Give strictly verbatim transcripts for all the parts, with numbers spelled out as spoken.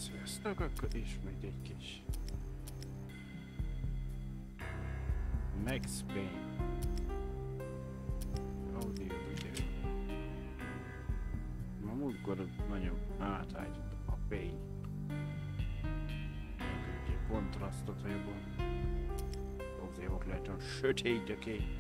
Sziasztok, akkor ismét egy kis Max Payne audio videó. Ma múltkor nagyon átállítottam a Payne. Egy kontrasztot a jobban. Azért ott lehet olyan sötét a kép.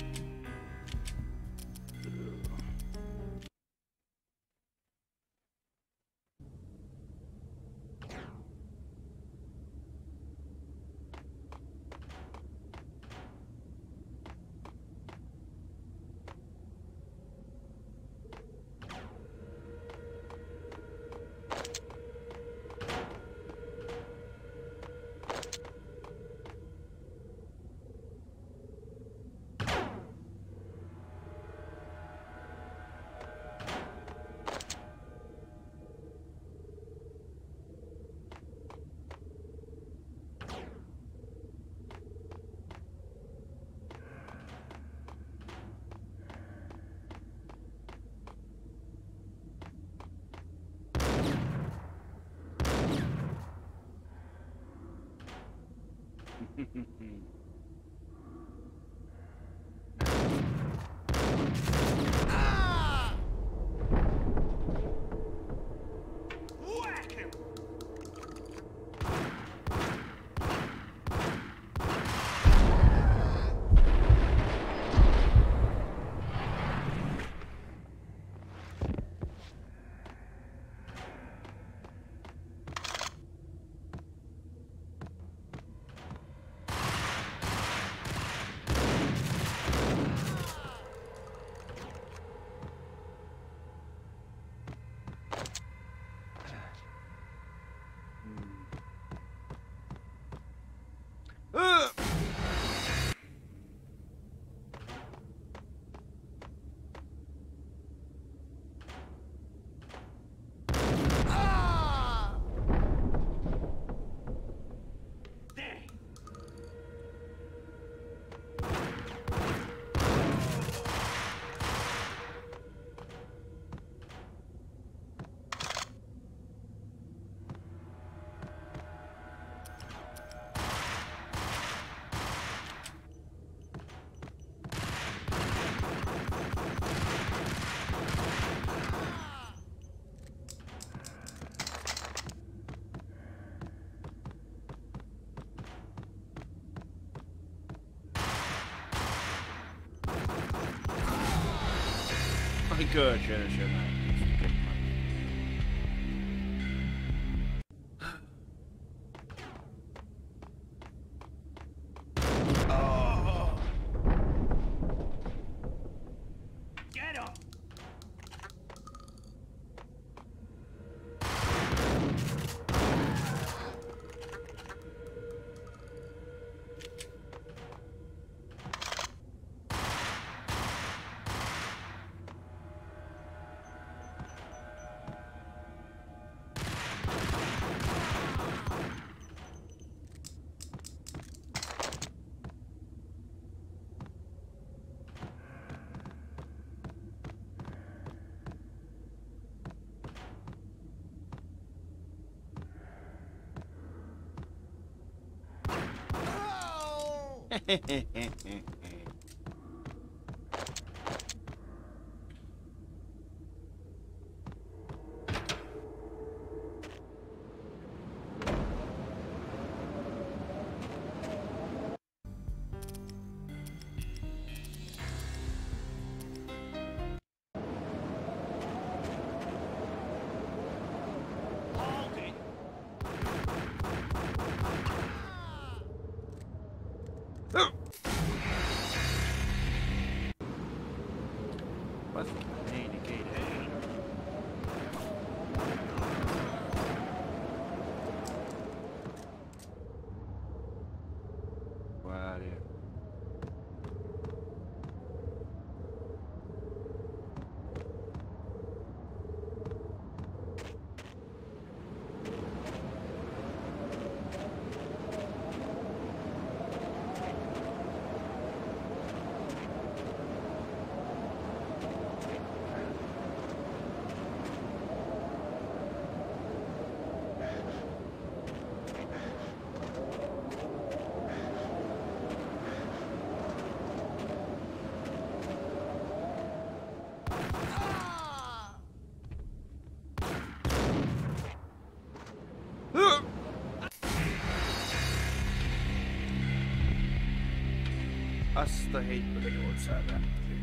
Kölcsönösen megnéztük egymást. Hehehehe. Asta heitto juotsaa lähtee.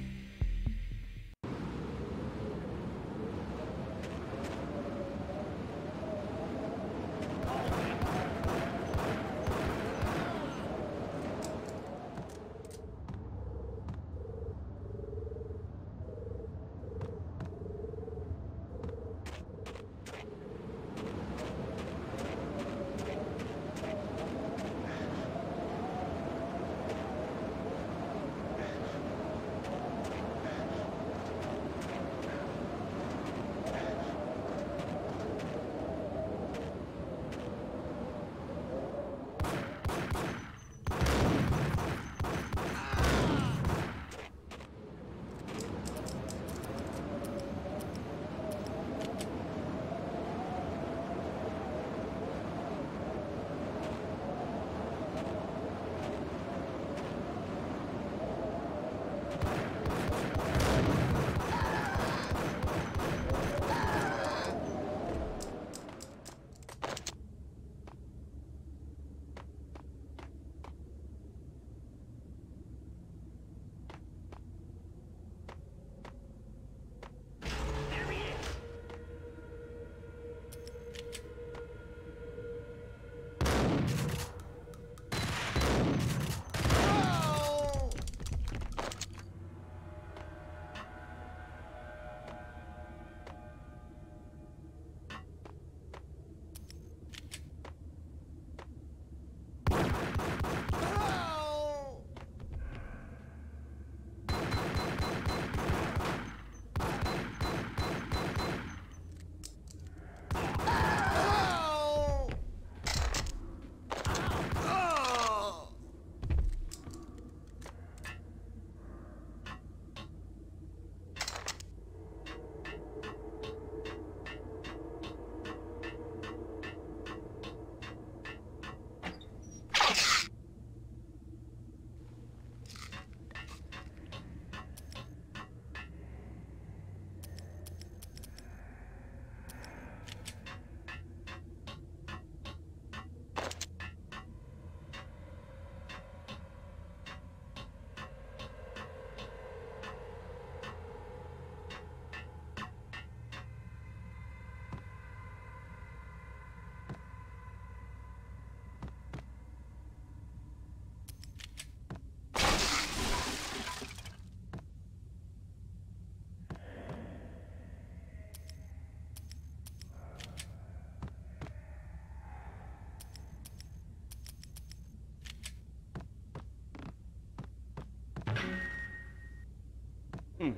Mm.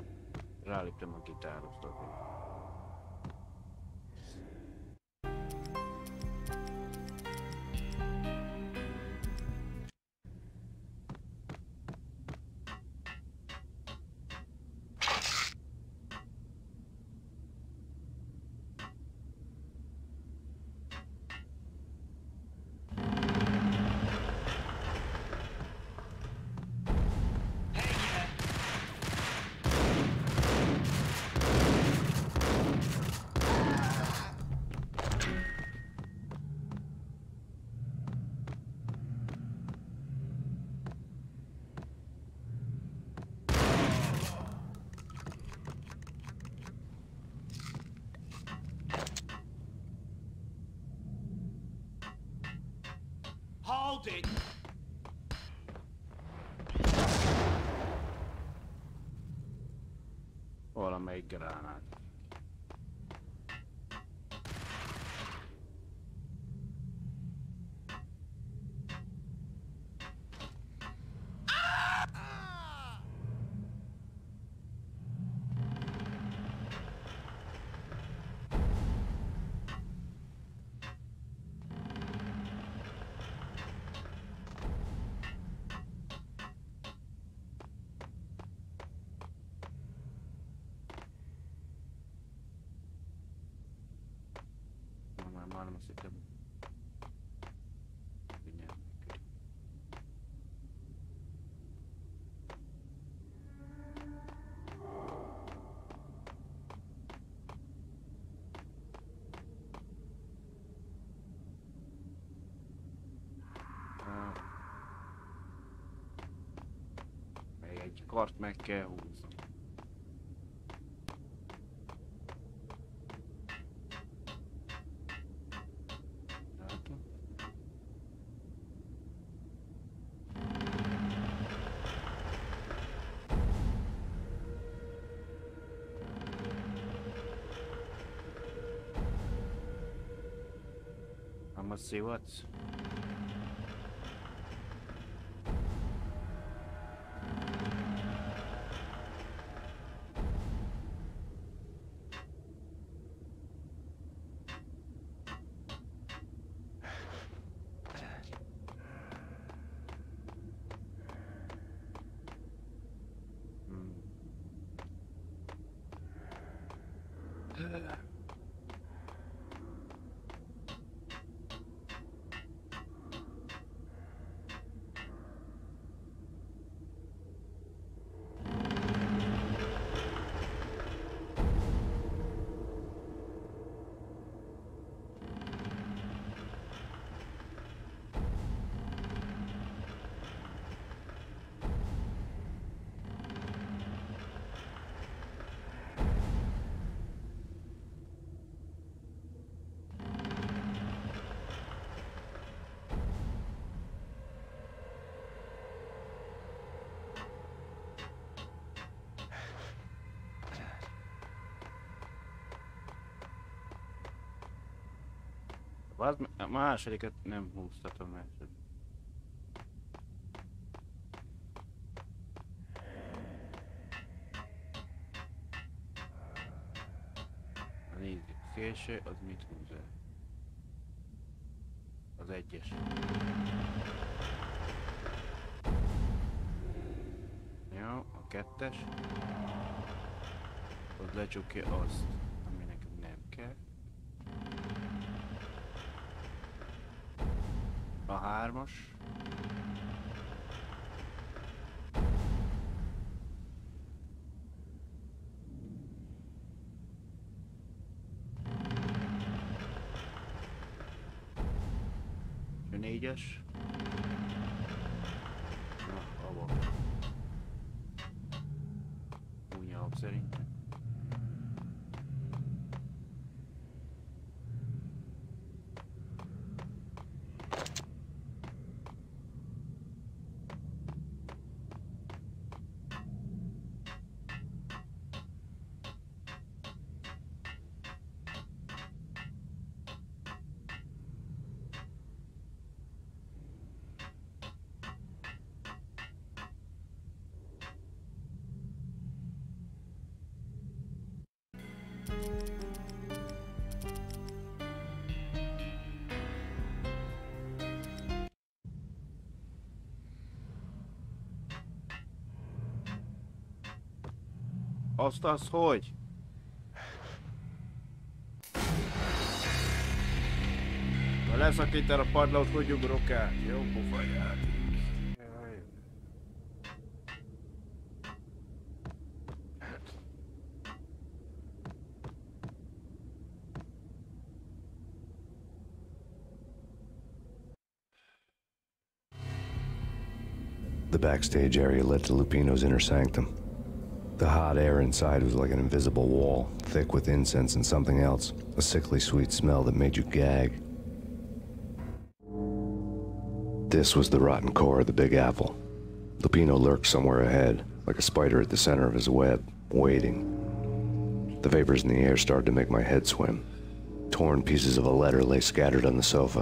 Ralliptama chitarra sto qui. Hold it! Ora mai granate. Maailma sitten kart meg kell húzni. Látom. Let's see what's. Az a másodikat nem húztatom el. Nézzük, szélső, az mit húz el? Az egyes. Jó, a kettes. Az lecsukja azt, ami nekem nem kell. A hármas. A négyes. Na, abba. Úgy jobb szerintem. Azt az hogy? Ha leszakítál a padlót, hogy ugrok át? Jó pofa játék. The backstage area led to Lupino's inner sanctum. The hot air inside was like an invisible wall, thick with incense and something else, a sickly sweet smell that made you gag. This was the rotten core of the Big Apple. Lupino lurked somewhere ahead, like a spider at the center of his web, waiting. The vapors in the air started to make my head swim. Torn pieces of a letter lay scattered on the sofa.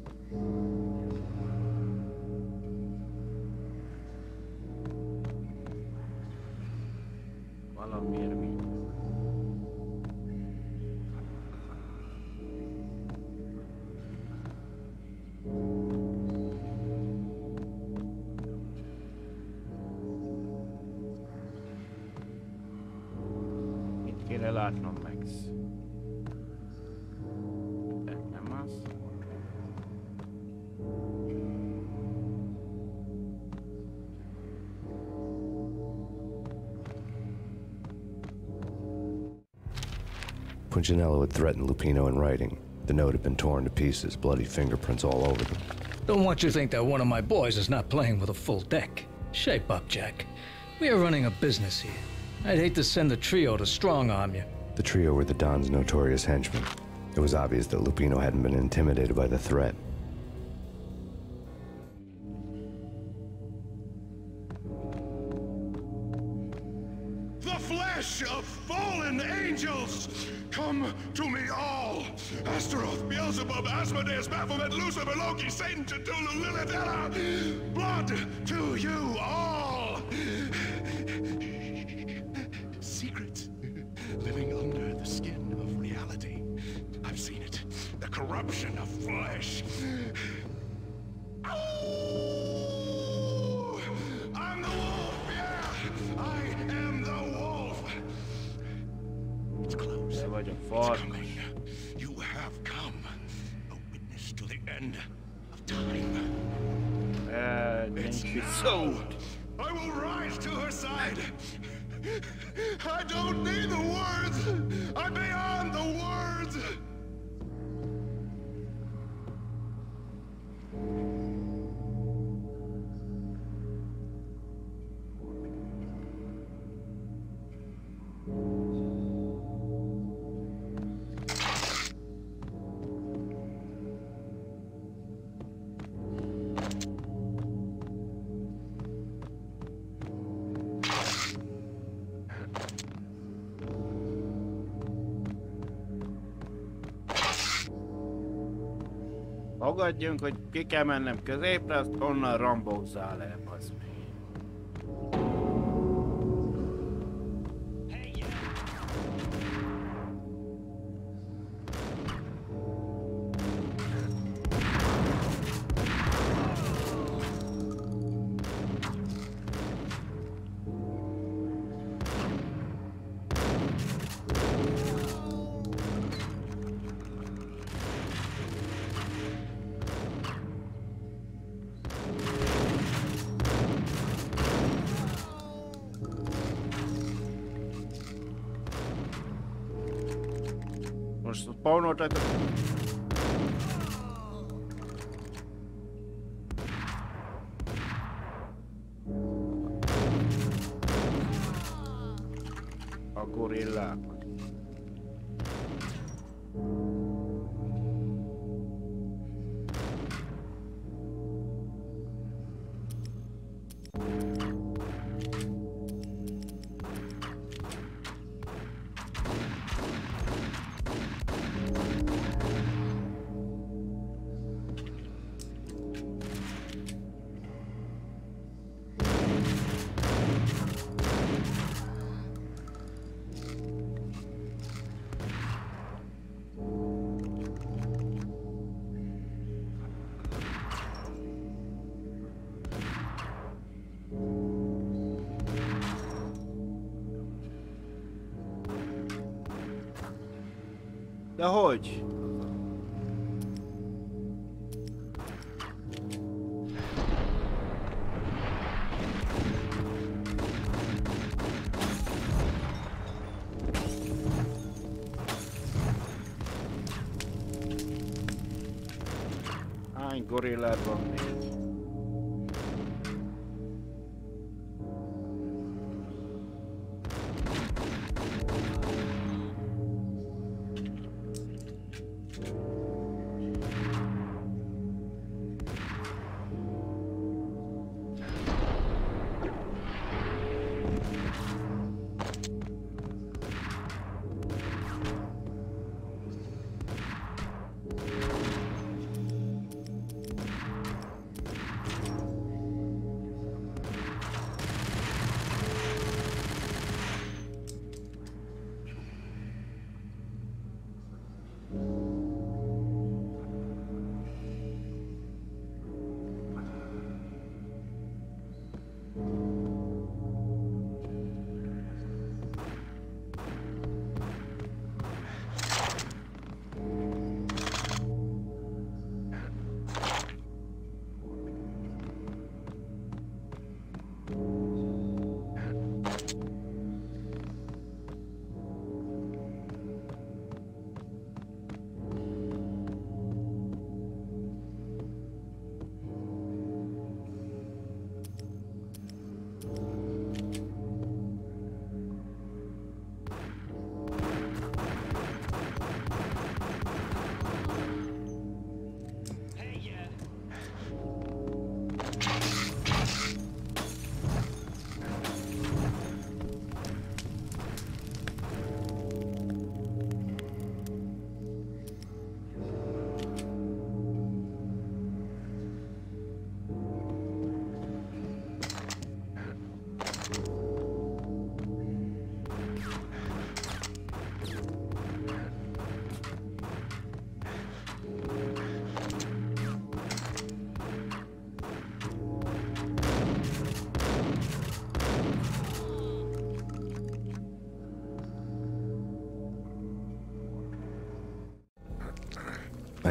Kéne látnom Max. De nem az. Punchinello had threatened Lupino in writing. The note had been torn to pieces, bloody fingerprints all over them. Don't want you to think that one of my boys is not playing with a full deck. Shape up, Jack. We are running a business here. I'd hate to send the trio to strong-arm you. The trio were the Don's notorious henchmen. It was obvious that Lupino hadn't been intimidated by the threat. The flesh of fallen angels! Come to me all! Astaroth, Beelzebub, Asmodeus, Baphomet, Lucifer, Loki, Satan, Cthulhu, Lilith, Ella! Blood to you all! Secrets living under the skin of reality. I've seen it. The corruption of flesh. Ow! I'm the wolf, yeah! I am the wolf! It's close. Te vagy a It's far. coming. You have come. A witness to the end of time. Eh, It's nincs now. szót. I will rise to her side. I don't need the words. I'm beyond the words. Fogadjunk, hogy ki kell mennem középre, azt onnan rambózzál el, bazd meg. Most spawnoltak. A gorillák. De hogy? Hány gorillád van még?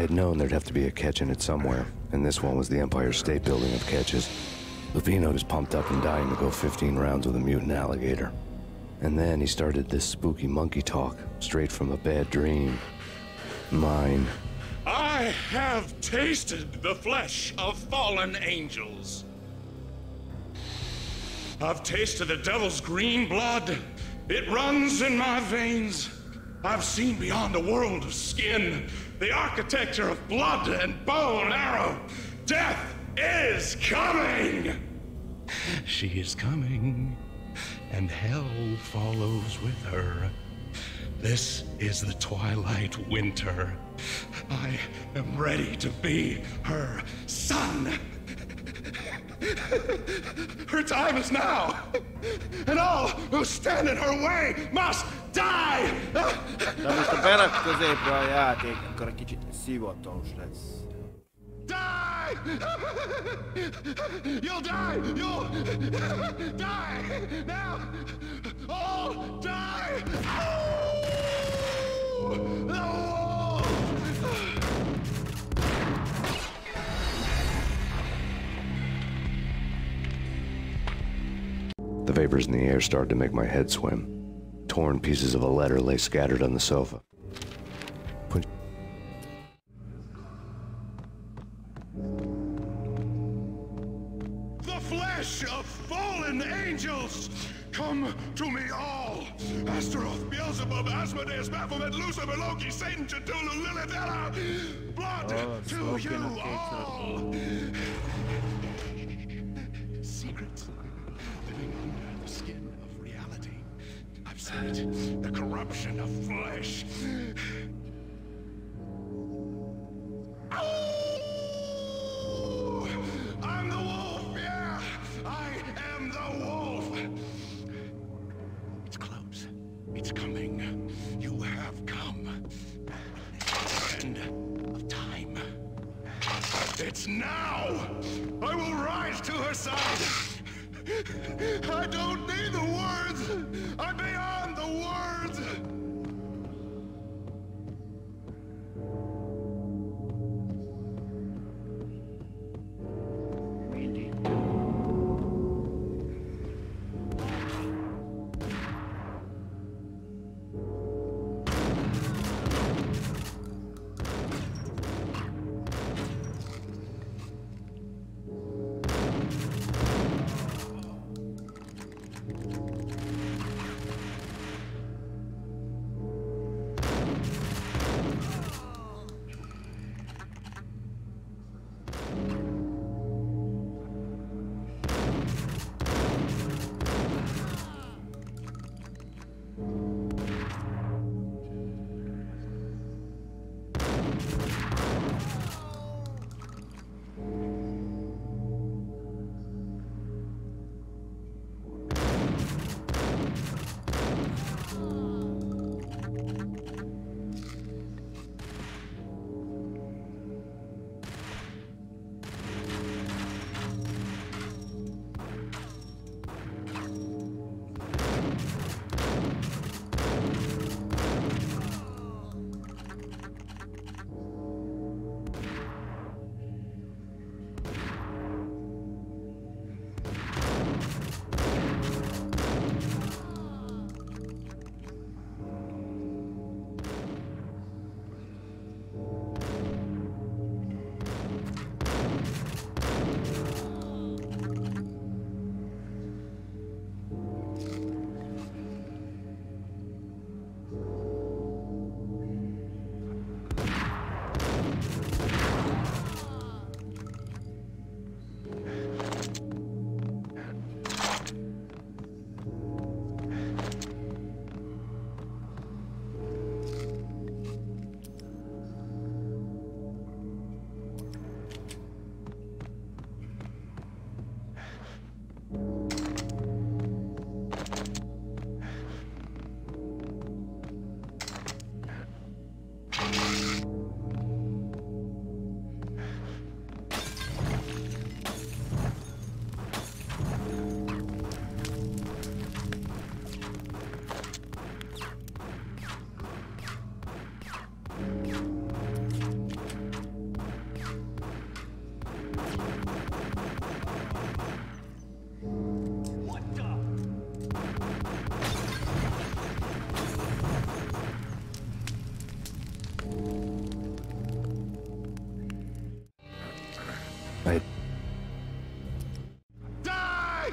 I had known there'd have to be a catch in it somewhere, and this one was the Empire State Building of catches. Lupino was pumped up and dying to go fifteen rounds with a mutant alligator. And then he started this spooky monkey talk, straight from a bad dream. Mine. I have tasted the flesh of fallen angels. I've tasted the devil's green blood. It runs in my veins. I've seen beyond the world of skin, the architecture of blood and bow and arrow. Death is coming! She is coming, and hell follows with her. This is the twilight winter. I am ready to be her son. Her time is now, and all who stand in her way must die! Tämmöstä pelät középről játék, akkor kicsit szivatós lesz. Die! You'll die! You'll die! Now! All die! Oh! No! The vapors in the air started to make my head swim. Torn pieces of a letter lay scattered on the sofa. Put The flesh of fallen angels! Come to me all! Astaroth, Beelzebub, Asmodeus, Baphomet, Lucifer, Loki, Satan, Cthulhu, Lilith, Ella! Blood Oh, to smoking you okay, all! Secrets living under the skin of reality. I've seen it, the corruption of flesh. Oh! I'm the wolf, yeah! I am the wolf! It's close. It's coming. You have come. End of time. It's now! I will rise to her side! I don't need the words! I'm beyond the words!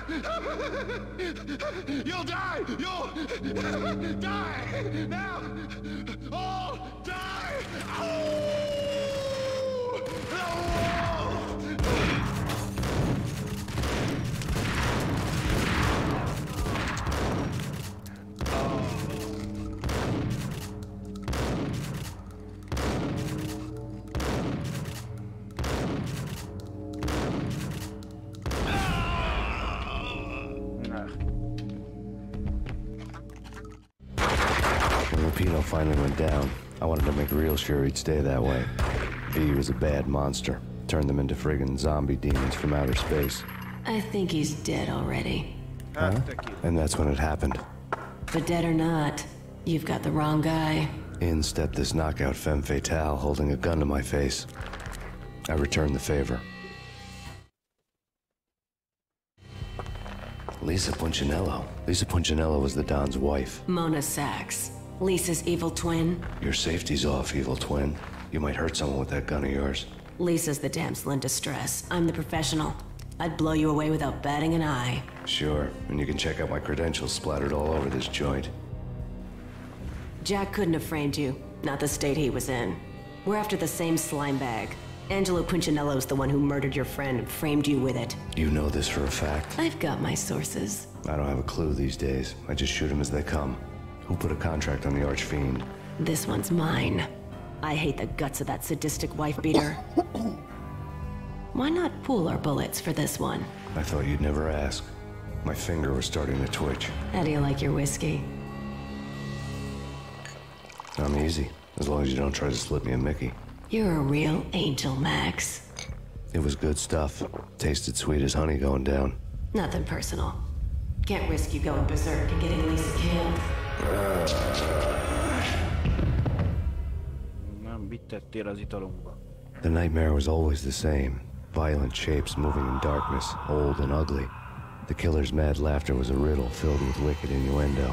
You'll die! You'll die! Now! All die! Oh! Lupino finally went down. I wanted to make real sure he'd stay that way. V was a bad monster. Turned them into friggin' zombie demons from outer space. I think he's dead already. Huh? And that's when it happened. But dead or not, you've got the wrong guy. In stepped this knockout femme fatale holding a gun to my face. I returned the favor. Lisa Punchinello. Lisa Punchinello was the Don's wife. Mona Sachs. Lisa's evil twin. Your safety's off, evil twin. You might hurt someone with that gun of yours. Lisa's the damsel in distress. I'm the professional. I'd blow you away without batting an eye. Sure, and you can check out my credentials splattered all over this joint. Jack couldn't have framed you. Not the state he was in. We're after the same slime bag. Angelo Punchinello's the one who murdered your friend and framed you with it. You know this for a fact? I've got my sources. I don't have a clue these days. I just shoot them as they come. Who put a contract on the Archfiend? This one's mine. I hate the guts of that sadistic wife-beater. Why not pool our bullets for this one? I thought you'd never ask. My finger was starting to twitch. How do you like your whiskey? I'm easy, as long as you don't try to slip me a Mickey. You're a real angel, Max. It was good stuff. Tasted sweet as honey going down. Nothing personal. Can't risk you going berserk and getting Lisa killed. Nem vittettél az italomba. The nightmare was always the same. Violent shapes moving in darkness, old and ugly. The killer's mad laughter was a riddle filled with wicked innuendo.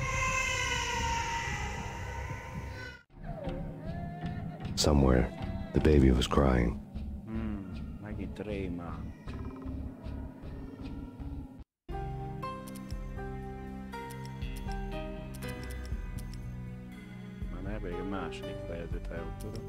Somewhere, the baby was crying. Hmm, megint rémá. Már elvég a második fejezet eljutottam.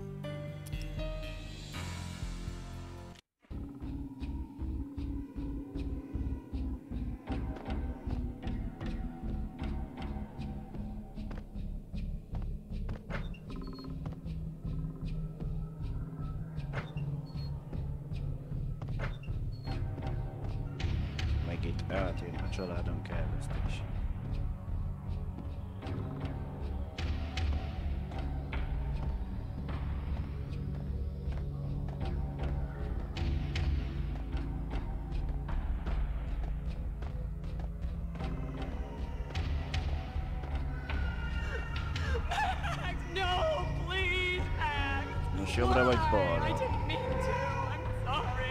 Megint eltűnt a családunk elvesztés. No, please, Max. Most jobbra vagy I balra? didn't mean to. I'm sorry.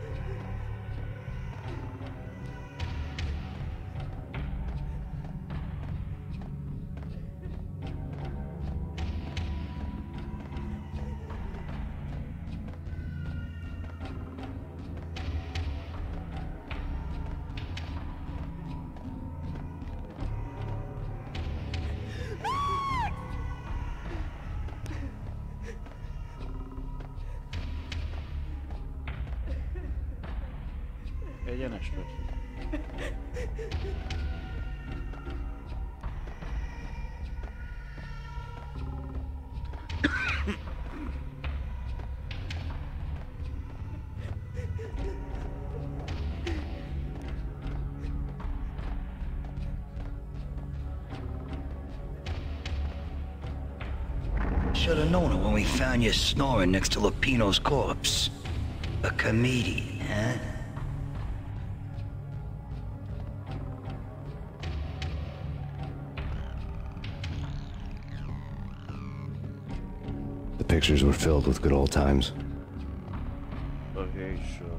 Egyenes vagy. Should have known it when we found you snoring next to Lupino's corpse. A comedian, huh? The pictures were filled with good old times. Okay, sure.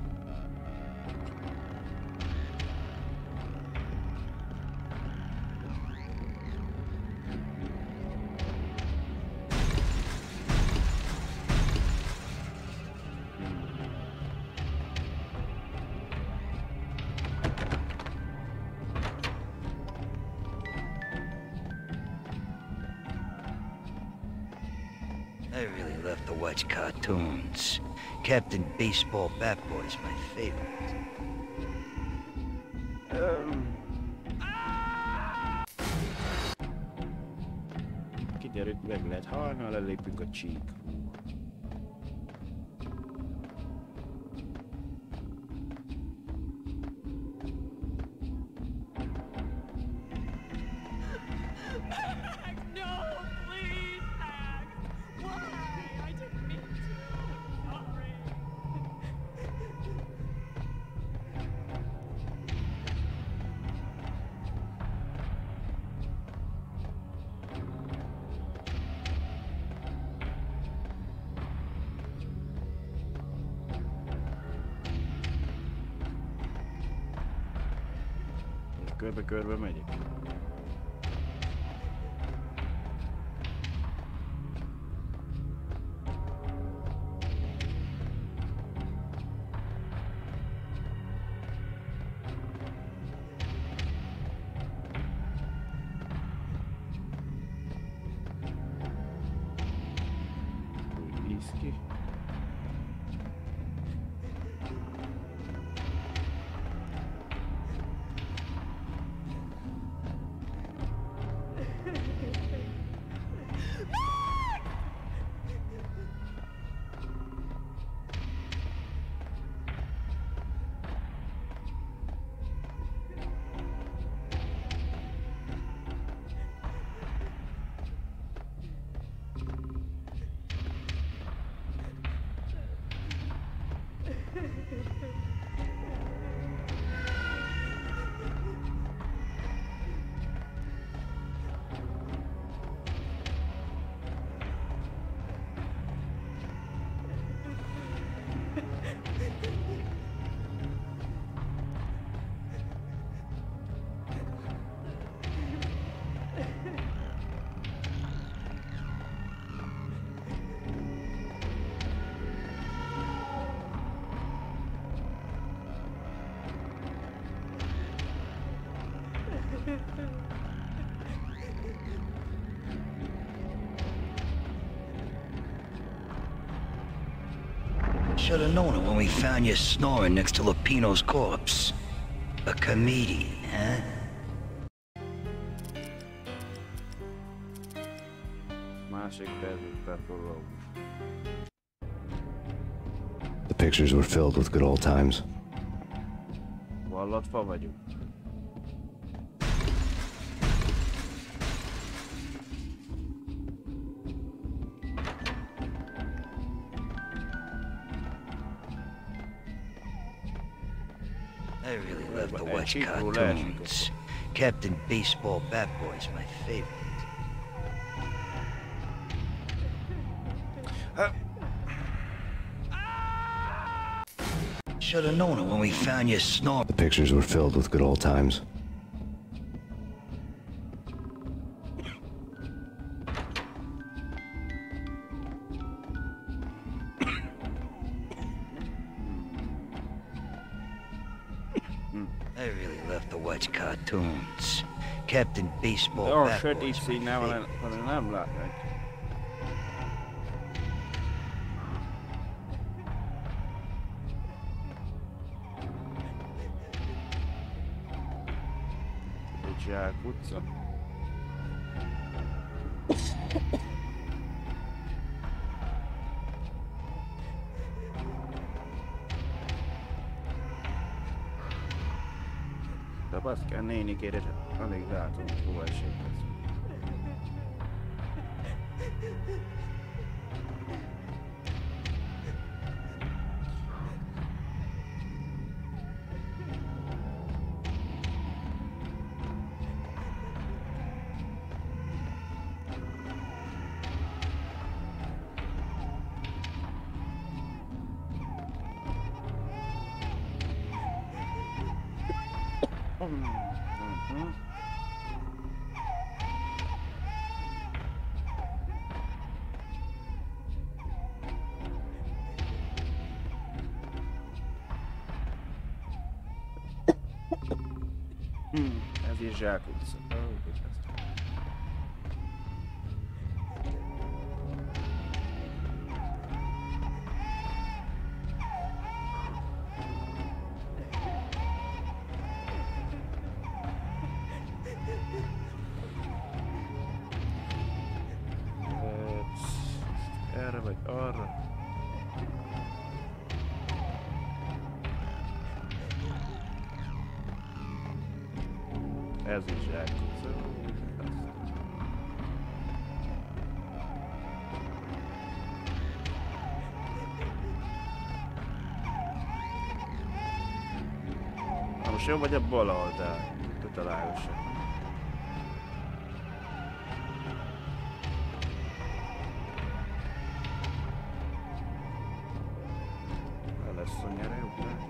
I really love to watch cartoons. Captain Baseball Bat Boy's my favorite. Um. Kiderült, meg lehet halni, ha lelépünk a csík. Körbe-körbe megyek. Úgy néz ki. Should have known it when we found you snoring next to Lupino's corpse. A comedian, huh? Másik perforó. The pictures were filled with good old times. Vallatva vagyunk. I really love to watch cartoons. Captain Baseball Bat Boy's my favorite. Should have known it when we found you snoring. The pictures were filled with good old times. I really love to watch cartoons. Captain Baseball Olyan Bat Boy's sötét my színnel van, favorite. van, nem látnak. Egy zsákutca. De baszkál, néni kéred, alig látom, hogy hova esik ez. Mhm. Hmm, ez is zsákutca. Ó, bocsánat. vagy arra. Ez is elkúszol. Na most jó vagy a bal oldal? Találgosan. Adesso andiamo a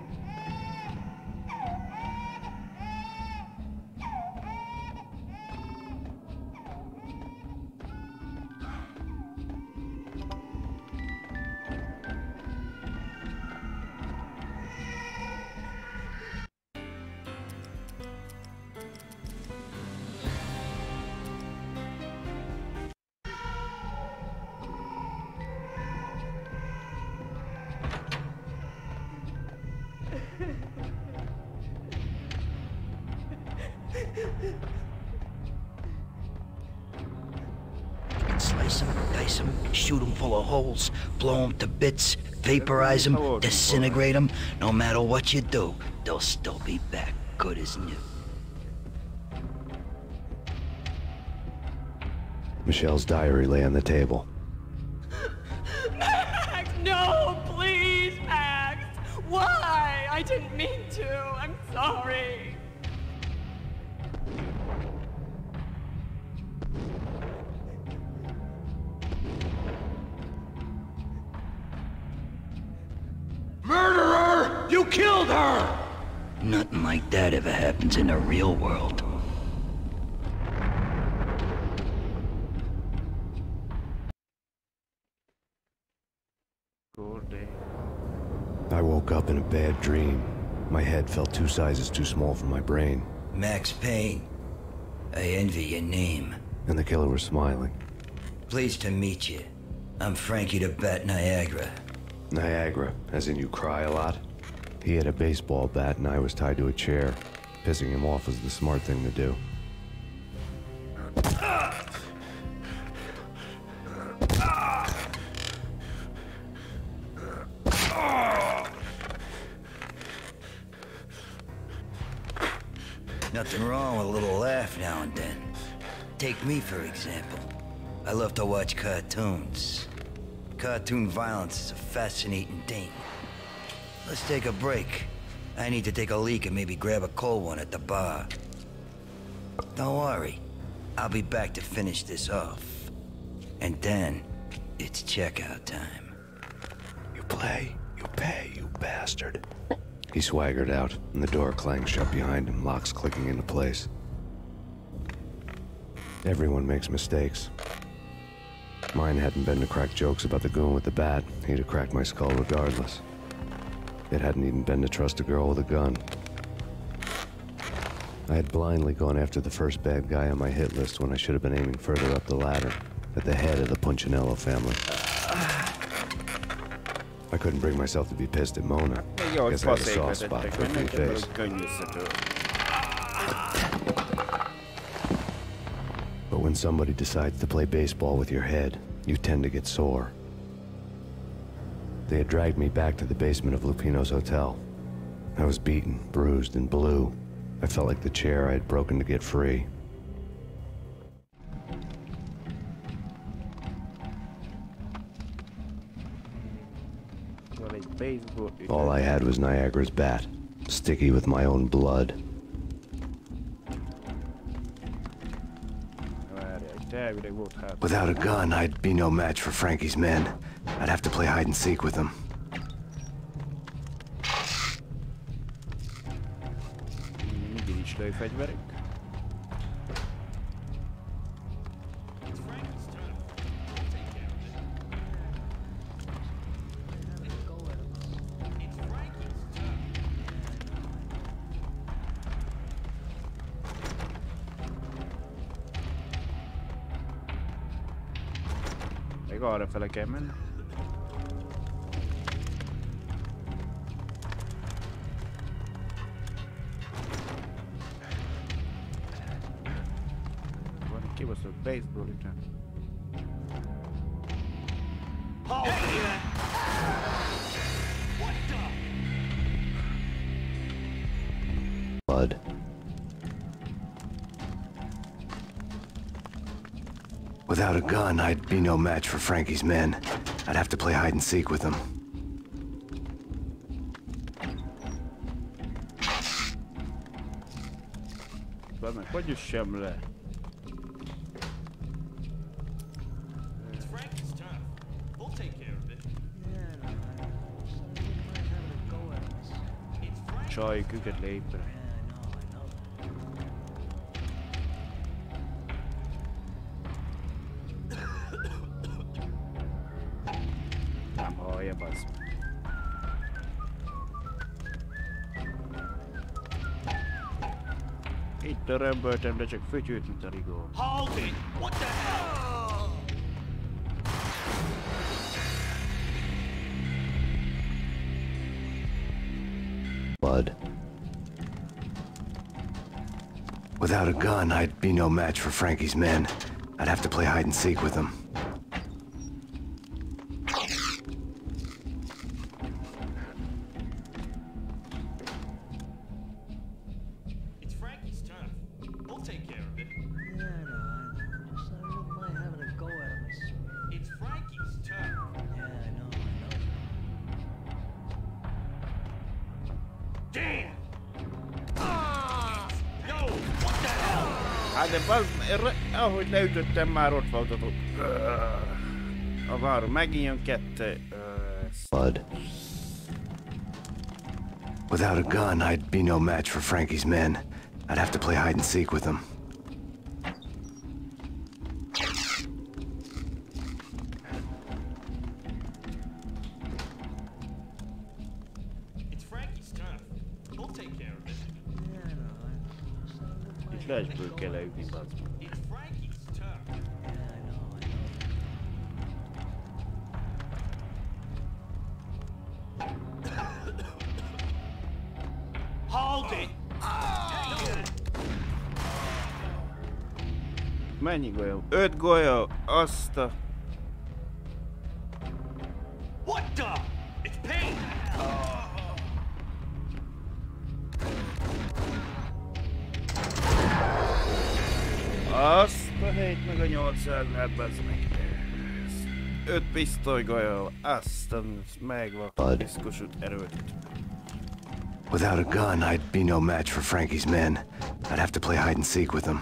Slice them, dice them, shoot them full of holes, blow them to bits, vaporize them, disintegrate them. No matter what you do, they'll still be back good as new. Michelle's diary lay on the table. Max, no, please, Max. Why? I didn't mean to. I'm sorry. Murderer! You killed her! Nothing like that ever happens in the real world. I woke up in a bad dream. My head felt two sizes too small for my brain. Max Payne. I envy your name. And the killer was smiling. Pleased to meet you. I'm Frankie the Bat Niagara. Niagara, as in you cry a lot? He had a baseball bat and I was tied to a chair. Pissing him off was the smart thing to do. Nothing wrong with a little laugh now and then. Take me, for example. I love to watch cartoons. Cartoon violence is a fascinating thing. Let's take a break. I need to take a leak and maybe grab a cold one at the bar. Don't worry. I'll be back to finish this off. And then, it's checkout time. You play, you pay, you bastard. He swaggered out, and the door clanged shut behind him, locks clicking into place. Everyone makes mistakes. Mine hadn't been to crack jokes about the goon with the bat. He'd have cracked my skull regardless. It hadn't even been to trust a girl with a gun. I had blindly gone after the first bad guy on my hit list when I should have been aiming further up the ladder, at the head of the Punchinello family. I couldn't bring myself to be pissed at Mona. Guess I had a soft spot for her face. But when somebody decides to play baseball with your head, you tend to get sore. They had dragged me back to the basement of Lupino's hotel. I was beaten, bruised, and blue. I felt like the chair I had broken to get free. All I had was Niagara's bat, sticky with my own blood. Without a gun, I'd be no match for Frankie's men. I'd have to play hide and seek with them. Arra fele kell menni. Van egy kibaszott baseball után. Hold Bud. Without a gun, I'd be no match for Frankie's men. I'd have to play hide and seek with them. Bazd meg, hogy üssem le? It's Frankie's turn. We'll take care of it. It's Frankie's Csaj, küket lépre. Nem hallja, bazd. Itt örömböltem, de csak fütyült, mint a rigó. Hold it! What the hell? Bud. Without a gun, I'd be no match for Frankie's men. I'd have to play hide and seek with them. It's Frankie's turn. We'll take care of it. Yeah, I know, I know. So I wouldn't mind having a go at him. It's Frankie's turn. Yeah, I know, I know. Damn! Ah! Yo, what the hell? Hát de bazd, erre, ahogy leütöttem, már ott volt a top. A vár, megint jön kettő. Bud. Without a gun, I'd be no match for Frankie's men. I'd have to play hide and seek with them. It's Frankie's turn. We'll take care of it. Yeah, I know, I know. So I wouldn't mind Itt having a lesből go kell at leütni, him. bazd. It's Frankie's turn. Yeah, I know, I know. Hold it! Mennyi golyó? Öt golyó, azt a... What the? It's pain! Azt a hét meg a nyolcszázát, bazd meg. Öt pisztoly golyó, azt a... megvan. Bud. Piszkosút erőt. Without a gun, I'd be no match for Frankie's men. I'd have to play hide and seek with them.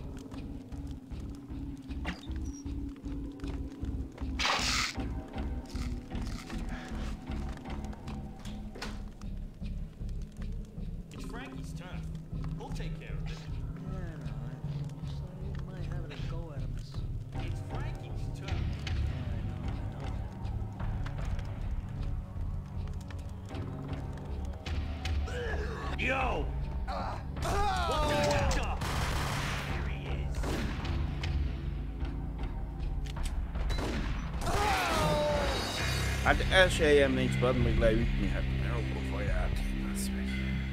It's Frankie's turn. We'll take care of it. Yeah, I know, I know. So I wouldn't mind having a go at him. It's Frankie's turn. Yeah, I know, I know. Yo! What the hell? Here he is. Hát elsőjelyen nincs, bazd meg leütni, hát jó pofaját. Bazd meg.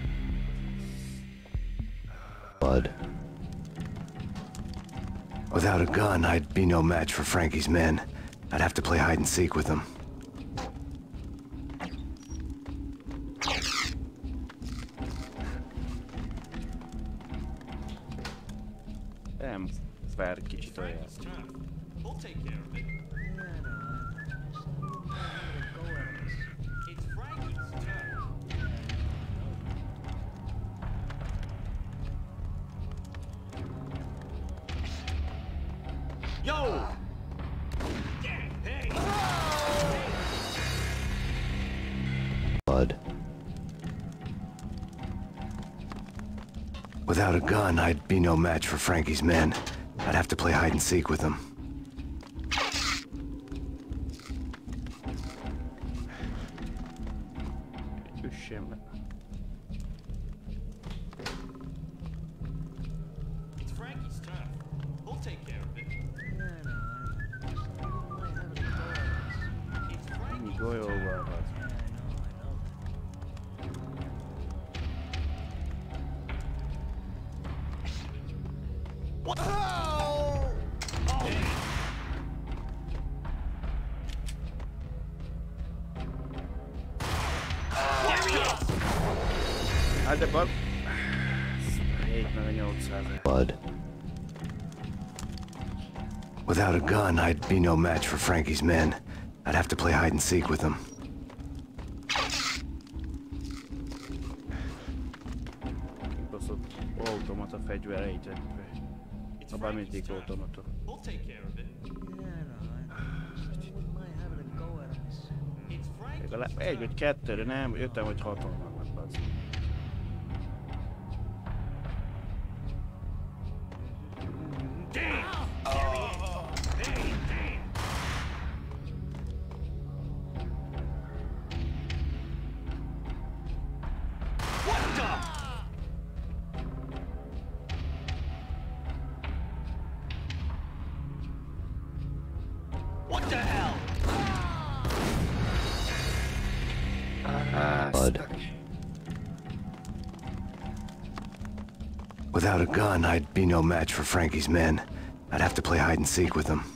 Bud. Without a gun, I'd be no match for Frankie's men. I'd have to play hide and seek with them. Nem, vár kicsit olyan. Frankie's turn. We'll take care of it. Yeah, I know, I know. So I wouldn't mind having a go at him. It's Frankie's turn. Yo! Hey! Bud. Without a gun, I'd be no match for Frankie's men. I'd have to play hide and seek with them. Üssem le. It's Frankie's turn. We'll take care of it. Yeah, I know, I know. So I wouldn't mind having a go at him. It's Ennyi Frankie's golyóval, bazd. Yeah, I know, I know. What the hell? Oh, Hát de bazd... hét meg a nyolcszáz. Bud. Without a gun, I'd be no match for Frankie's men. I'd have to play hide and seek with them. Kibaszott automata fegyver ejtett. It's A Frankie's bármelyik turn. automata. We'll take care of it. Yeah, I know. I, I wouldn't mind having a go at him. It's Frankie's Legalább egy vagy kettő, de nem, öten vagy haton vannak az. What the hell? Bud. Without a gun, I'd be no match for Frankie's men. I'd have to play hide and seek with them.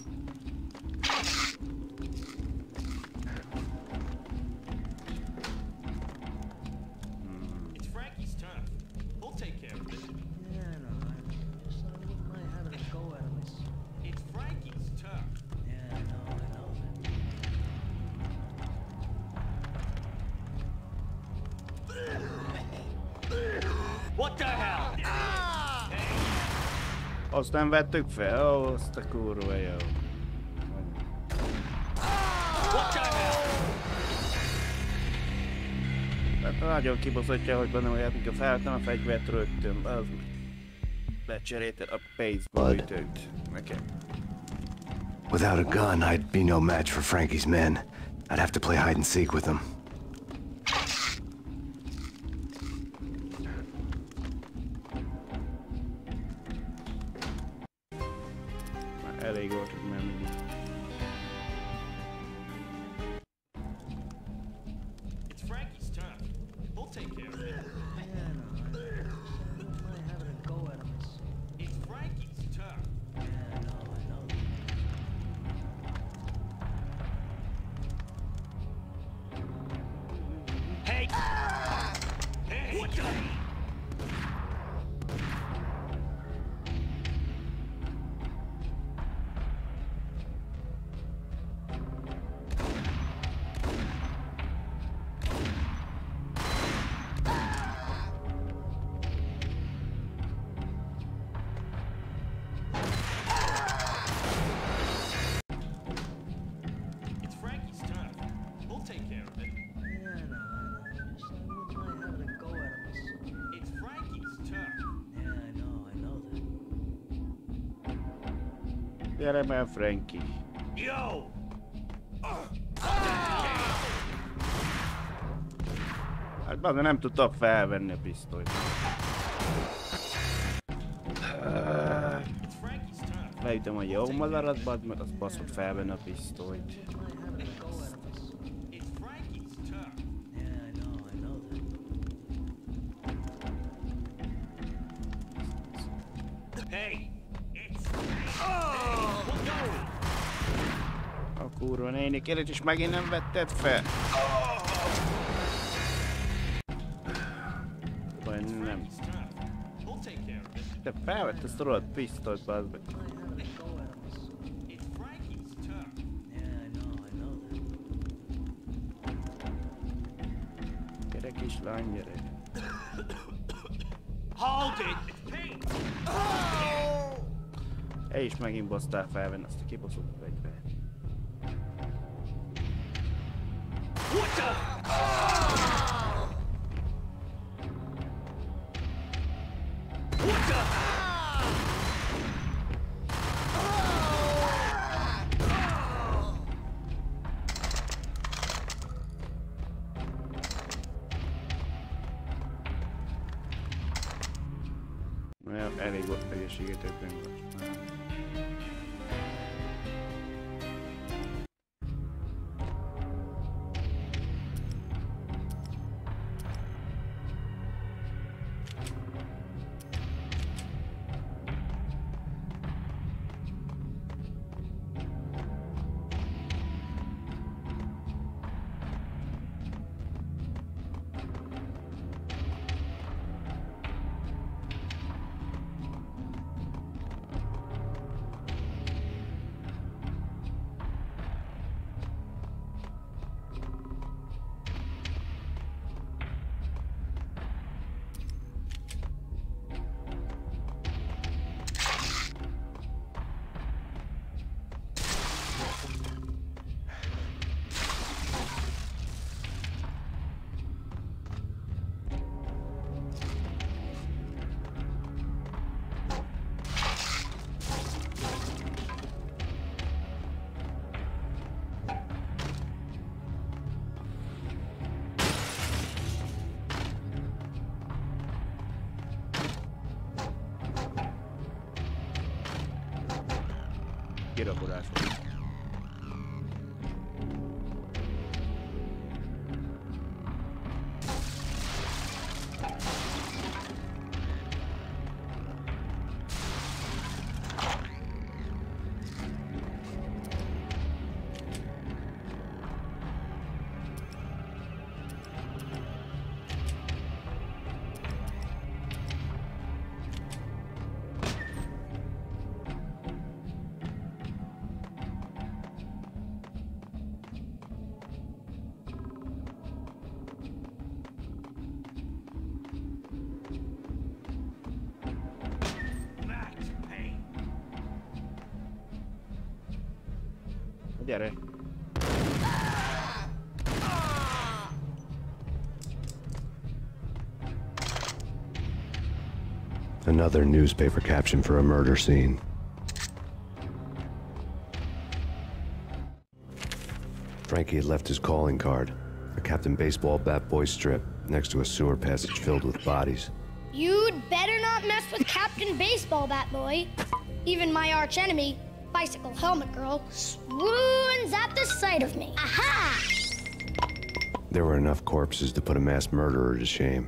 It's Frankie's turn. We'll take care of it. Yeah, I know. I just I wouldn't mind having a go at him. It's Frankie's turn. Yeah, I know. I know that. What the hell? Azt nem vettük fel? Ó, azt a kurva jó. What the hell? Tehát nagyon kibaszottja, hogy benne olyat, mikor felvettem a fegyvert rögtön, az lecserélte a pace ütőt nekem. Without a gun, I'd be no match for Frankie's men. I'd have to play hide and seek with them. Már elég volt, hogy már mindig. It's Frankie's turn. We'll take care of it. Yeah, I know. I, I wouldn't mind having a go at him. It's Frankie's turn. Yeah, I know. I know that. Hey! Hey! What the? It's Frankie's turn. We'll take care of it. Yeah, I know. I know. Just I wouldn't mind having a go at him. It's Frankie's turn. Yeah, I know. I know that. Gyere már, Frankie. Yo! Hát bazd, nem tudtam felvenni a pisztolyt. It's Frankie's turn. Leütöm a jó madarat, bazd, mert az baszott felvenni a pisztolyt. Wouldn't mind having a go at him. It's Frankie's turn. Yeah, I know. I know that. Hey! It's... Oh! We'll go! A kurva néni, kérdés, és megint nem vetted fel? Vagy nem. Frankie's turn. We'll take care of it. Te felvett ezt a rohadt pisztolyt, bazd meg. Mind having a go at him. It's Frankie's turn. Yeah, I know. I know that. Gyere kislány, gyere. Hold it! It's pain! E is megint basztál felvenni azt a kibaszott fegyvert. What the? What the? Na, elég volt egészségetekben volt. kirabolás. Gyere! Another newspaper caption for a murder scene. Frankie had left his calling card, a Captain Baseball Bat Boy strip, next to a sewer passage filled with bodies. You'd better not mess with Captain Baseball Bat Boy. Even my archenemy, Bicycle Helmet Girl, swoons at the sight of me. Aha! There were enough corpses to put a mass murderer to shame.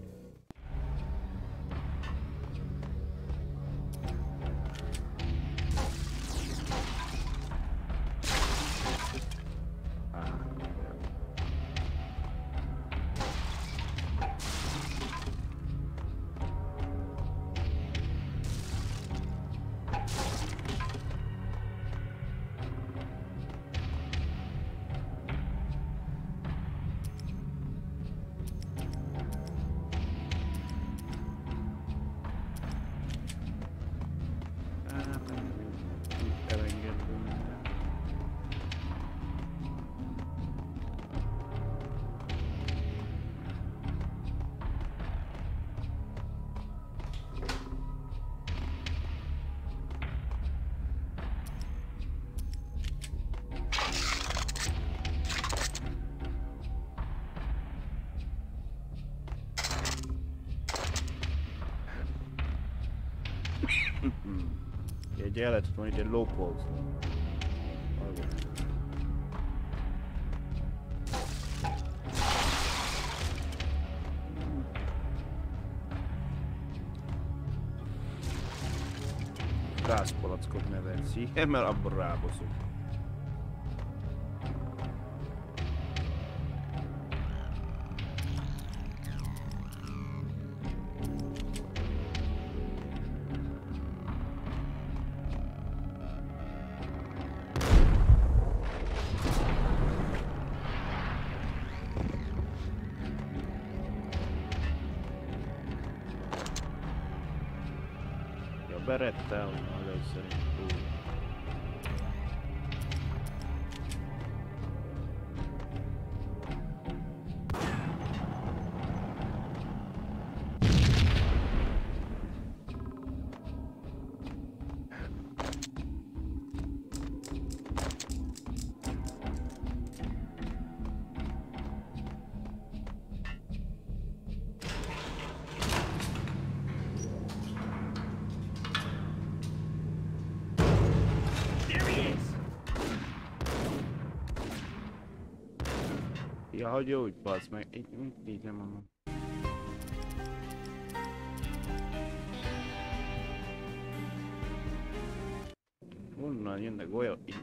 Egy el lehetett volna ide lópolzni. Gázpalackot nevelsz, igen, mert abban rábaszunk. Berettel, először is túl. Ja, hogy úgy, bassz meg, így, így nem mondom. Honnan jönnek olyan így?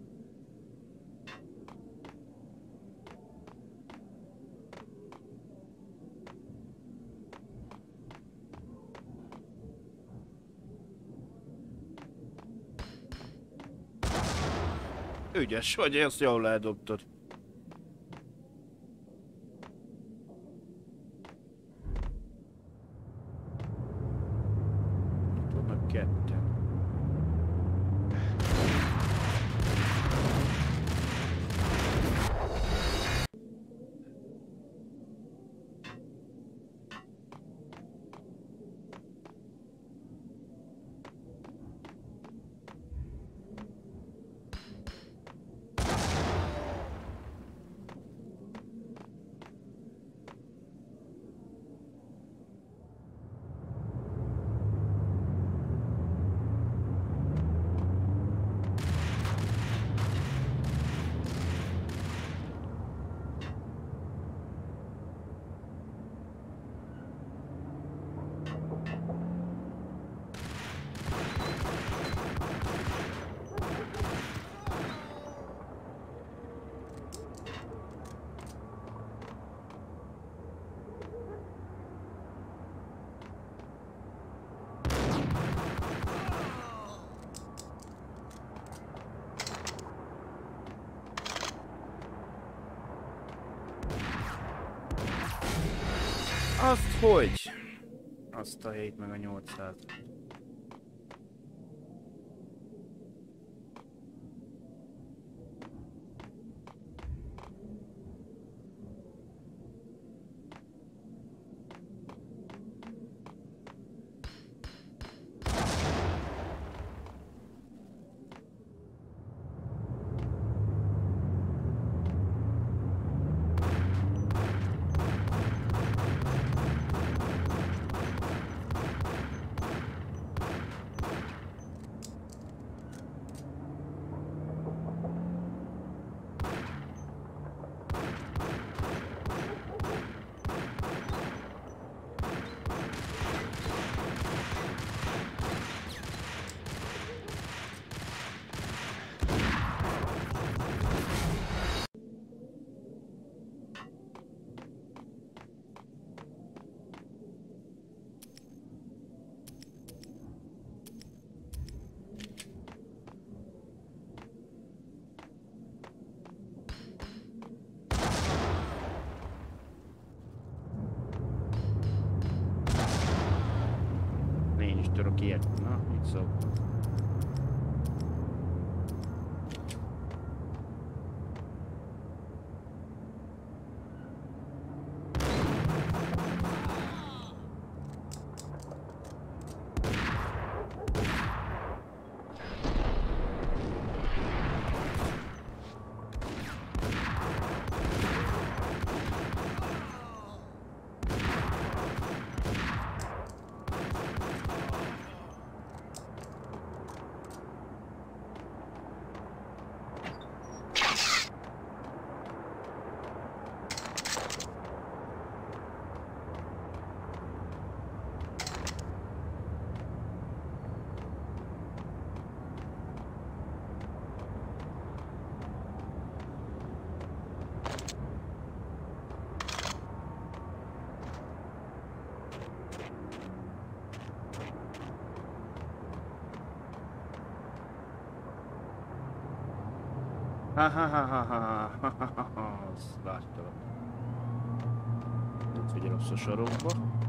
Ügyes vagy, ezt jól eldobtad. hogy? Azt a hét meg a nyolcszáz. Én is tudok ilyet. Na, mit szól? Ha ha ha ha ha ha ha ha ha, azt láttam. Itt figyelj rossz a sarokba.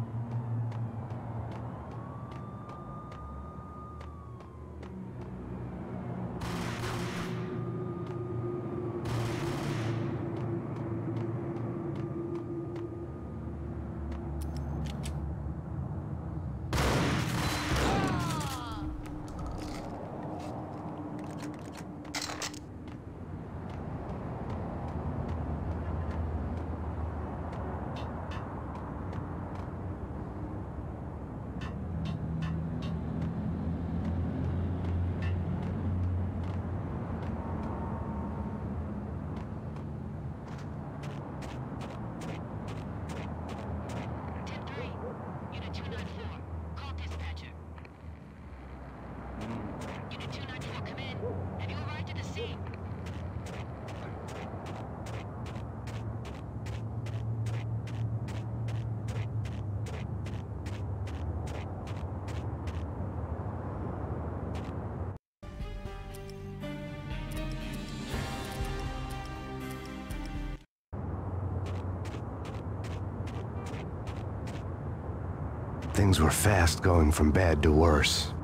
Things were fast going from bad to worse.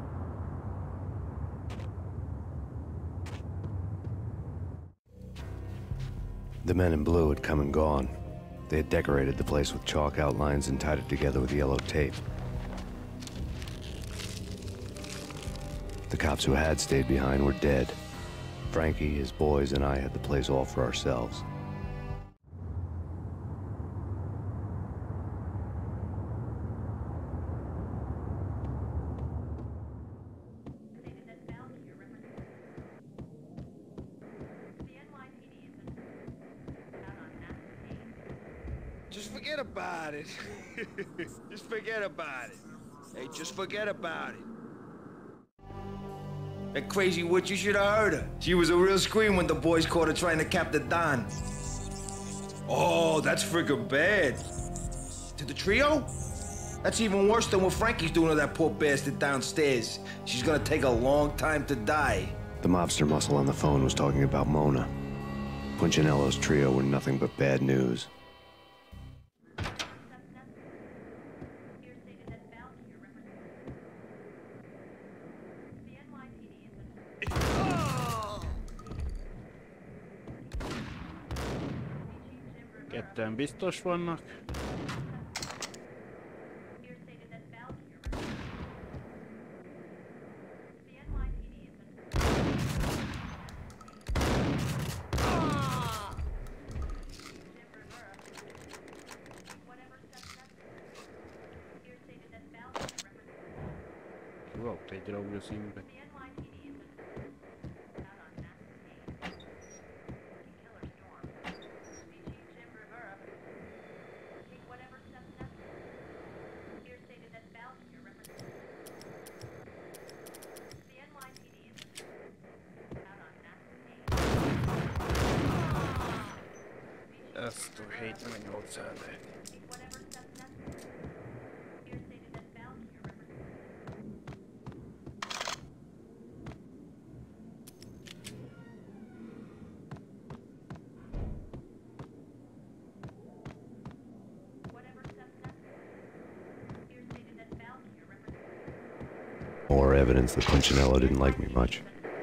The men in blue had come and gone. They had decorated the place with chalk outlines and tied it together with yellow tape. The cops who had stayed behind were dead. Frankie, his boys, and I had the place all for ourselves. Just forget about it. Just forget about it. Hey, just forget about it. That crazy witch, you should have heard her. She was a real scream when the boys caught her trying to cap the Don. Oh, that's freaking bad. To the trio? That's even worse than what Frankie's doing to that poor bastard downstairs. She's gonna take a long time to die. The mobster muscle on the phone was talking about Mona. Punchinello's trio were nothing but bad news. Ketten biztos vannak. Volt egy rózsaszínbe. Ezt a hétvennyolcszáz. More evidence that Punchinello didn't like me much.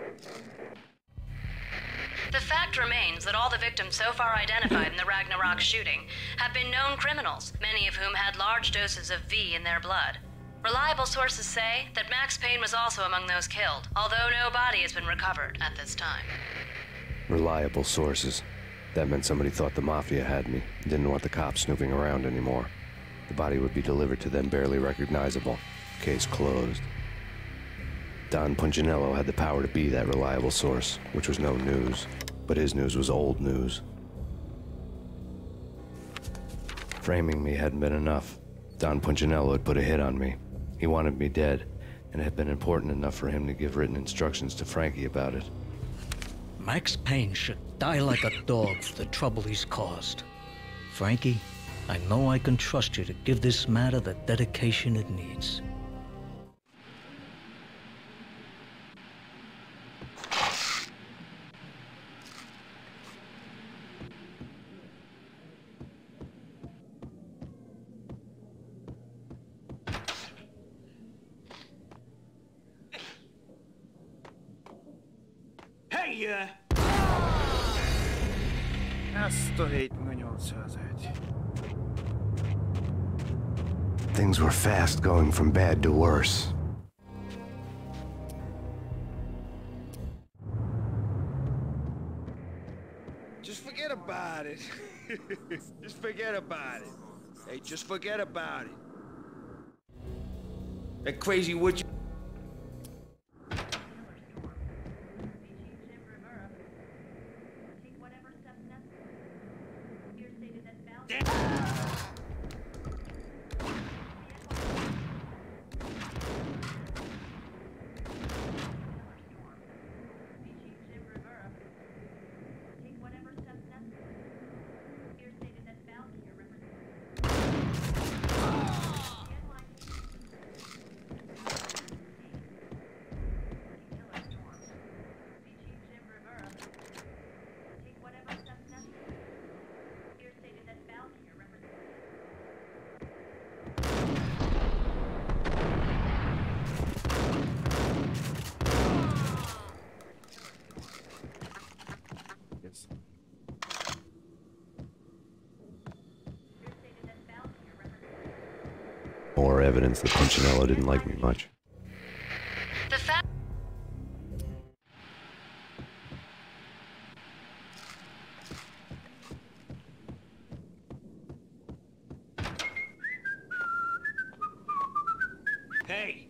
The fact remains that all the victims so far identified in the Ragnarok shooting have been known criminals, many of whom had large doses of V in their blood. Reliable sources say that Max Payne was also among those killed, although no body has been recovered at this time. Reliable sources. That meant somebody thought the Mafia had me, didn't want the cops snooping around anymore. The body would be delivered to them barely recognizable. Case closed. Don Punchinello had the power to be that reliable source, which was no news. But his news was old news. Framing me hadn't been enough. Don Punchinello had put a hit on me. He wanted me dead, and it had been important enough for him to give written instructions to Frankie about it. Max Payne should die like a dog for the trouble he's caused. Frankie, I know I can trust you to give this matter the dedication it needs. Hey, uh... Ezt a hétvennyolcszázat. Things were fast going from bad to worse. Just forget about it. Just forget about it. Hey, just forget about it. That crazy wood you... More evidence that Punchinello didn't like me much. The fact... Hey!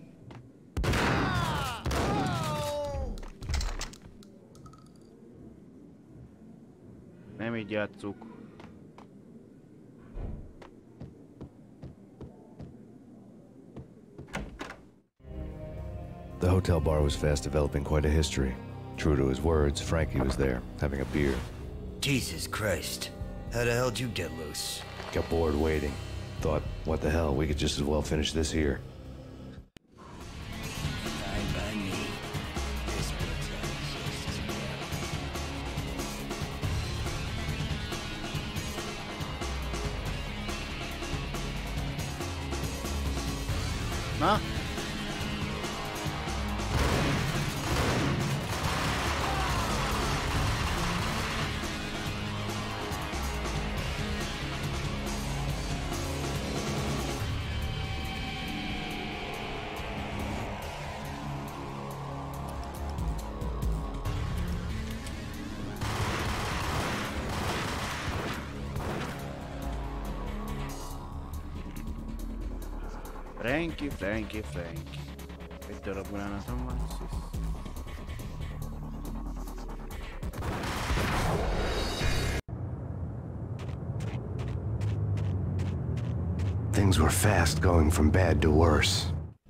Nem így játsszuk. The hotel bar was fast developing quite a history. True to his words, Frankie was there, having a beer. Jesus Christ. How the hell did you get loose? Got bored waiting. Thought, what the hell, we could just as well finish this here. Fine by me. This hotel is just as Na? Frankie, Frankie, Frankie. Egy darab gránátom van, szisz. Things were fast going from bad to worse.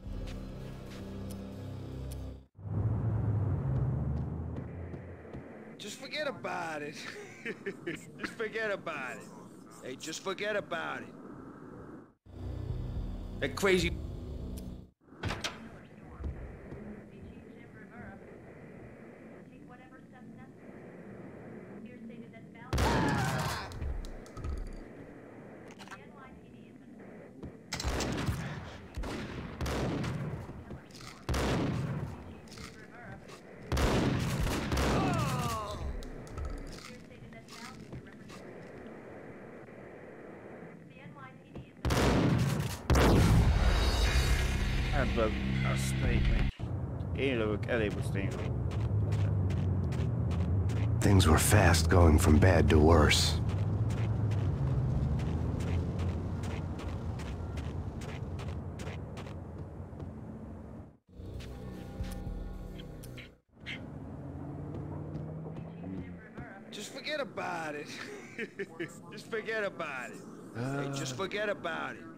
Just forget about it. Just forget about it. Hey, just forget about it. That crazy... Ebből azt melyik meg. Én lövök, elég azt én lövök. Things were fast going from bad to worse. Just forget about it. Just forget about it. Hey, just forget about it.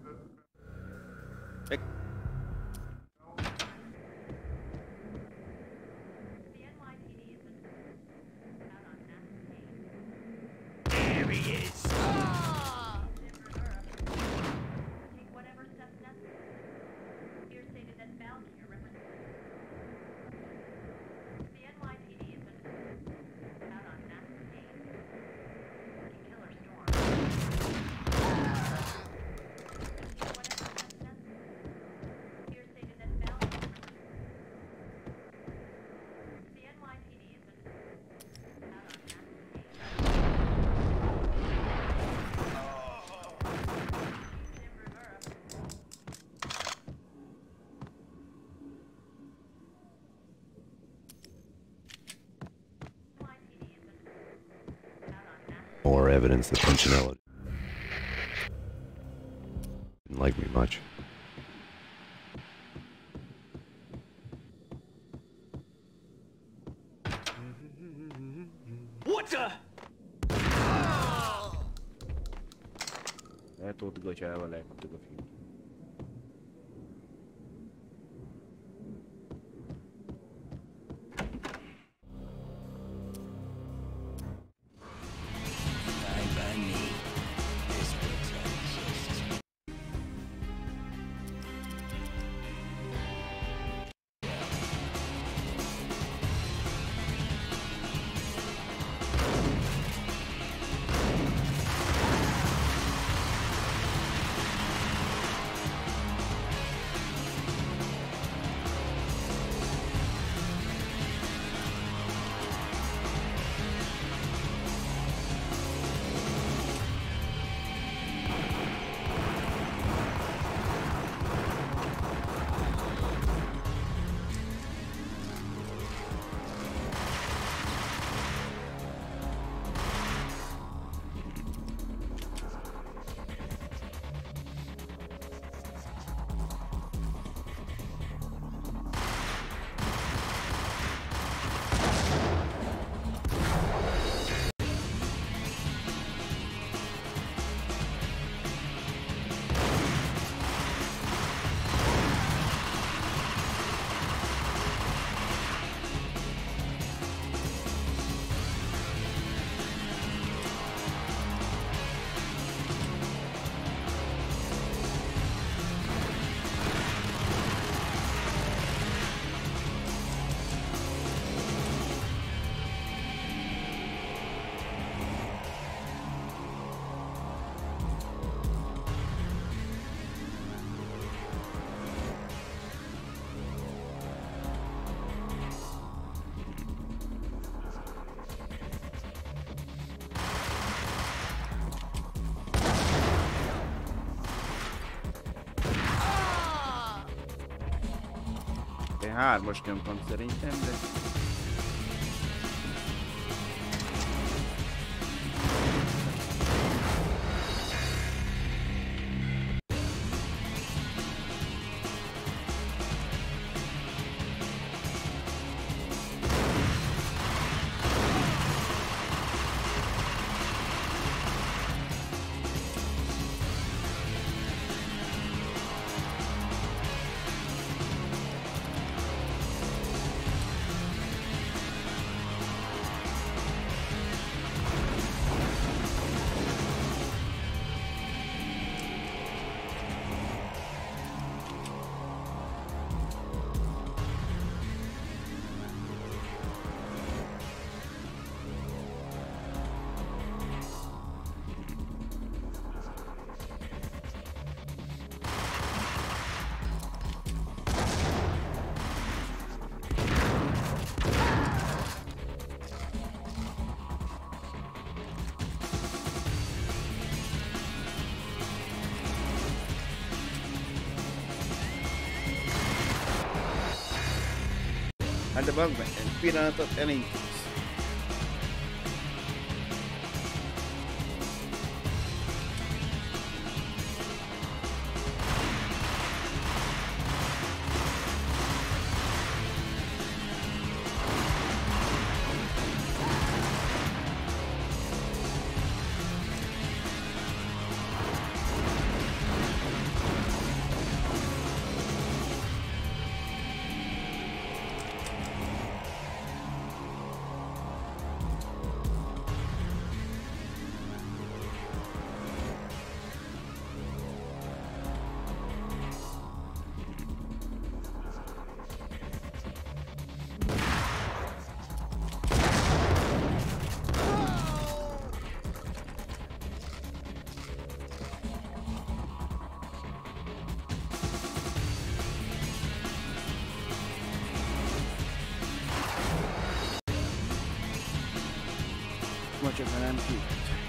Hey. There he is. Ah! Take whatever steps necessary. Here stated that Valky are represented. The N Y P D has been out on massive pain. Working Killer Storm. Take whatever steps necessary. Here stated that Valky are represented. The N Y P D has been out on massive pain. More evidence that Punchinello didn't like me much. What the? Lehet ott gatyával elkaptuk a film. Fine by me. This looks like Én hármas nyomtam szerintem, de... Hát de bazd meg, egy pillanatot elindítsz. Ma csak ha nem ki.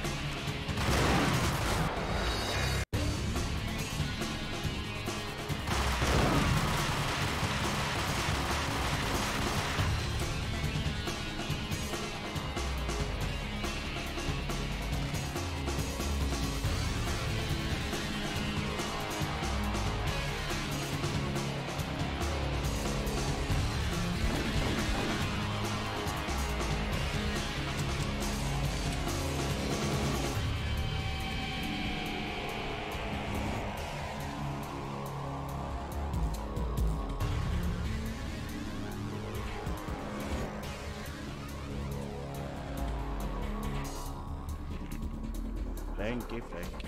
Frankie, Frankie.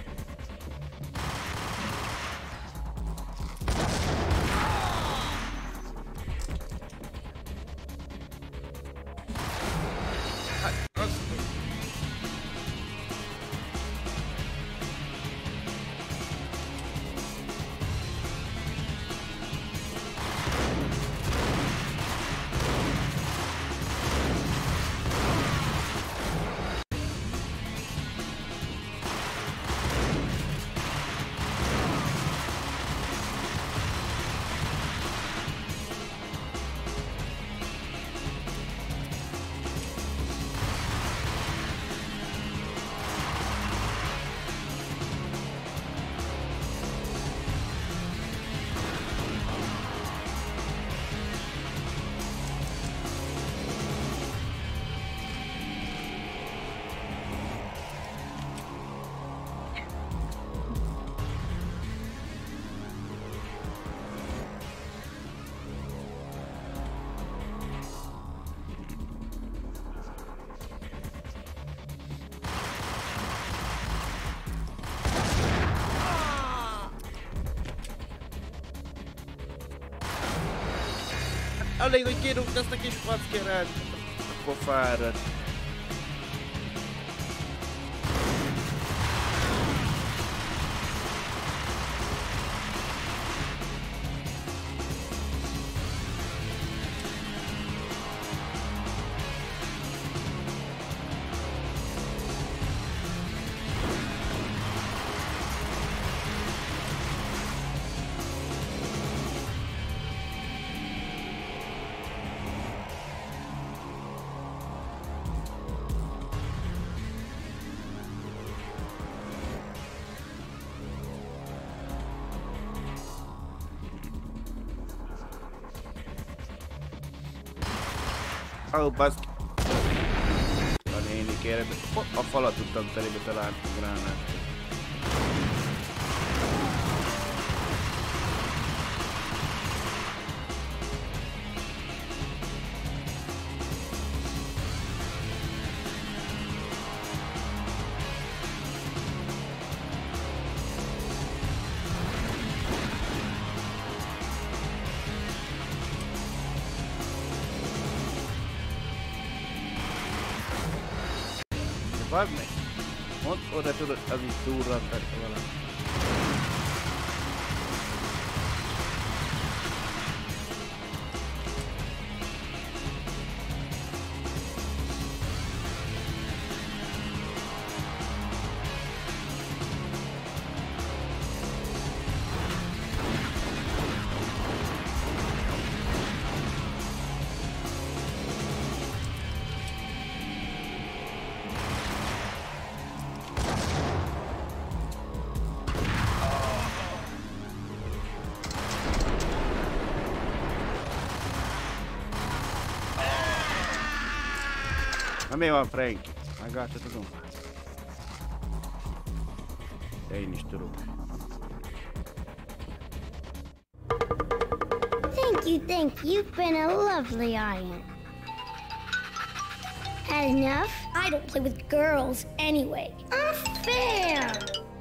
Elég, hogy kirúgd ezt a kis fackerát a pofára. Ó, oh, baszki. A néni kérem, a falat tudtam terébe találni a gránát. Várd meg! Mondd, oda tudod, az is durrantani valami. Na mi van, Frank? Megállta, tudom. De én is tudok. Thank you, thank you. You've been a lovely aunt. Had enough? I don't play with girls anyway. Unfair!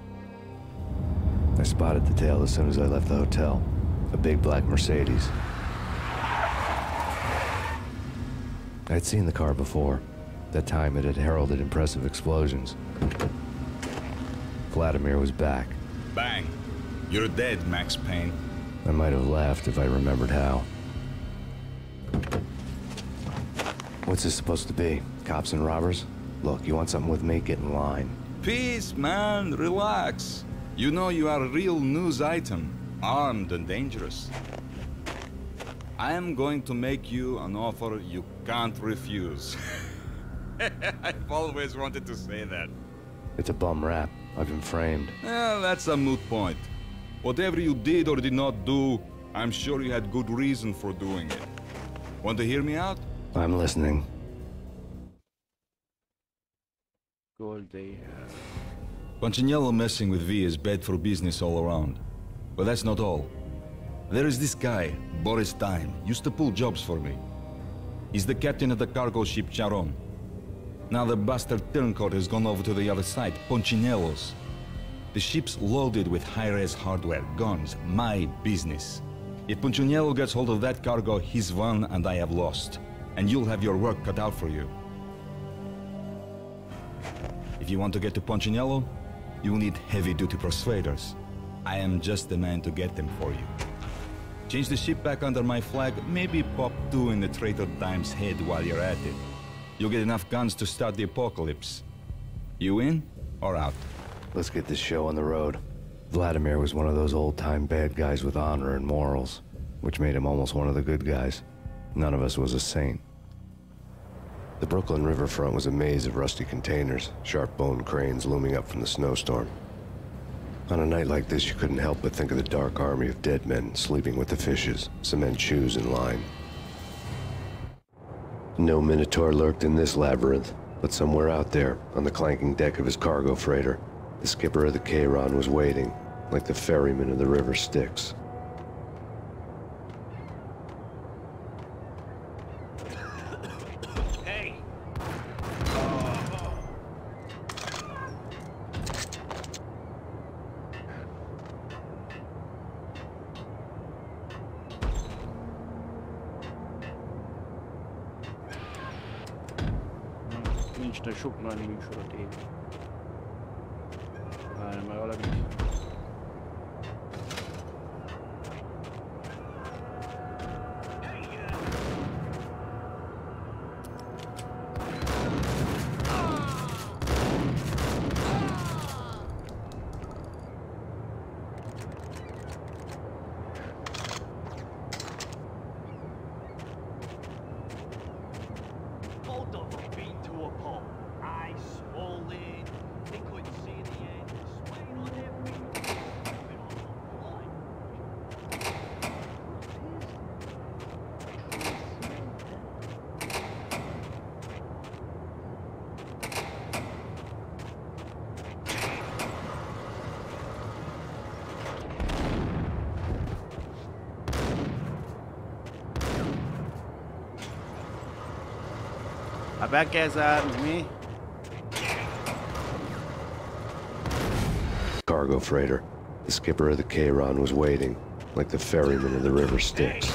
I spotted the tail as soon as I left the hotel. A big black Mercedes. I'd seen the car before. That time it had heralded impressive explosions. Vladimir was back. Bang! You're dead, Max Payne. I might have laughed if I remembered how. What's this supposed to be? Cops and robbers? Look, you want something with me? Get in line. Peace, man. Relax. You know you are a real news item. Armed and dangerous. I am going to make you an offer you can't refuse. I've always wanted to say that. It's a bum rap. I've been framed. Well, that's a moot point. Whatever you did or did not do, I'm sure you had good reason for doing it. Want to hear me out? I'm listening. Gold they have. Punchinello messing with V is bad for business all around. But that's not all. There is this guy, Boris Dime, used to pull jobs for me. He's the captain of the cargo ship Charon. Now the bastard turncoat has gone over to the other side, Punchinello's. The ship's loaded with high-res hardware, guns, my business. If Punchinello gets hold of that cargo, he's won and I have lost. And you'll have your work cut out for you. If you want to get to Punchinello, you'll need heavy-duty persuaders. I am just the man to get them for you. Change the ship back under my flag, maybe pop two in the traitor Dime's head while you're at it. You'll get enough guns to start the apocalypse. You in or out? Let's get this show on the road. Vladimir was one of those old-time bad guys with honor and morals, which made him almost one of the good guys. None of us was a saint. The Brooklyn riverfront was a maze of rusty containers, sharp-boned cranes looming up from the snowstorm. On a night like this, you couldn't help but think of the dark army of dead men sleeping with the fishes, cement shoes in line. No Minotaur lurked in this labyrinth, but somewhere out there, on the clanking deck of his cargo freighter, the skipper of the Charon was waiting, like the ferryman of the river Styx. Hey! Nincs de sok nagy műsorot én. Várj meg valamit. Both of them beat to a pulp. Eyes swollen. They couldn't see the end. Sweating on their feet. Dripping on the blood. Ha be kell zárni, mi? Cargo freighter. The skipper of the Charon was waiting, like the ferryman of the river Styx.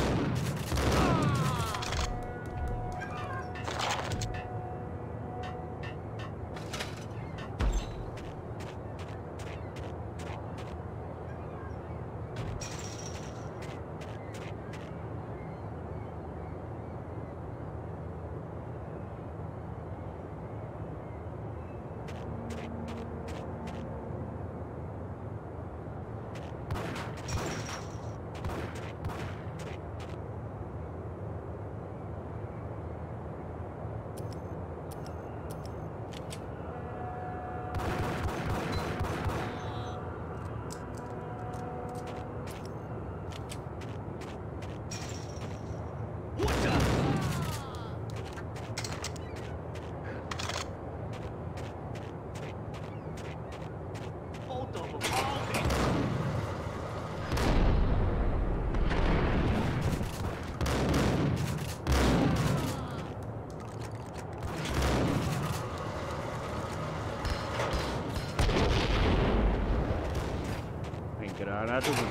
már tudom.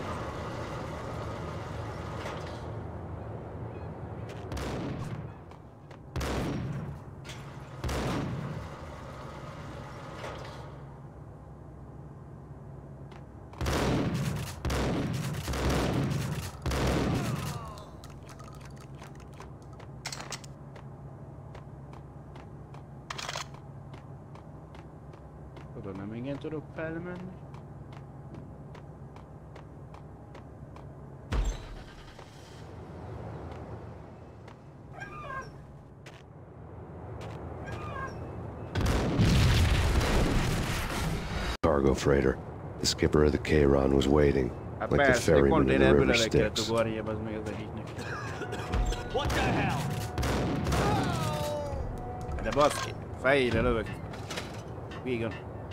Oda nem igen tudok felmenni. Cargo freighter. The skipper of the Chiron was waiting, Hát like the persze, ferryman in the konténerből river ele kellett Styx. ugorjam, az még az egyiknek. What the hell? De baszki, fejére lövök. Vígan.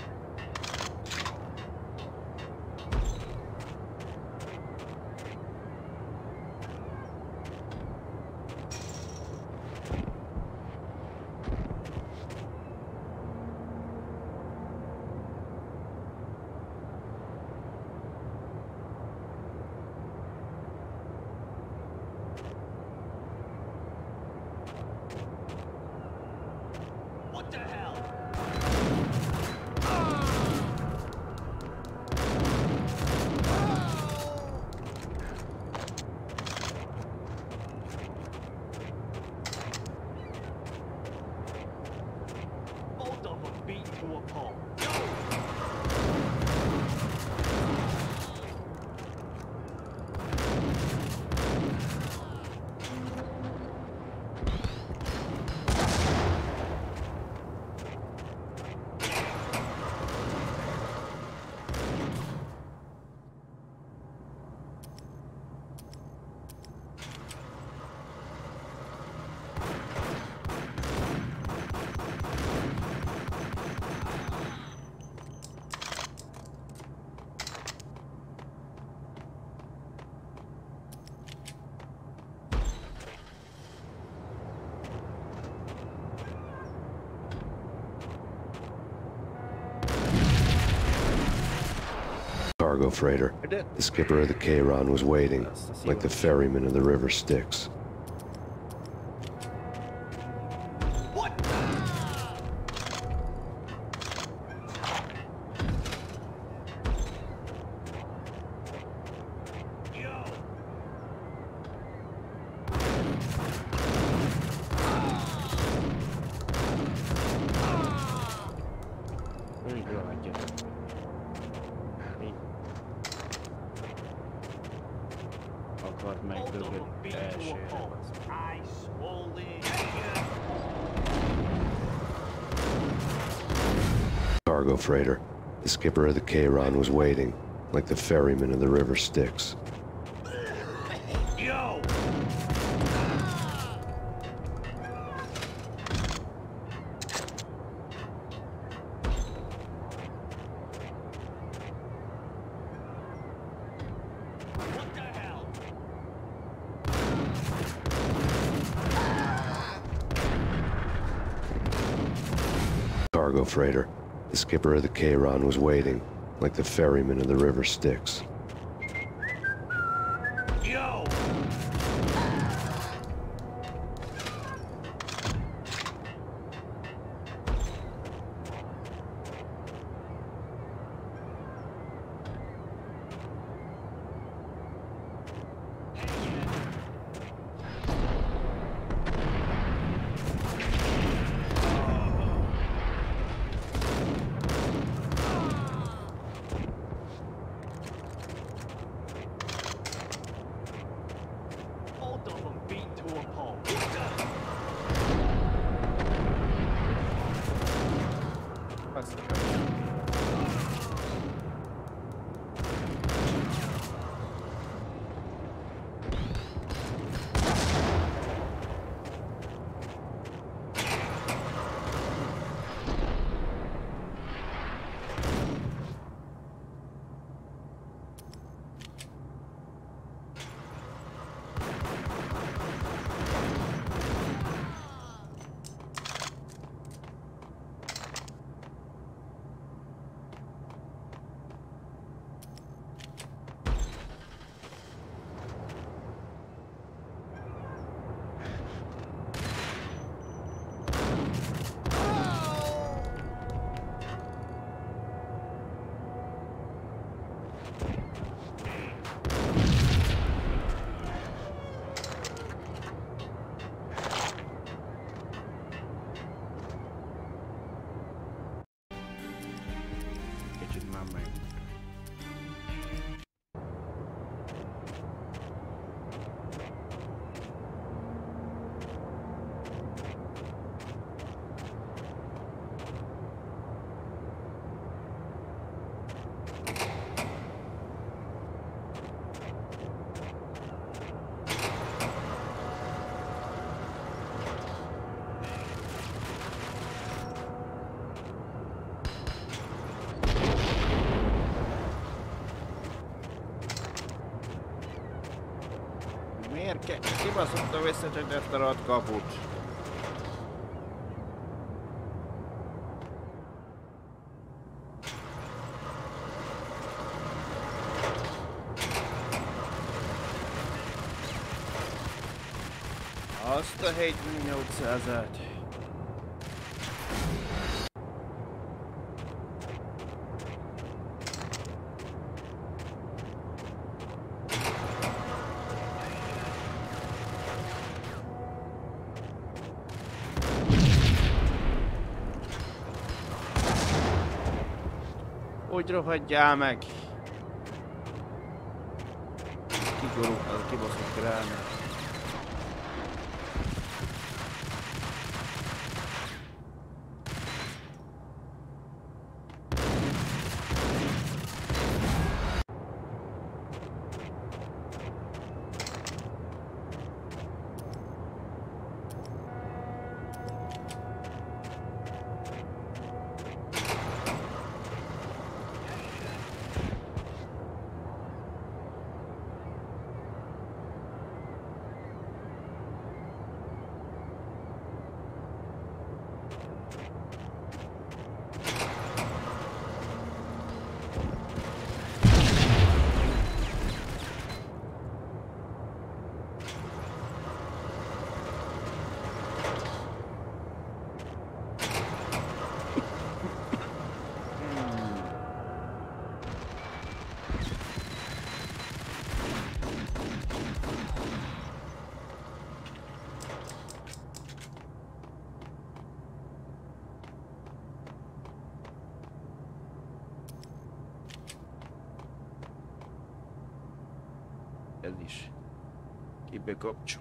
What the hell? Both of them beat to a pulp. Cargo freighter. The skipper of the Chiron was waiting, like the ferryman in the river Styx. What? Yo. Úgy jó, hagyja. Mi? Akart megdögöd elsőre. I swollen. Cargo freighter. The skipper of the Chiron was waiting, like the ferryman in the river Styx. Yo. What the hell? Cargo freighter. The skipper of the Chiron was waiting, like the ferryman in the river Styx. Yo. Both of them beat to a pulp. Baszki. Kibaszottam visszacsegni ezt a rohadt kaput. Azt a hétmillió-nyolcszázat. Úgy rohadjál meg! Kigorul, az a kibaszott gránát. Ez is kibekapcsol.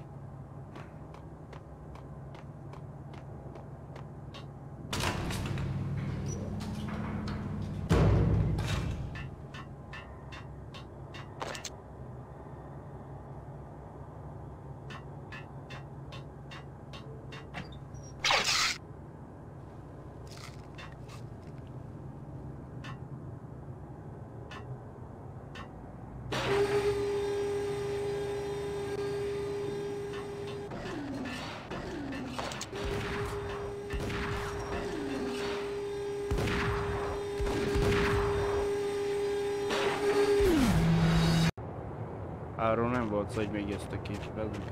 Arról nem volt szó, hogy még ezt a két velünk.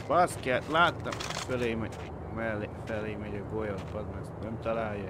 Baszki, hát láttam. Fölé megy. Mellé, felé megy a golyó. Nem találja.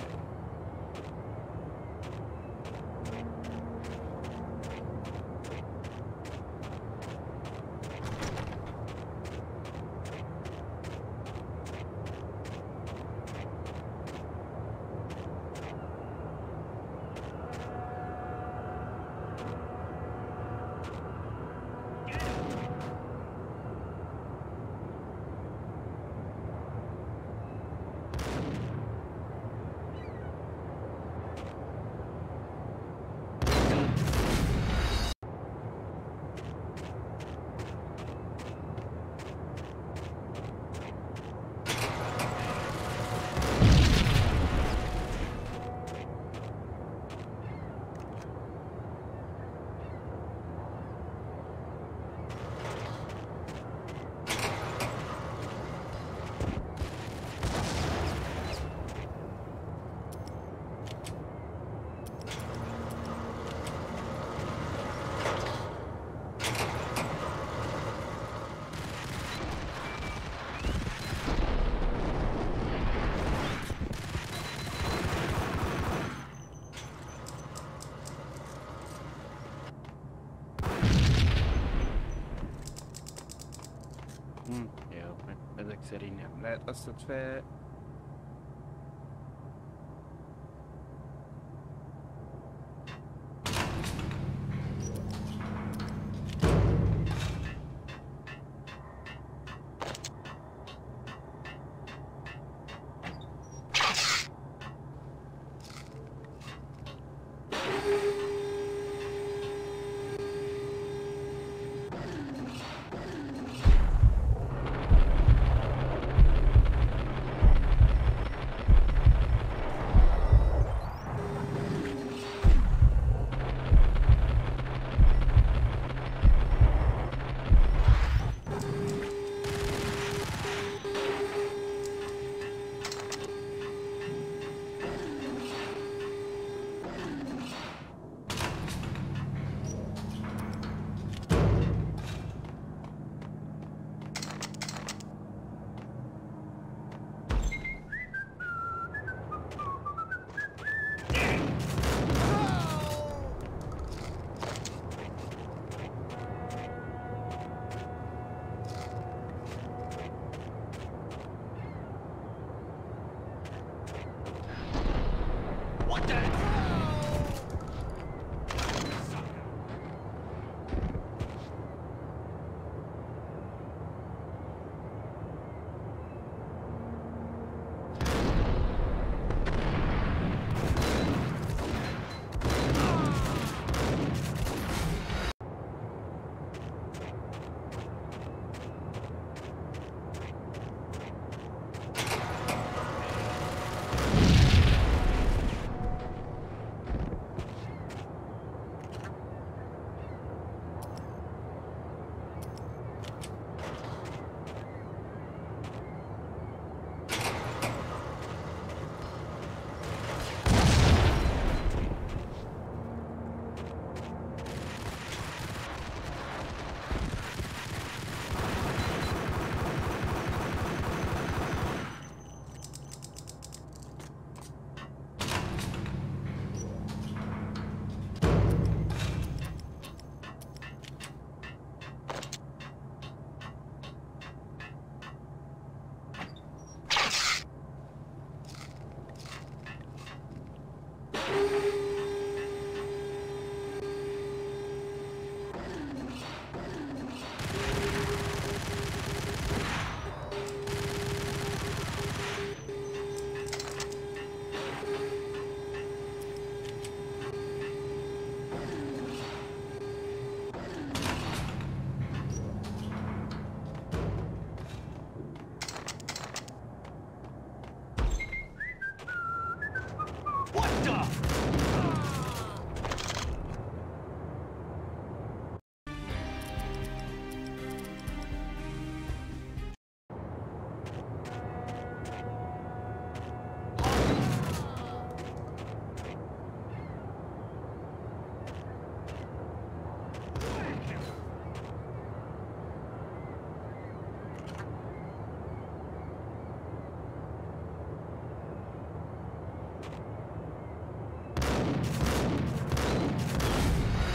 Hm, jó, ezek szerint nem lehet azt ott fel...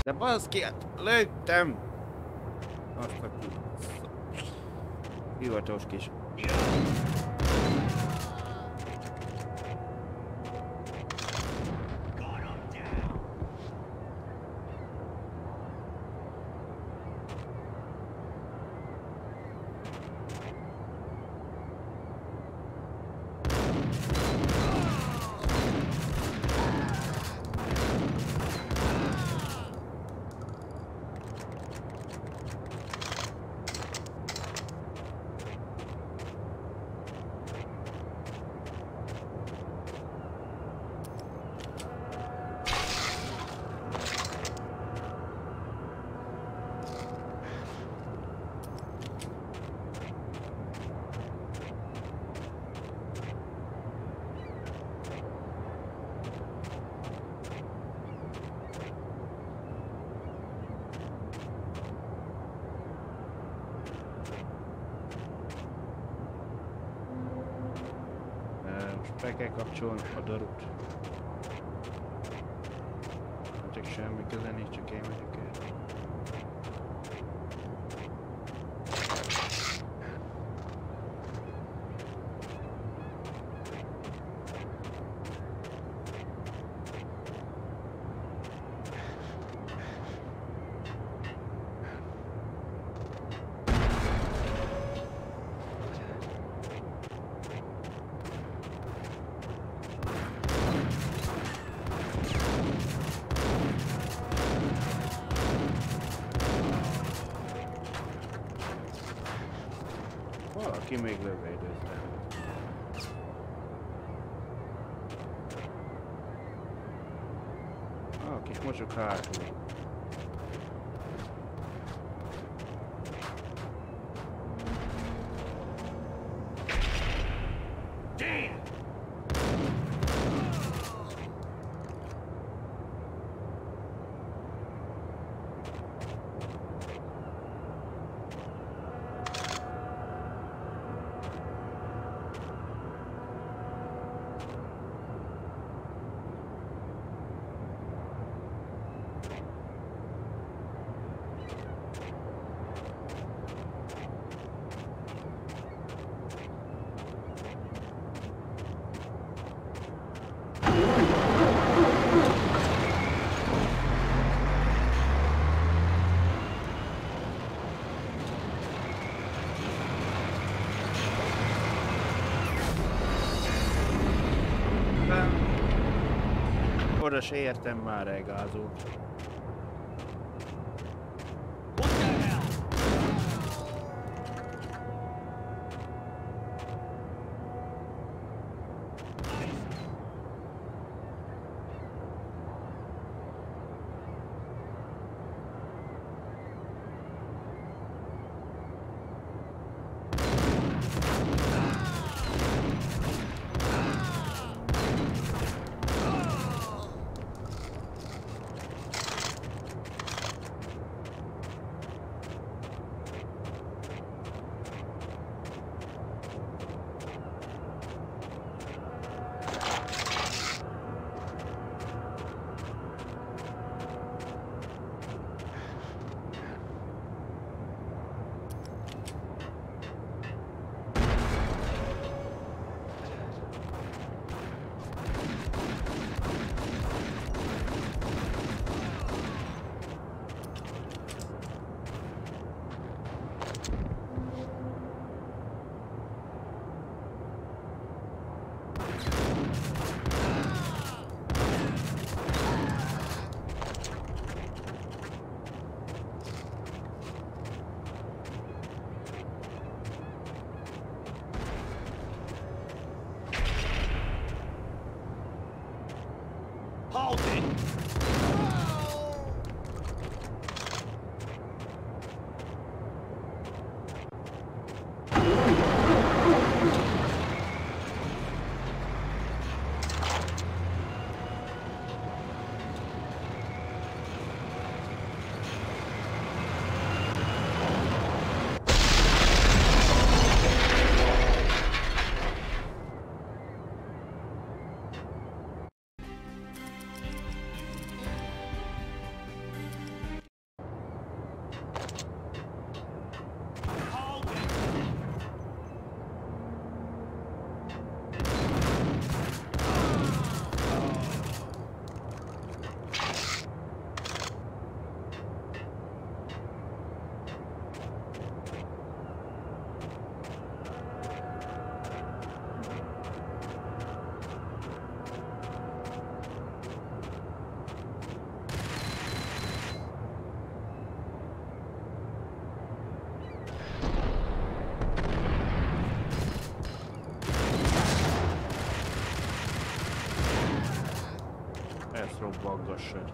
De baszki, lőttem! Azt a hivatos kis... Be kell kapcsolni a darut. Csak semmi köze nincs, csak én megyek el. Valaki még lövédőzte. Ah, kis mocsok hátul. Oda se értem már elgázolt. robbangassad.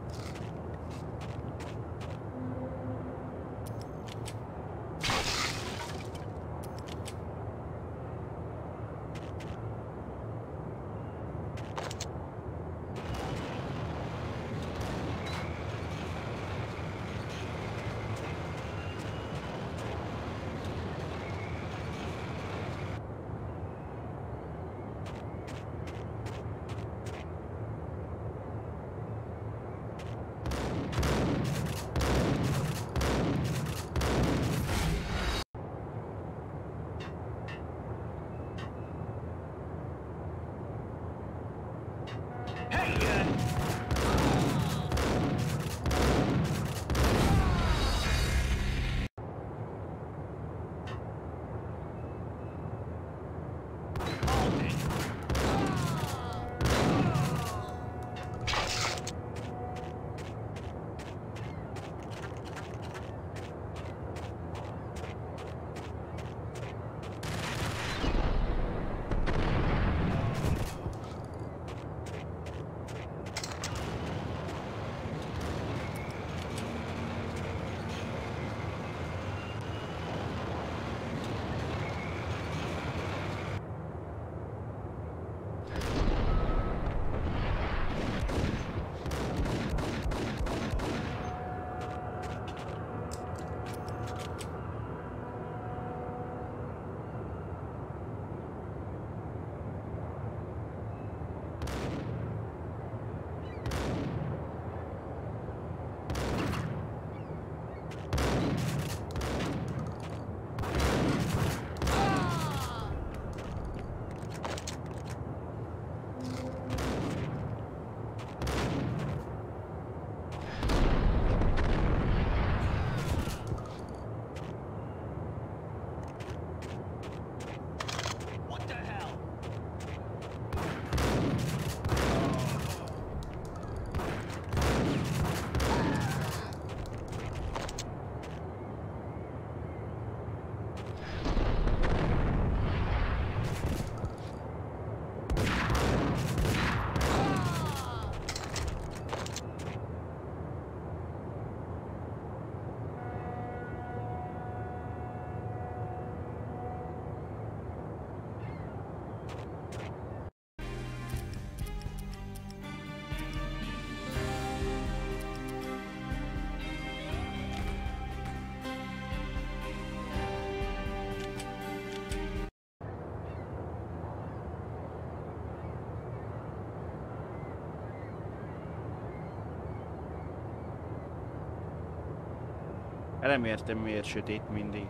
Nem értem, miért sötét mindig.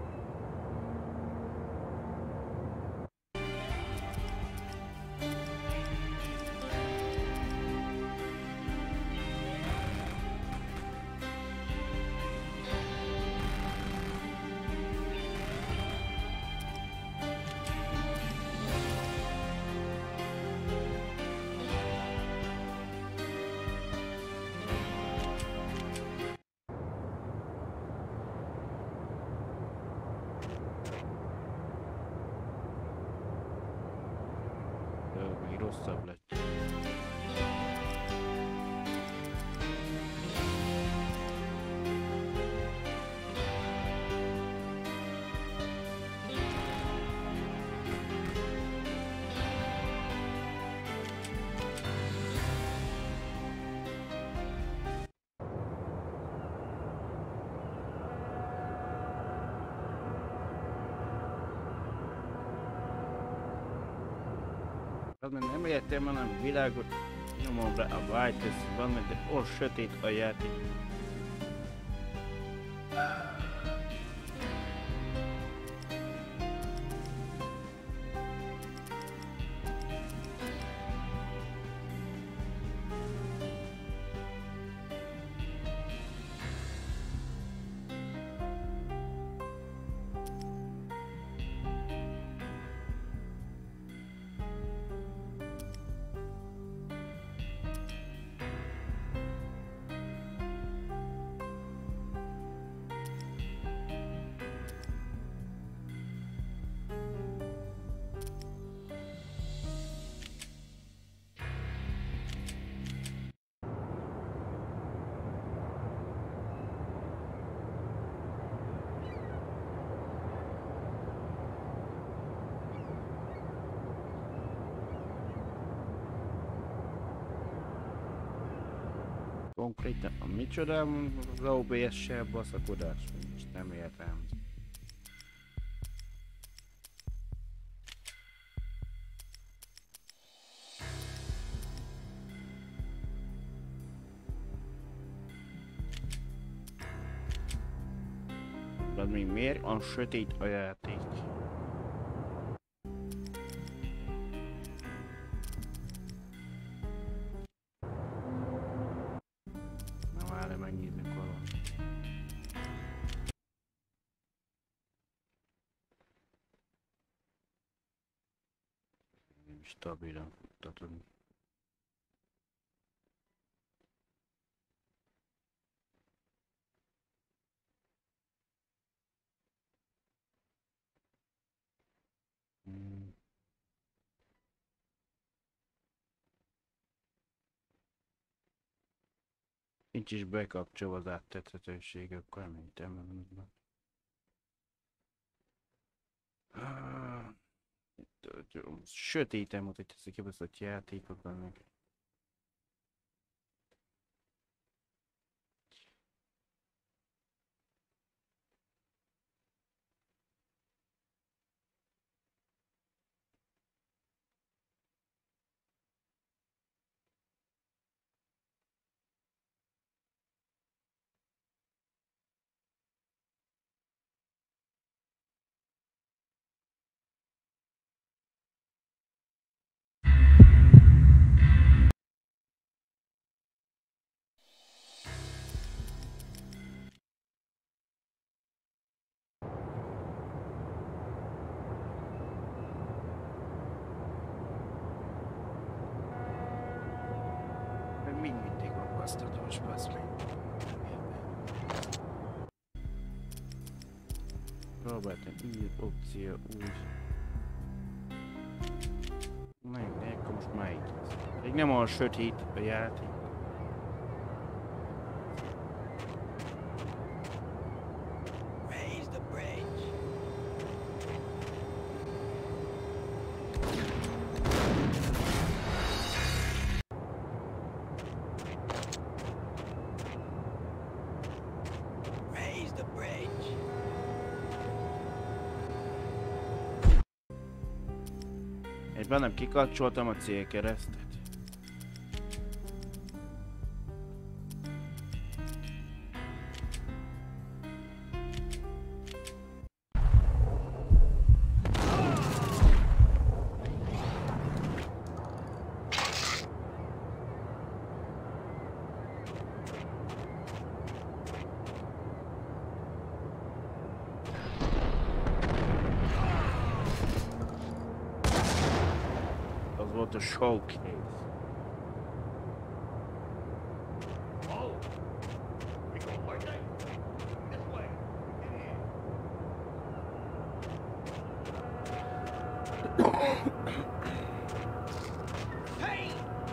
Még rosszabb lett. Nem értem, hanem világot nyomom rá a vágyt, ez van, de olyan sötét a játék. konkrétan a micsoda az o bé es-sel baszakodás, most nem értem. De még miért a sötét a játék? Na várj, megnézzük valamit. Stabilan futtatod. Hmm. Nincs is bekapcsolva az áttethetőség, akkor nem értem. Sötéten mutatja ezt a kibaszott játékokban meg. Még mindig van basztatós, basz meg. Próbáltam így, opció, úgy. Na jó, de akkor most melyik lesz? Még nem olyan sötét a játék. Raise the bridge. Raise the bridge. És bennem kikapcsoltam a célkeresztet. Az volt a showcase. Oh, we go birthday? This way. Hey!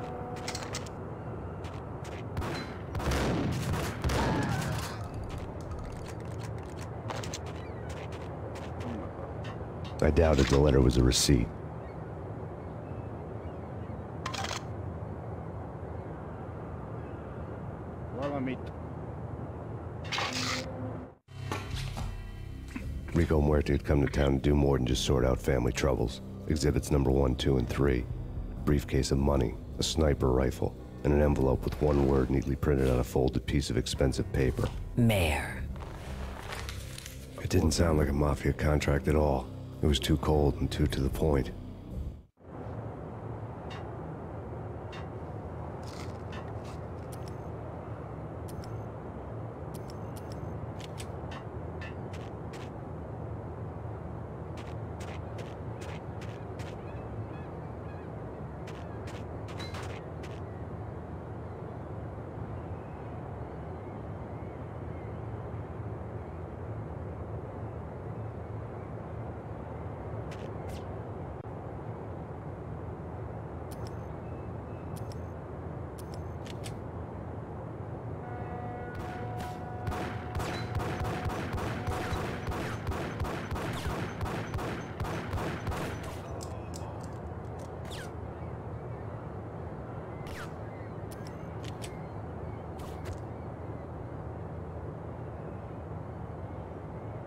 I doubted the letter was a receipt. Valamit. Rico Muerte had come to town to do more than just sort out family troubles. Exhibits number one, two, and three. A briefcase of money, a sniper rifle, and an envelope with one word neatly printed on a folded piece of expensive paper. Mayor. It didn't sound like a mafia contract at all. It was too cold and too to the point.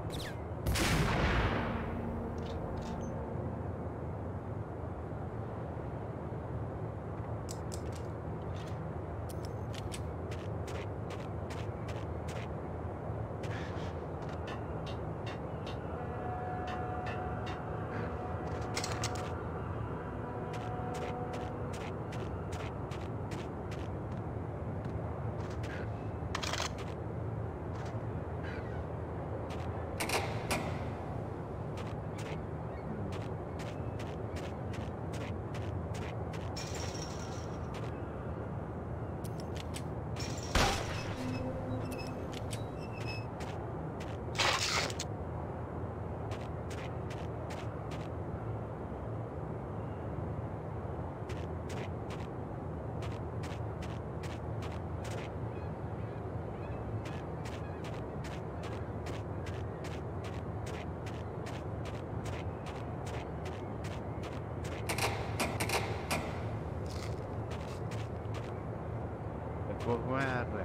Akkor várj.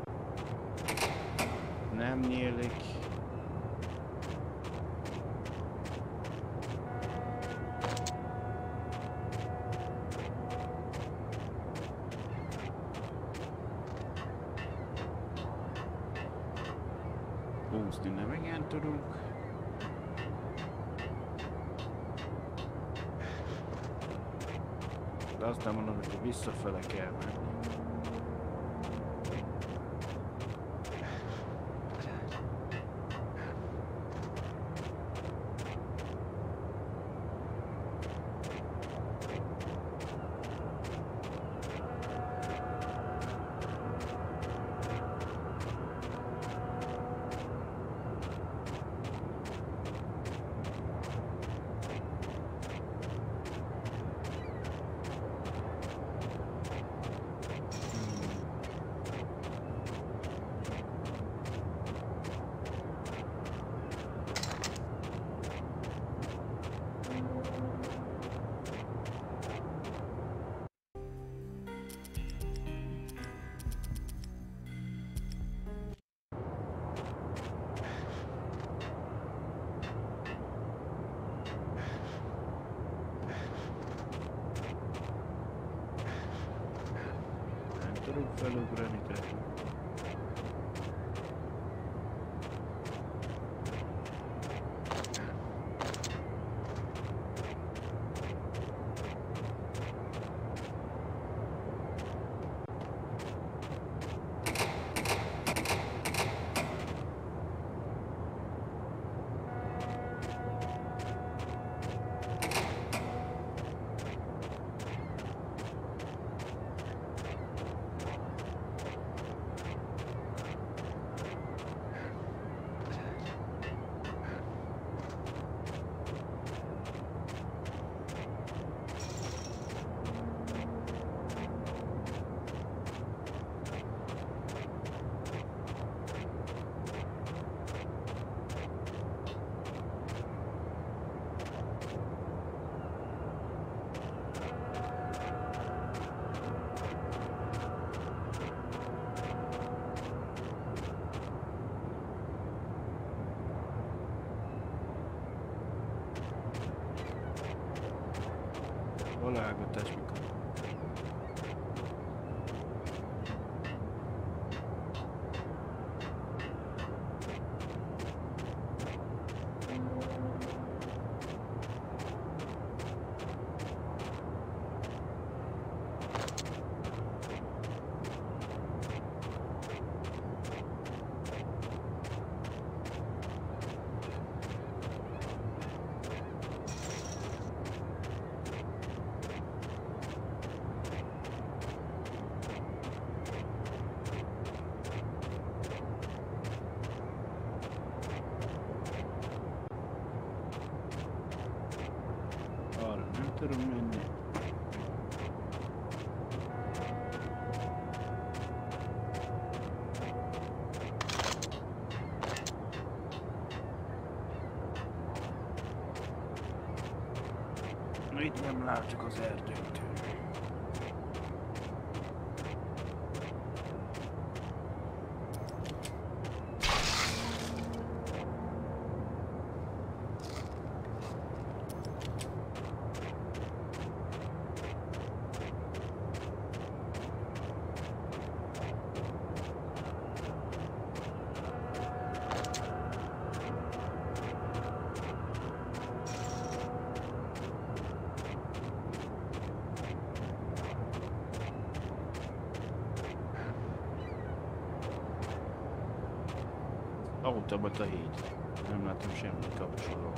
Nem nyílik. Húzni nem igen tudunk. De aztán mondom, hogy visszafele kell menni. Tudunk felugrani, tehát. Találgatás mikor? Tudom menni. Itt nem látjuk az erdőt. Automata híd. Nem látom semmi kapcsoló.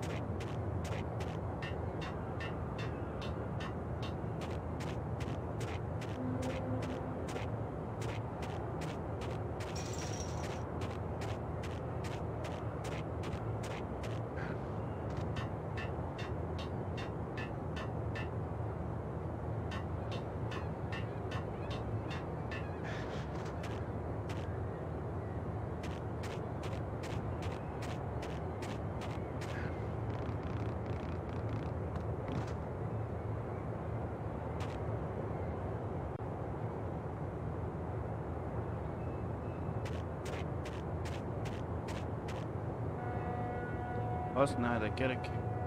Használd a kerek.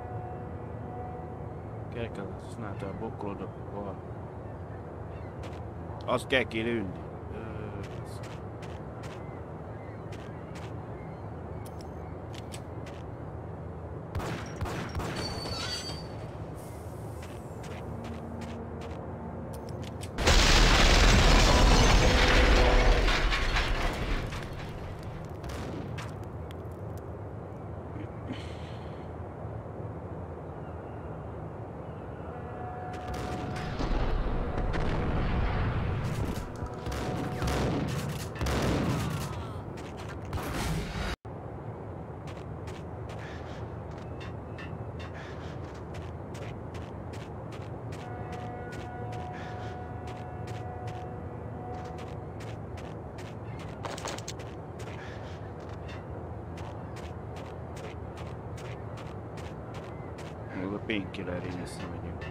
Kereket használta a bokkolódokból. Azt kell kilőni. A painkillerin összemegyünk.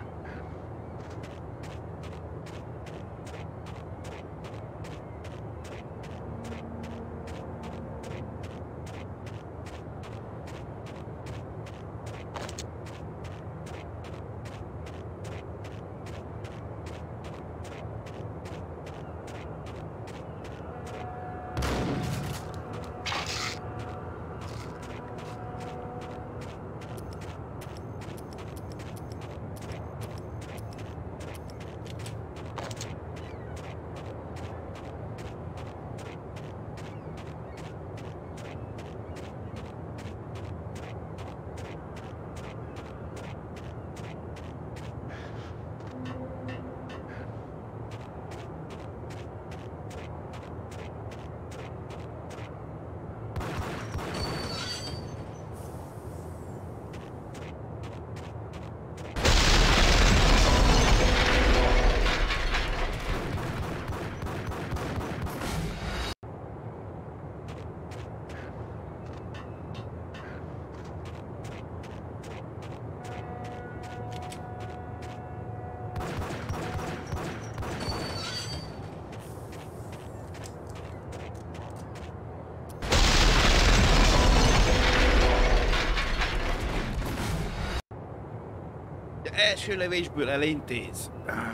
Első lövésből elintéz.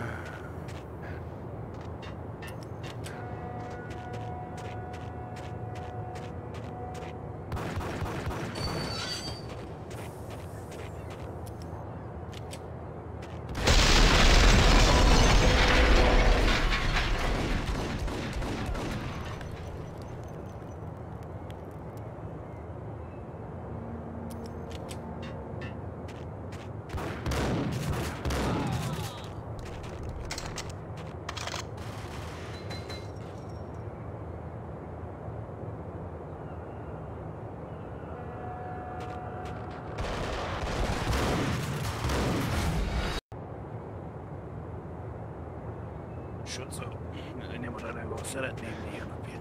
Sokszor nem arra szeretném néha napjönni.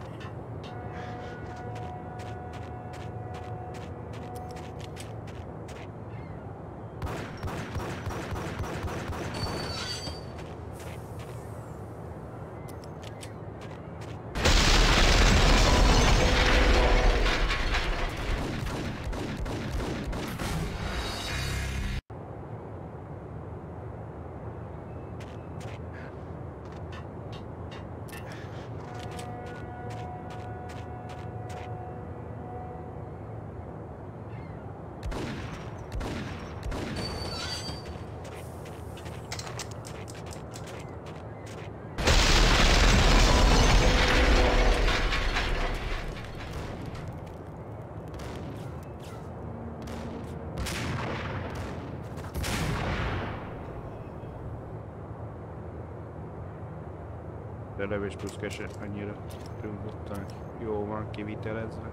De lövés plusz kese annyira túlzottan jó van kivitelezve.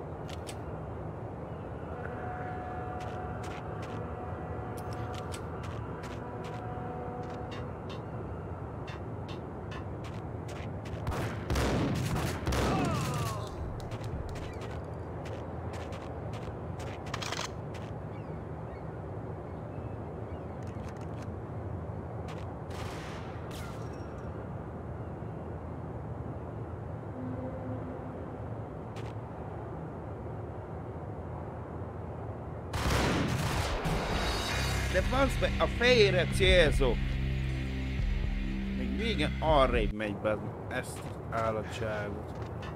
De bazd meg, a fejére célzok! Még végén arrébb megy bazd meg, ezt az állatságot.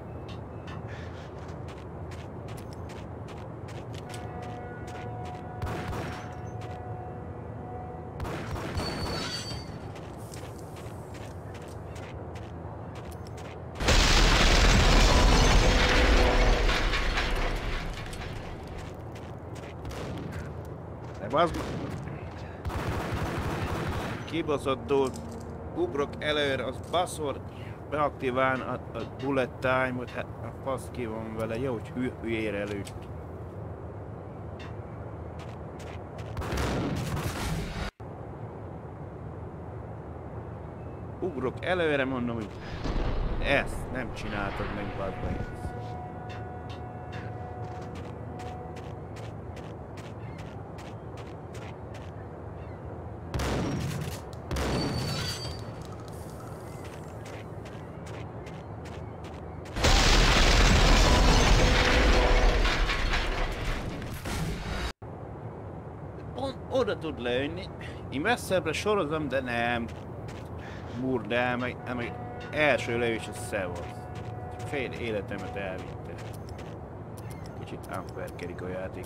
De bazd meg! Kibaszott dolg, ugrok előre, az baszol, beaktiválni a, a bullet time-ot, hát a fasz ki van vele, jó, hogy hű, hülyére előtt. Ugrok előre, mondom, hogy ezt nem csináltad meg, bazd meg. Oda tud lőni. Én messzebbre sorozom, de nem. Murd el, meg, meg első lövés a szevasz. Fél életemet elvitte. Kicsit unfair-kedik a játék.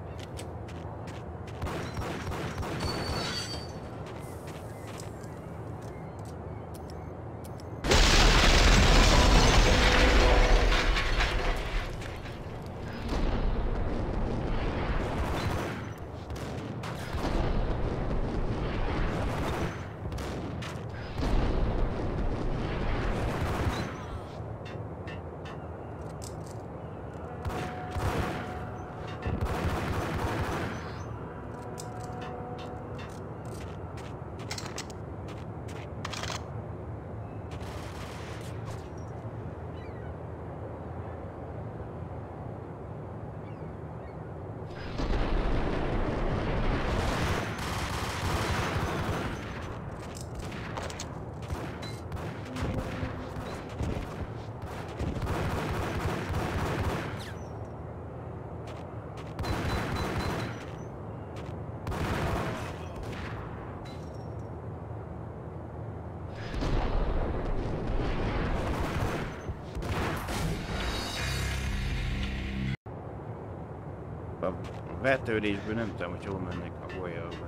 A vetődésből nem tudom, hogy hol mennek a golyóba.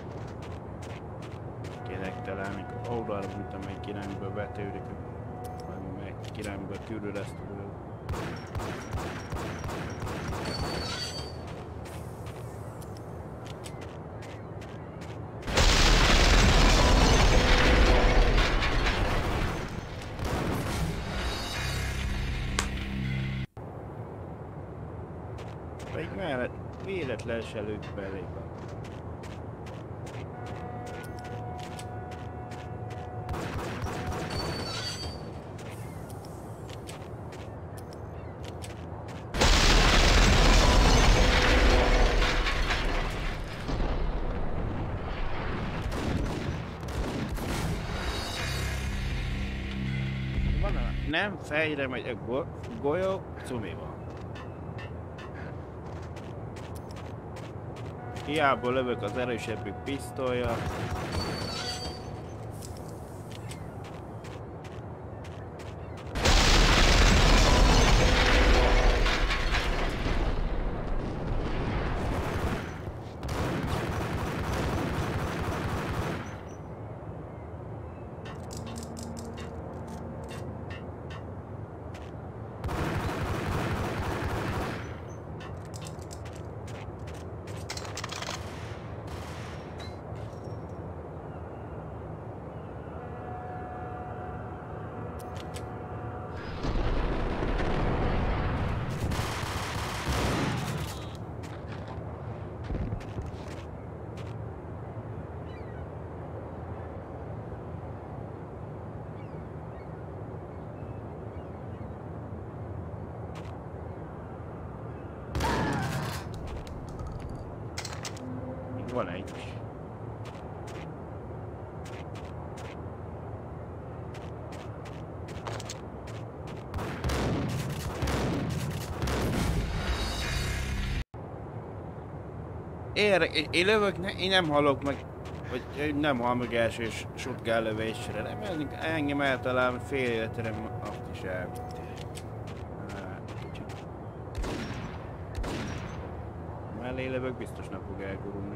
Kének találni, oldalra mondtam, melyik irányba vetődik, vagy melyik irányba körül ezt a golyót. Vagy mellett véletlen se lőtt belé. Van a nem fejre megy a go golyó, cumi van. Hiába lövök az erősebbük pisztolya. Van egy. Érdek, én lövök, ne, én nem hallok meg, vagy nem hall meg első shotgun lövésre, nem, engem eltalál, fél életre azt is elvitte. Mellé lövök, biztos nem fog elgurulni.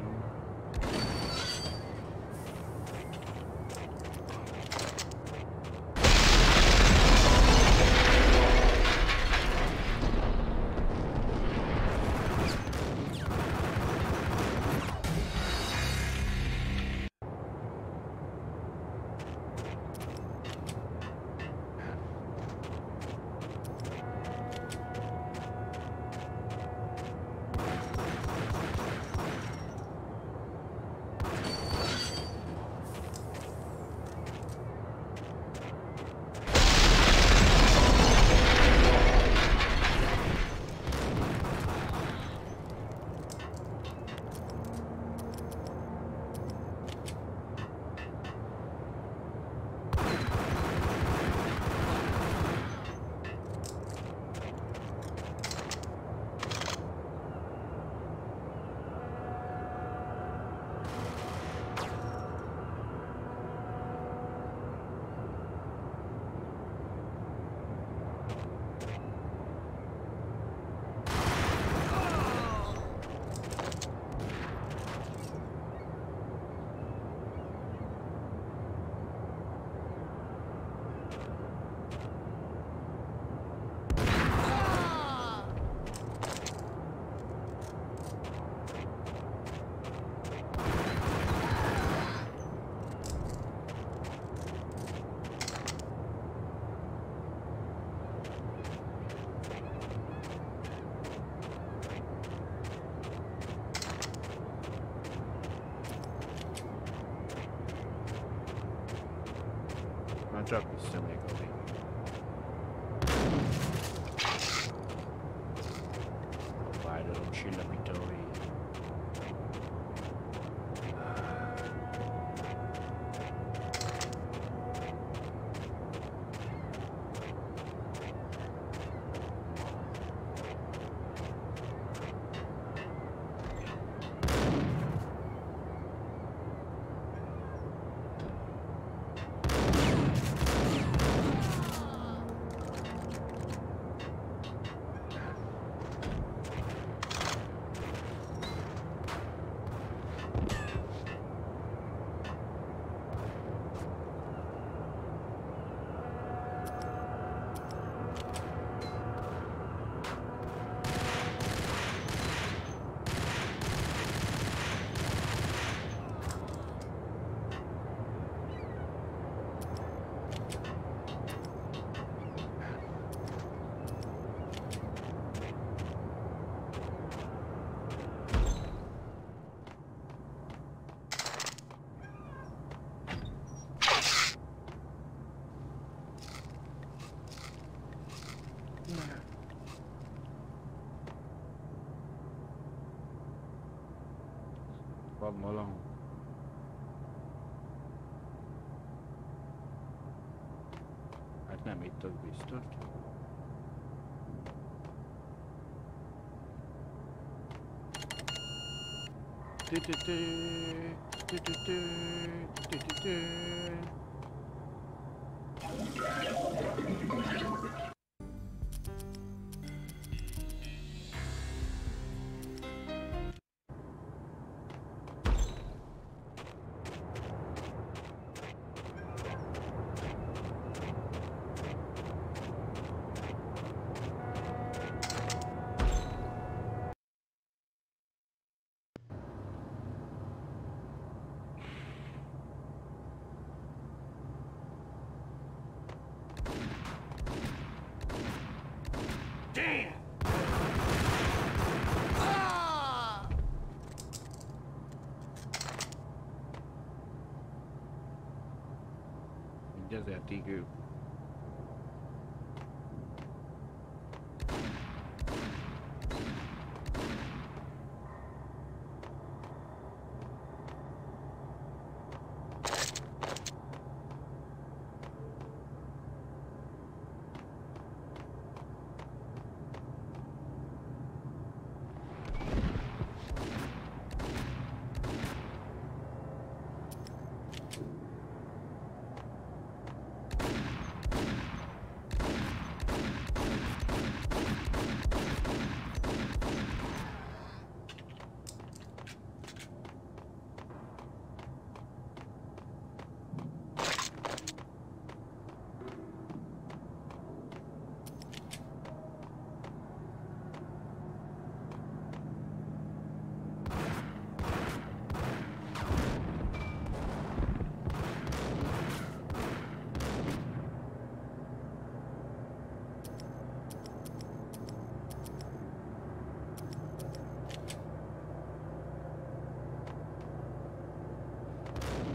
Csak vissza még a végén. A fájdalom csillapítói. Van valahol. Hát nem itt, az biztos. Tü-tü-tü, tü-tü-tü, tü-tü-tü. Damn! Ah! Desert Eagle.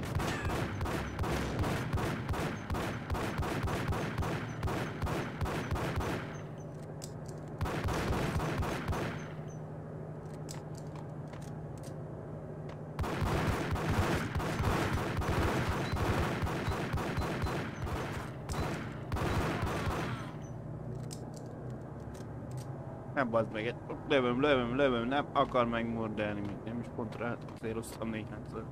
Nem bazd meg, lövöm, lövöm, lövöm, nem akar megmordelni, még nem is pont rá céloztam néhányszor.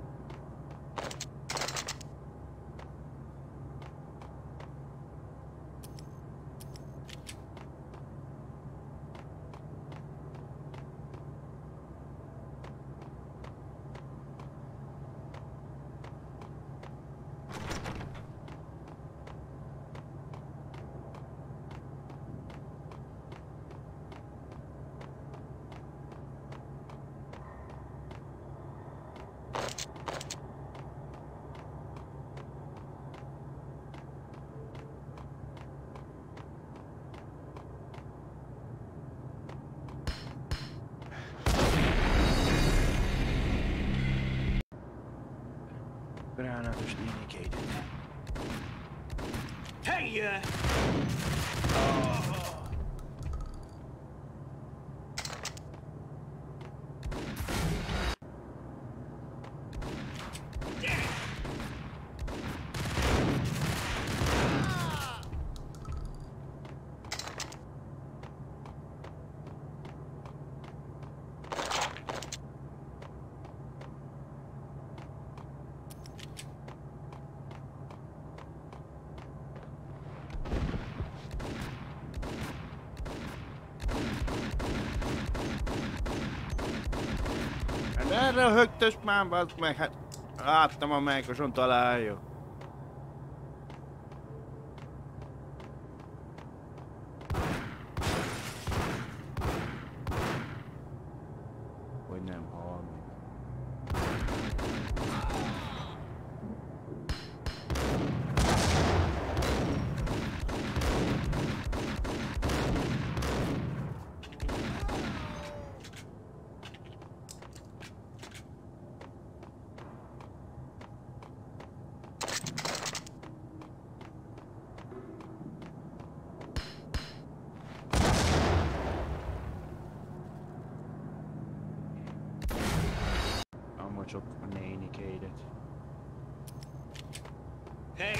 Gránátos nénikédet. Hey, uh... Erre a högtös már, bazd meg, hát láttam a melkoson találja. Hogy nem hal meg. Csak a nénikédet. Hey!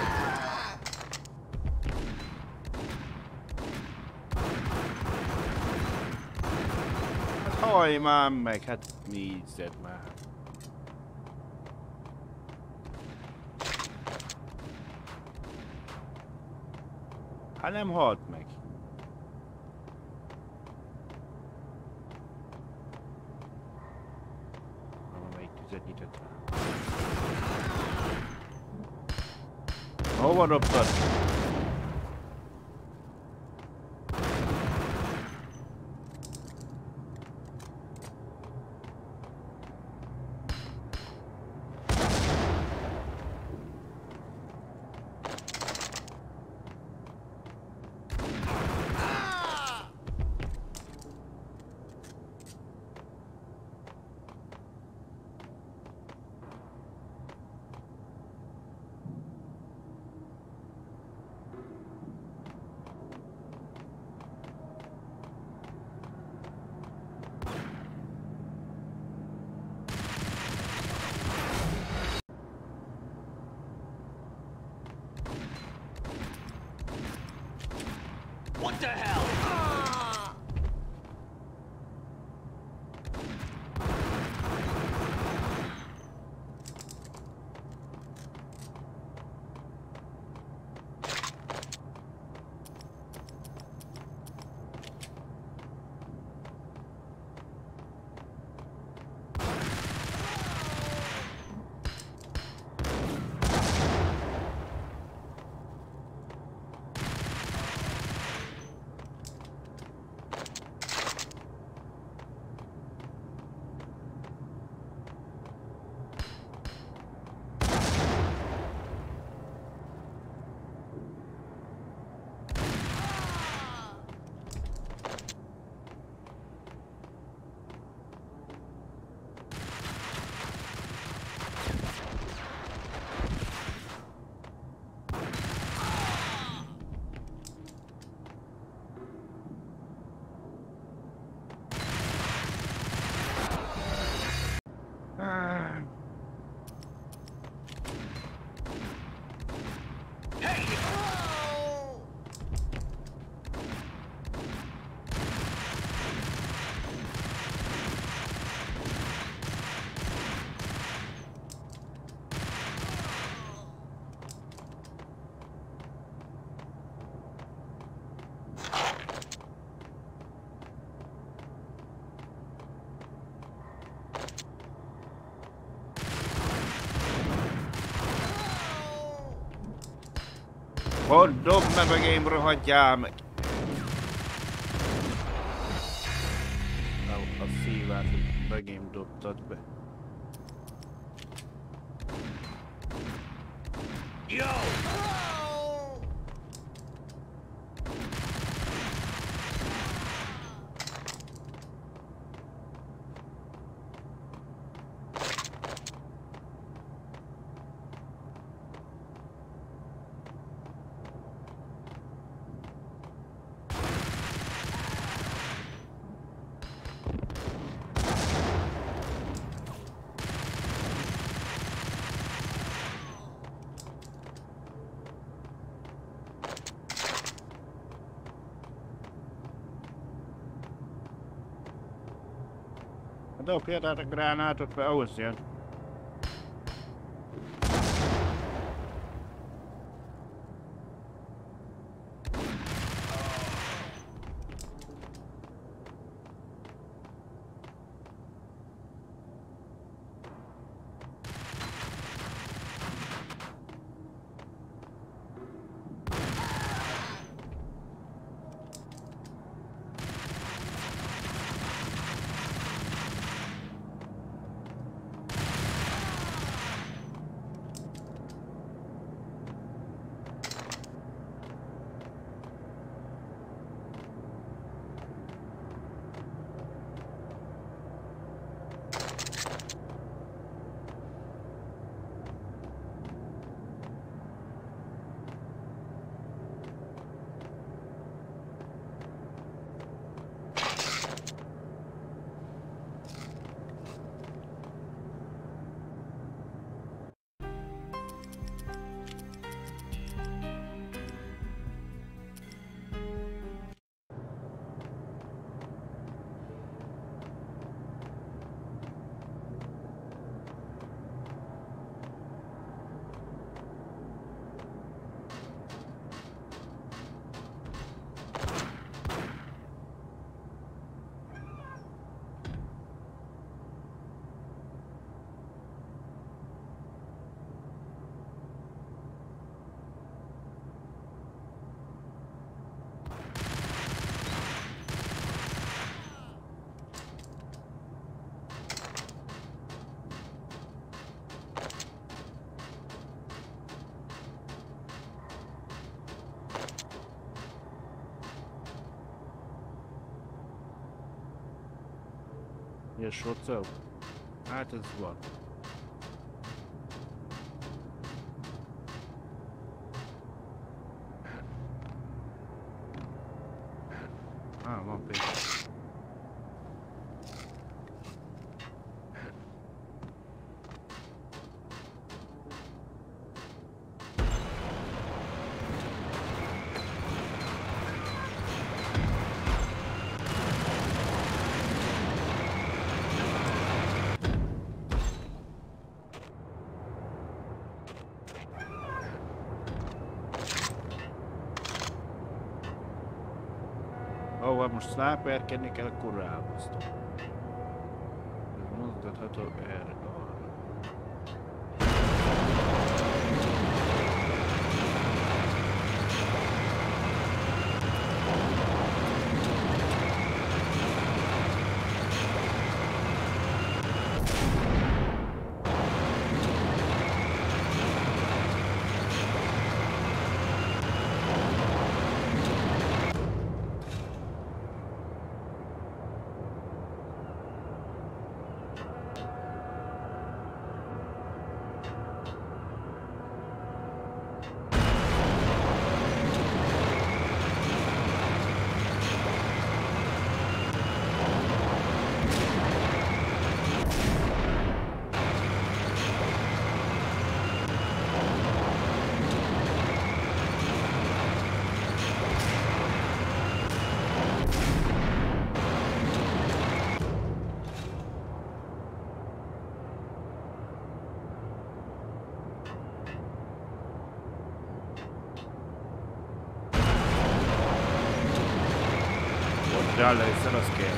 Hát hallj már meg, hát nézzed már. Hát nem halt meg. Hova dobtad? Hogy dob me meg én, rohadjál meg! A, a szívát, hogy megint dobtad be. Yo! Dobja tehát a gránátot, mert ahhoz jön. És ott hát ez van. Ah, van pénz. Ó, hát most sniperkedni kell, akkor rábasztom. Ez mozgatható erre, arra. De először az kell.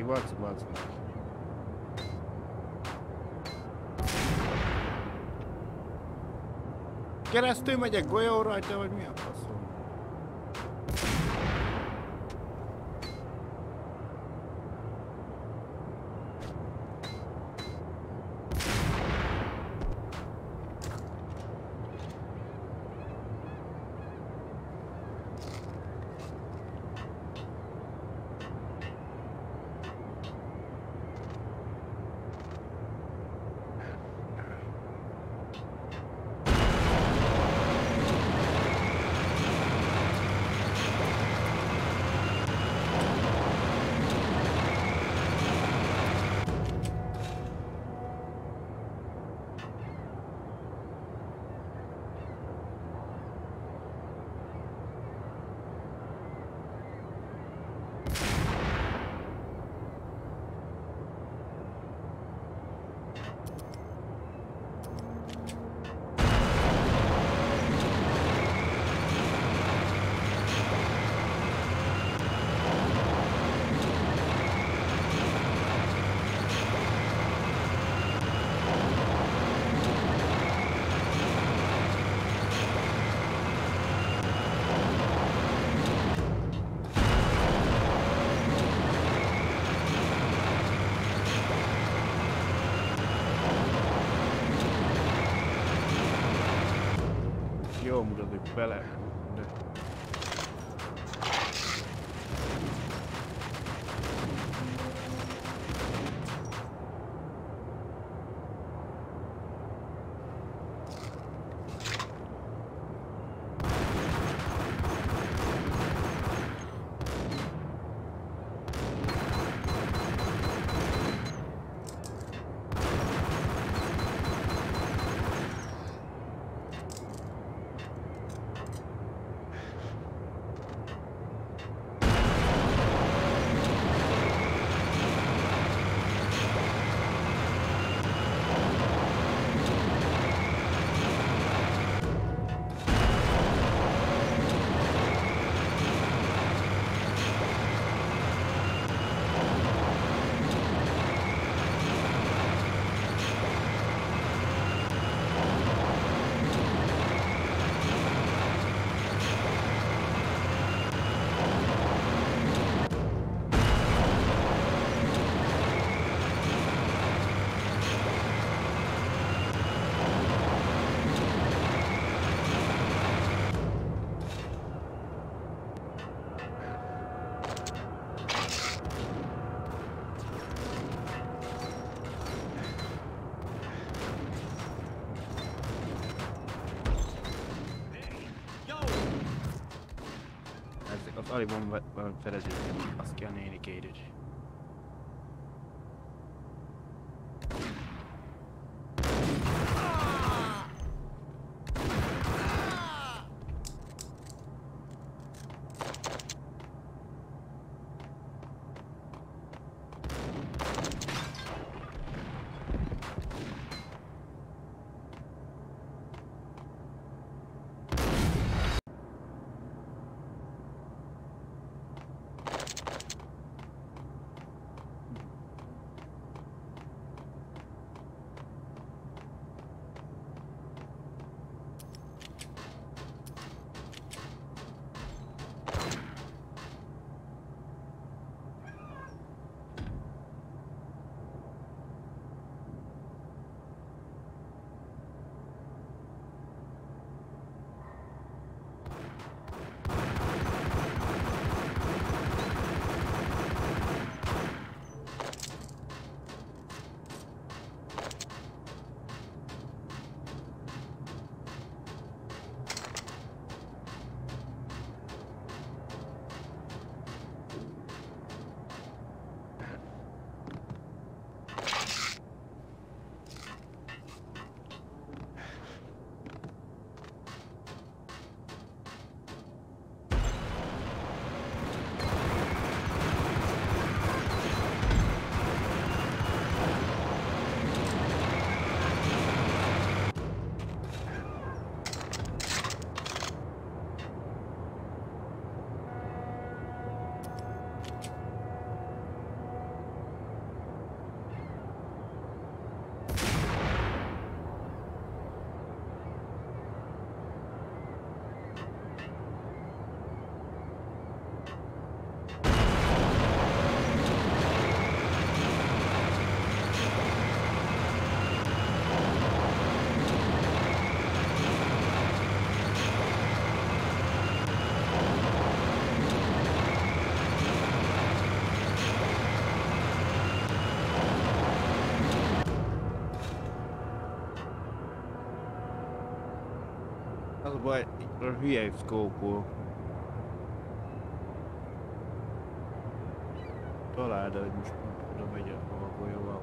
Nyugodsz, bazd meg. Keresztül megyek golyó rajta, vagy mi a faszom? Jó mutatjuk bele. De... Az alig van, van fedezés, azt kell nénikédés. Az a baj, a hülye szkópul. Találd el, hogy most oda megy a golyóval.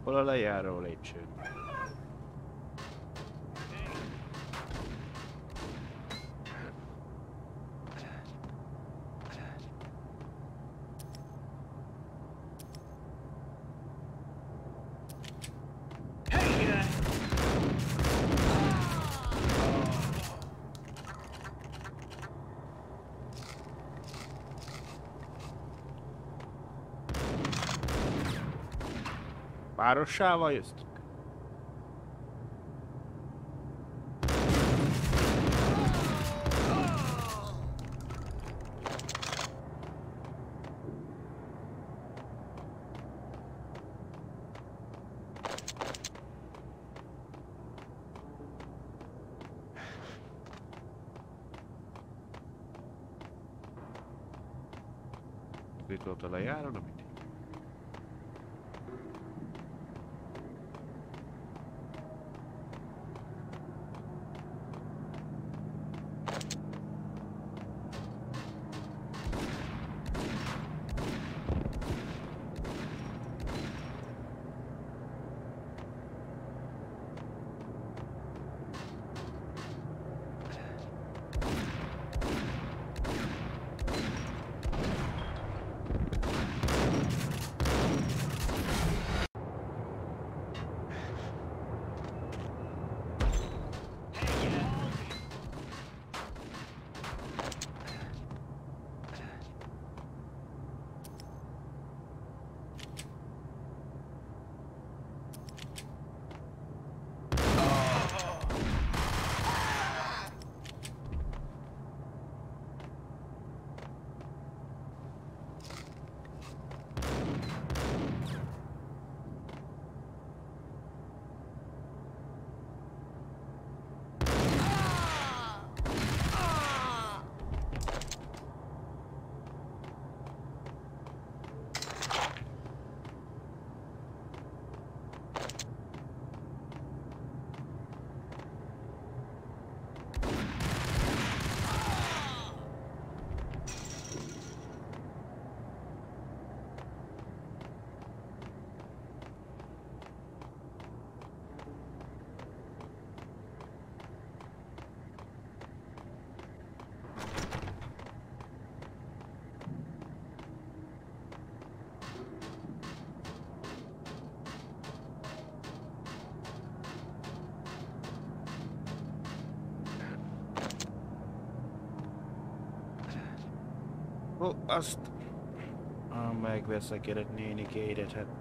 Hol a lejáró lépcső? Párossával jöttök? Itt volt a lejáró, amit? Ó, azt... Ah, megveszek egy nénikédet, hát...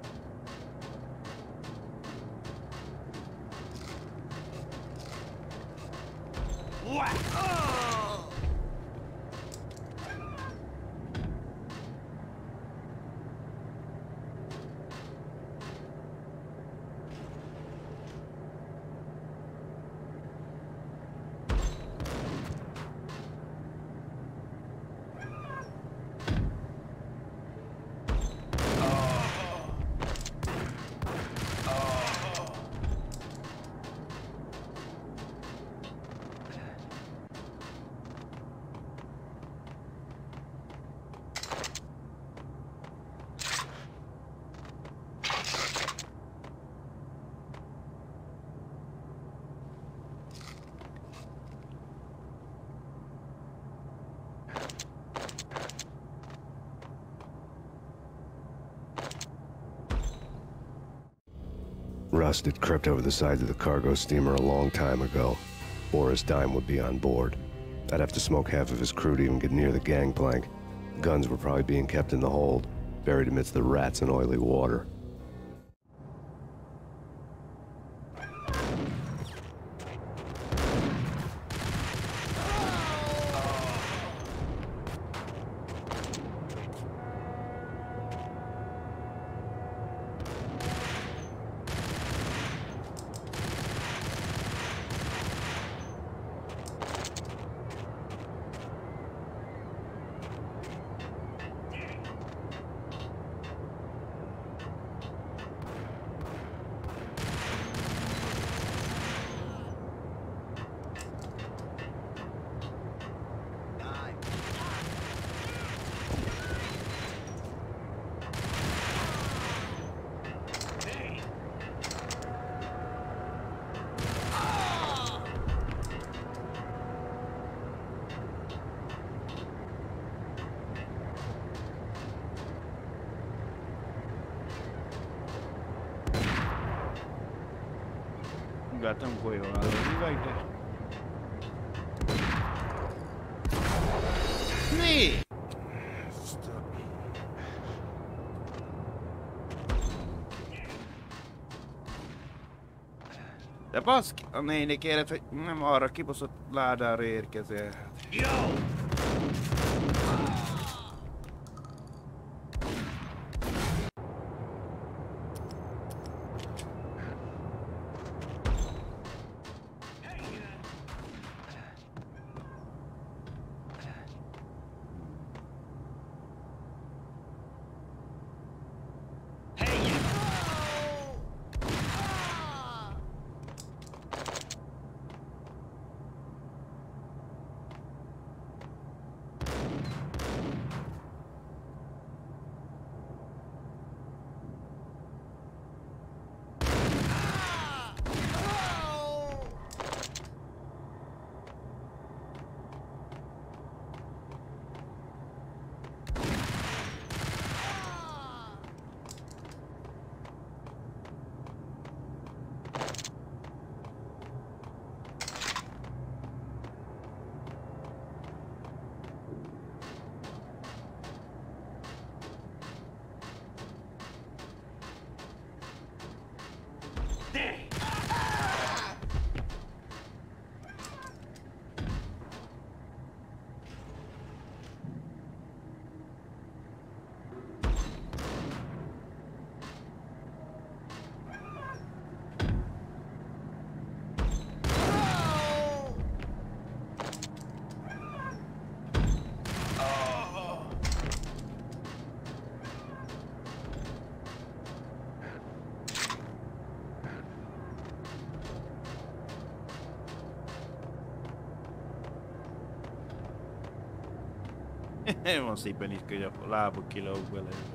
Rust had crept over the sides of the cargo steamer a long time ago. Boris Dime would be on board. I'd have to smoke half of his crew to even get near the gangplank. The guns were probably being kept in the hold, buried amidst the rats and oily water. Gattam coi va, vai. Niin! Ja paski... Oh, niin, ne kielet... Nämä arkkipusot laadaan riirkäisiä. Joo! Non si penisco io la buchilo quelle.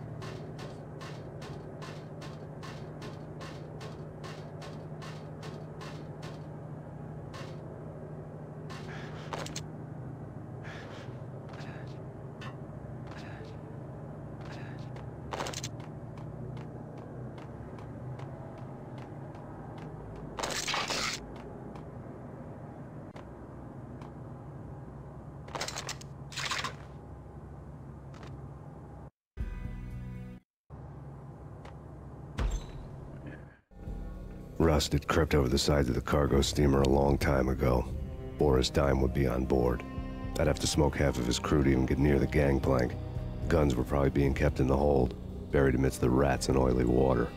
Rust had crept over the sides of the cargo steamer a long time ago. Boris Dime would be on board. I'd have to smoke half of his crew to even get near the gangplank. Guns were probably being kept in the hold, buried amidst the rats and oily water.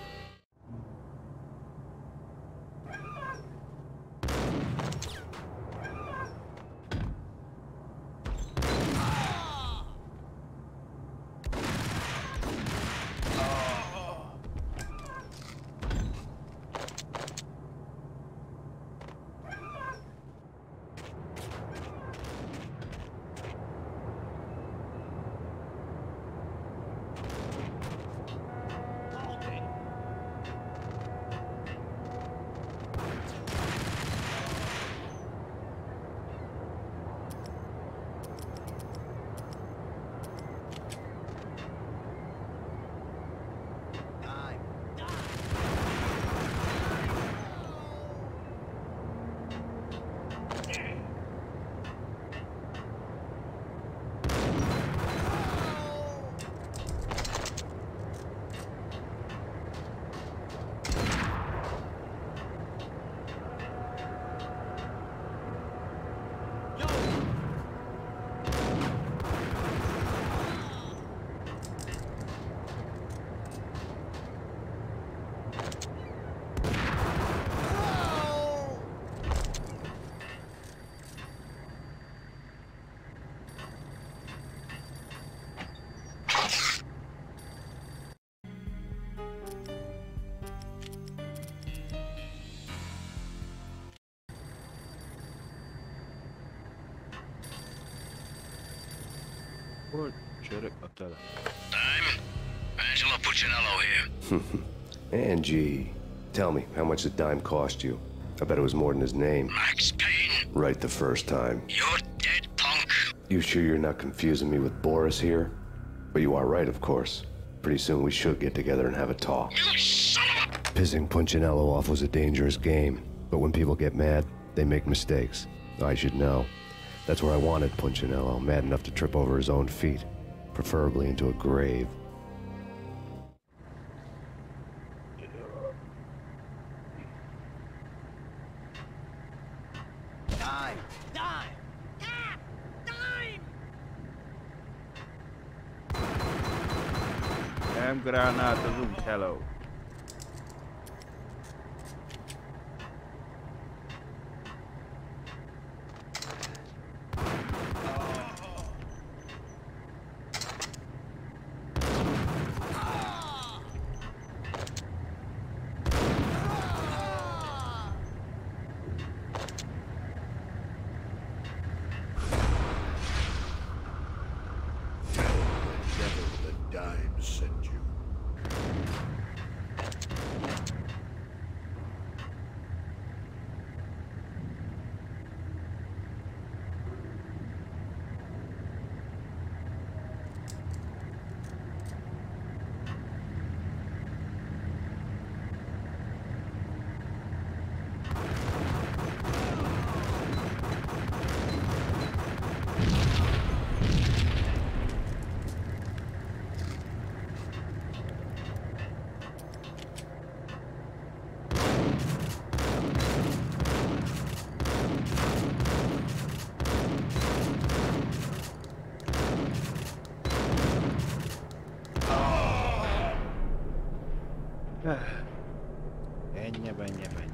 Dime? Angelo Puccinello here. Angie, tell me, how much did Dime cost you? I bet it was more than his name. Max Payne. Right the first time. You're dead, punk. You sure you're not confusing me with Boris here? But you are right, of course. Pretty soon we should get together and have a talk. You son of a... Pissing Punchinello off was a dangerous game, but when people get mad, they make mistakes. I should know. That's where I wanted Punchinello, mad enough to trip over his own feet, preferably into a grave. Dime! Dime! Ah! Dime! Nem gránátozunk, hello. Ennyi, ennyi, ennyi.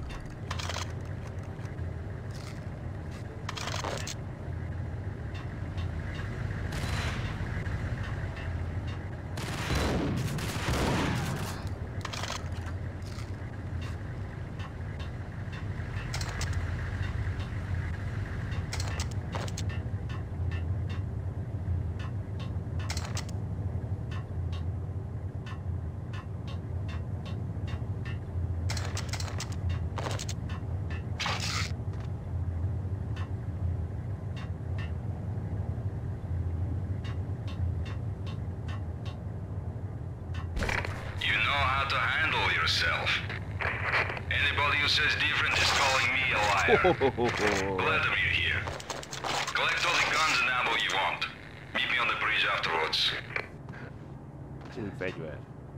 Anybody who says different is calling me a liar. Vladimir here. Collect all the guns and ammo you want. Meet me on the bridge afterwards. Új fegyver.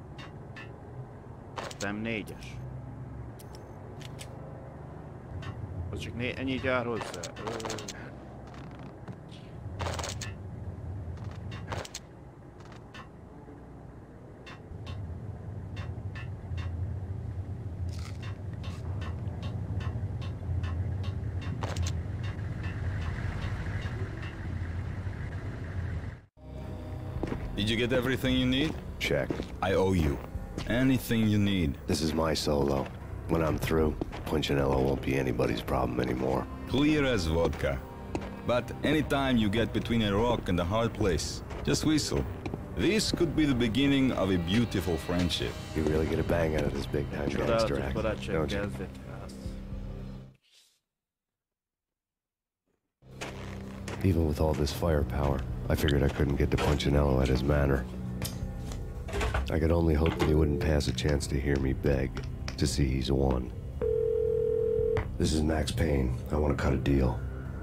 Nem négyes. Az csak né ennyi gyár hozzá. Ö... Did you get everything you need? Check. I owe you. Anything you need. This is my solo. When I'm through, Punchinello won't be anybody's problem anymore. Clear as vodka. But anytime you get between a rock and a hard place, just whistle. This could be the beginning of a beautiful friendship. You really get a bang out of this big-time gangster act, don't you? Even with all this firepower, I figured I couldn't get to Punchinello at his manor. I could only hope that he wouldn't pass a chance to hear me beg, to see he's won. This is Max Payne. I want to cut a deal.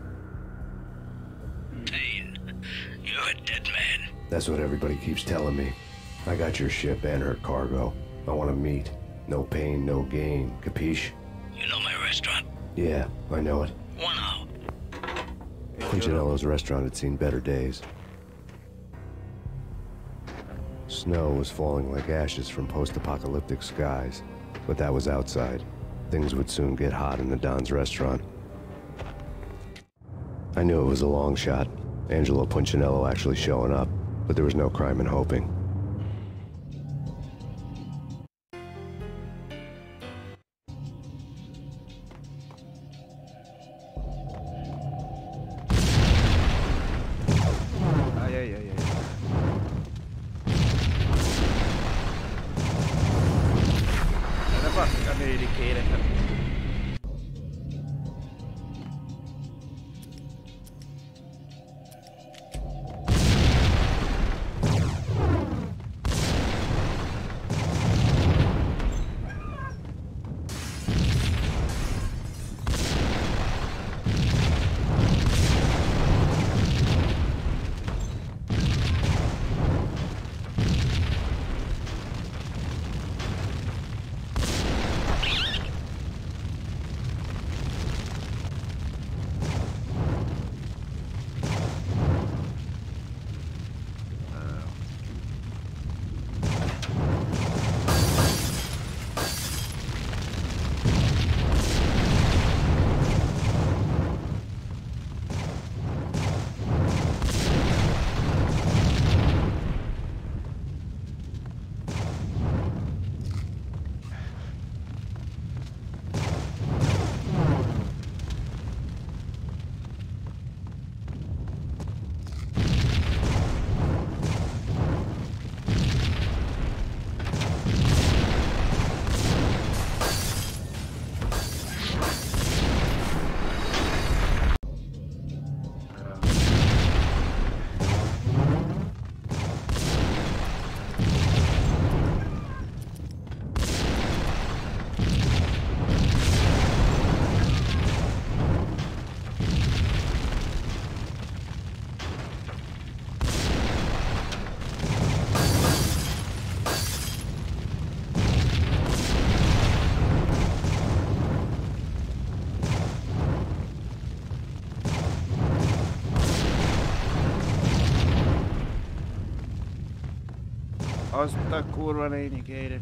Payne, you're a dead man. That's what everybody keeps telling me. I got your ship and her cargo. I want to meet. No pain, no gain. Capiche? You know my restaurant? Yeah, I know it. One out. Punchinello's restaurant had seen better days. Snow was falling like ashes from post-apocalyptic skies, but that was outside. Things would soon get hot in the Don's restaurant. I knew it was a long shot, Angelo Punchinello actually showing up, but there was no crime in hoping. Azt a kurva lényegédet.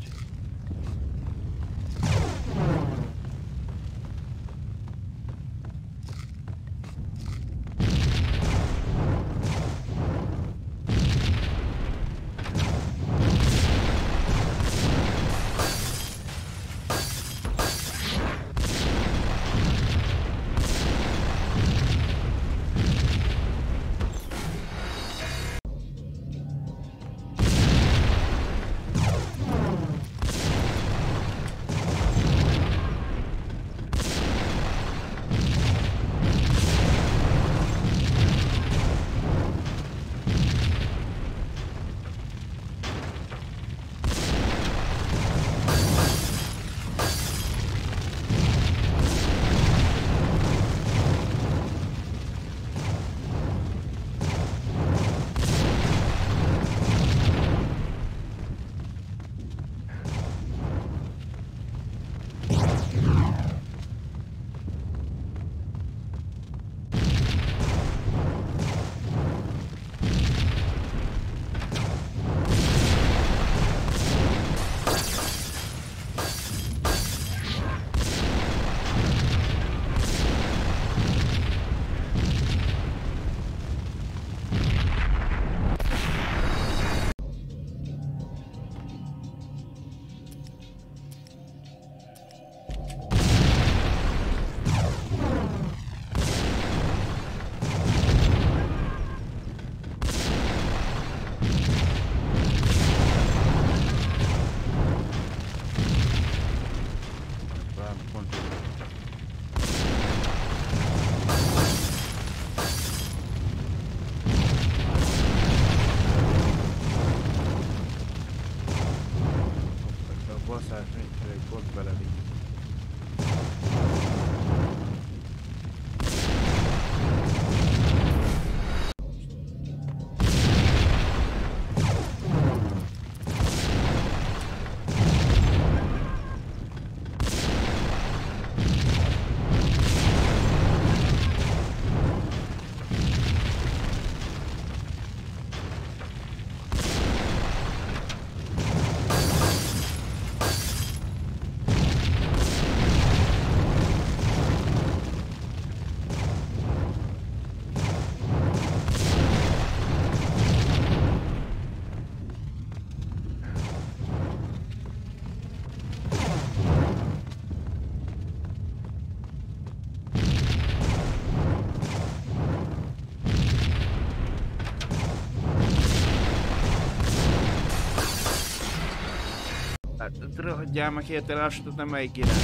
Hagyjál meg hirtelen, azt nem melyik irány.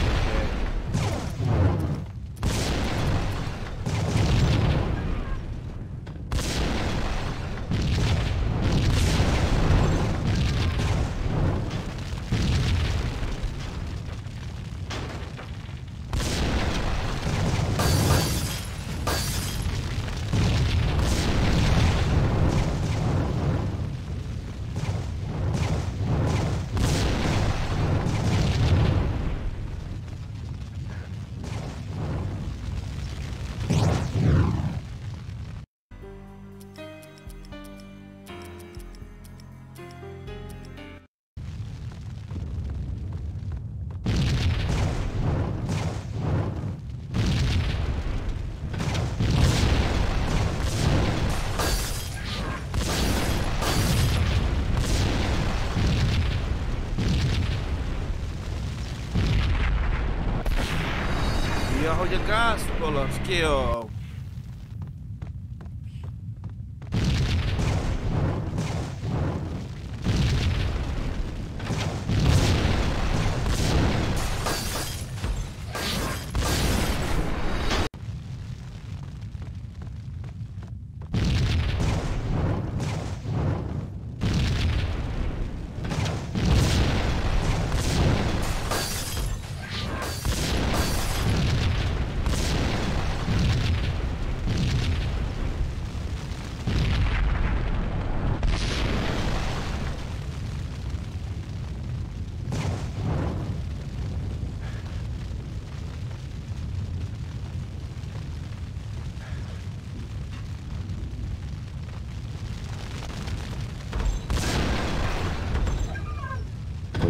Ja, hogy a gázpalac ki a...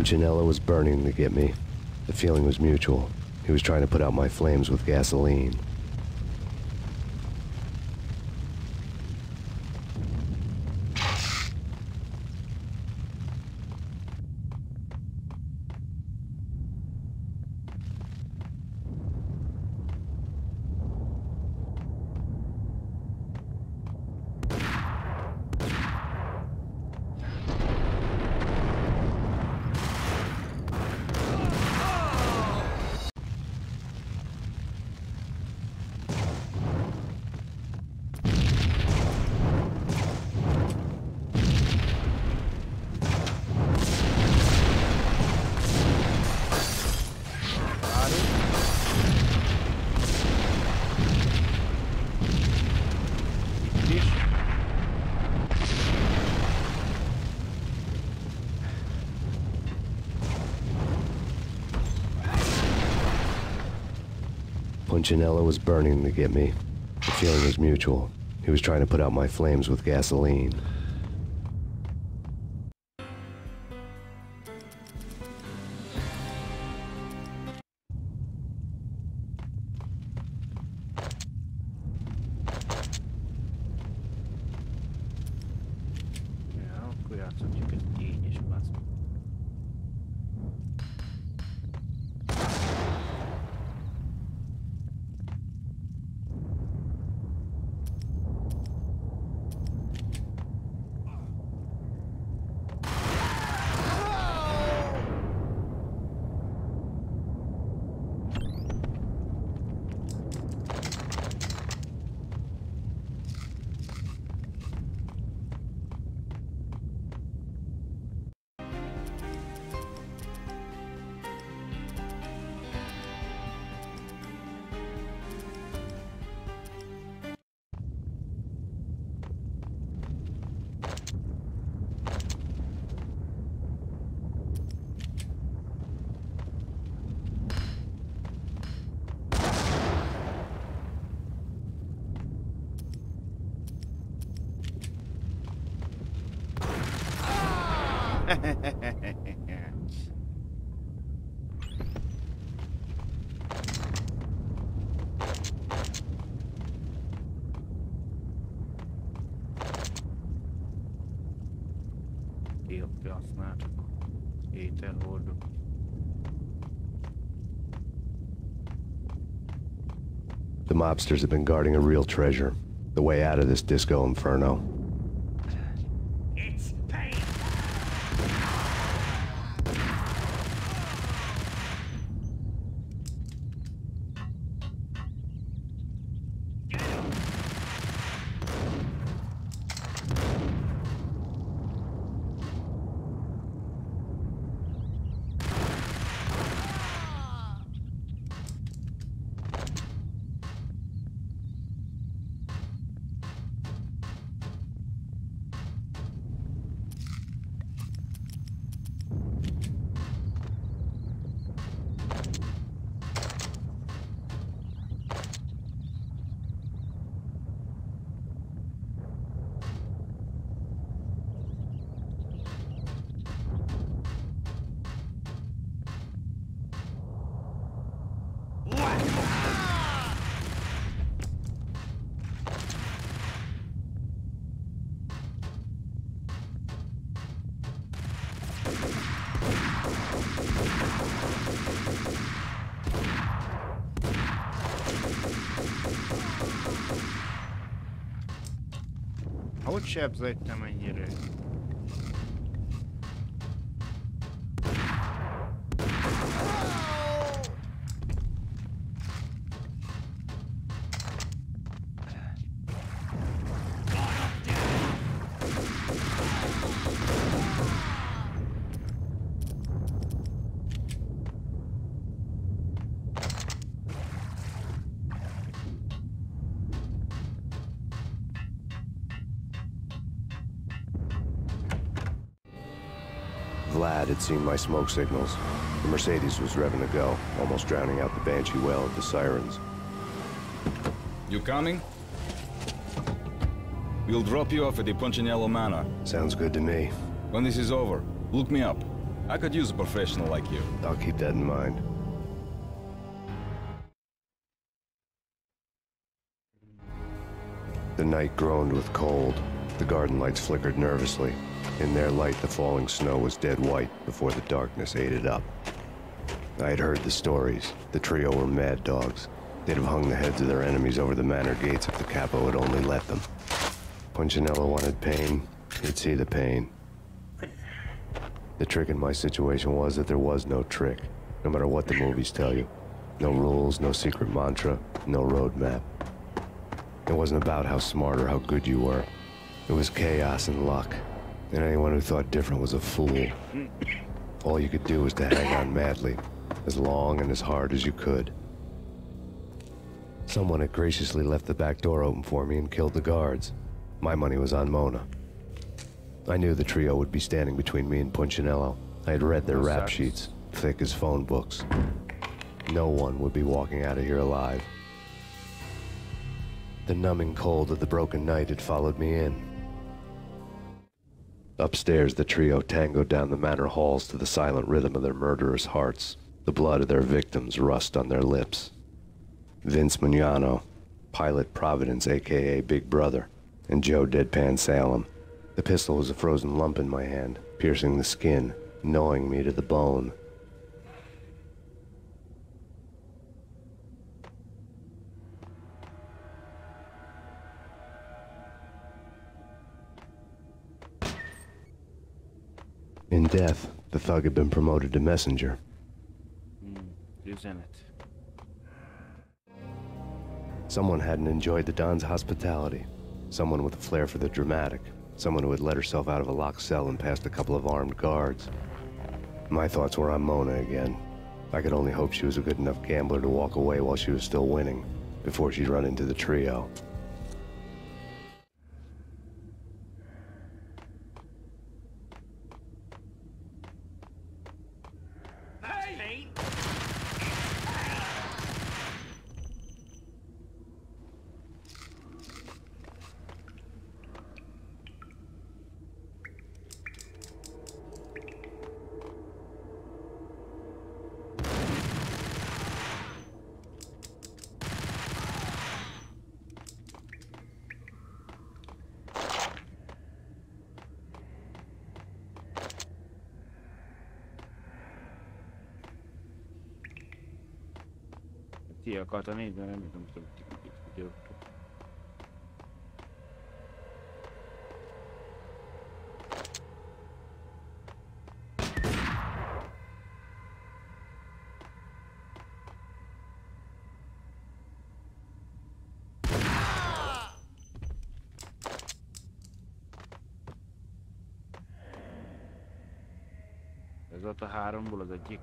Punchinello was burning to get me. The feeling was mutual. He was trying to put out my flames with gasoline. Punchinello was burning to get me. The feeling was mutual. He was trying to put out my flames with gasoline. Ja, akkor játszhatjuk ezt így is, bassz. Jobb használtak. Ételhordok. The mobsters have been guarding a real treasure. The way out of this disco inferno. It's pain. Hogy sebzettem ennyire? Vlad had seen my smoke signals. The Mercedes was revving to go, almost drowning out the Banshee well of the sirens. You coming? We'll drop you off at the Punchinello Manor. Sounds good to me. When this is over, look me up. I could use a professional like you. I'll keep that in mind. The night groaned with cold. The garden lights flickered nervously. In their light, the falling snow was dead white before the darkness ate it up. I had heard the stories. The trio were mad dogs. They'd have hung the heads of their enemies over the manor gates if the capo had only let them. Punchinello wanted pain. He'd see the pain. The trick in my situation was that there was no trick, no matter what the movies tell you. No rules, no secret mantra, no roadmap. It wasn't about how smart or how good you were. It was chaos and luck, and anyone who thought different was a fool. All you could do was to hang on madly, as long and as hard as you could. Someone had graciously left the back door open for me and killed the guards. My money was on Mona. I knew the trio would be standing between me and Punchinello. I had read their rap sheets, thick as phone books. No one would be walking out of here alive. The numbing cold of the broken night had followed me in. Upstairs, the trio tangoed down the manor halls to the silent rhythm of their murderous hearts. The blood of their victims rust on their lips. Vince Mignano, Pilot Providence, aka Big Brother, and Joe Deadpan Salem. The pistol was a frozen lump in my hand, piercing the skin, gnawing me to the bone. In death, the thug had been promoted to messenger. Mm, isn't it? Someone hadn't enjoyed the Don's hospitality. Someone with a flair for the dramatic. Someone who had let herself out of a locked cell and past a couple of armed guards. My thoughts were on Mona again. I could only hope she was a good enough gambler to walk away while she was still winning, before she'd run into the trio. Hey! Ti akartam így, mert nem tudom, hogy jó. Ez ott a háromból az egyik.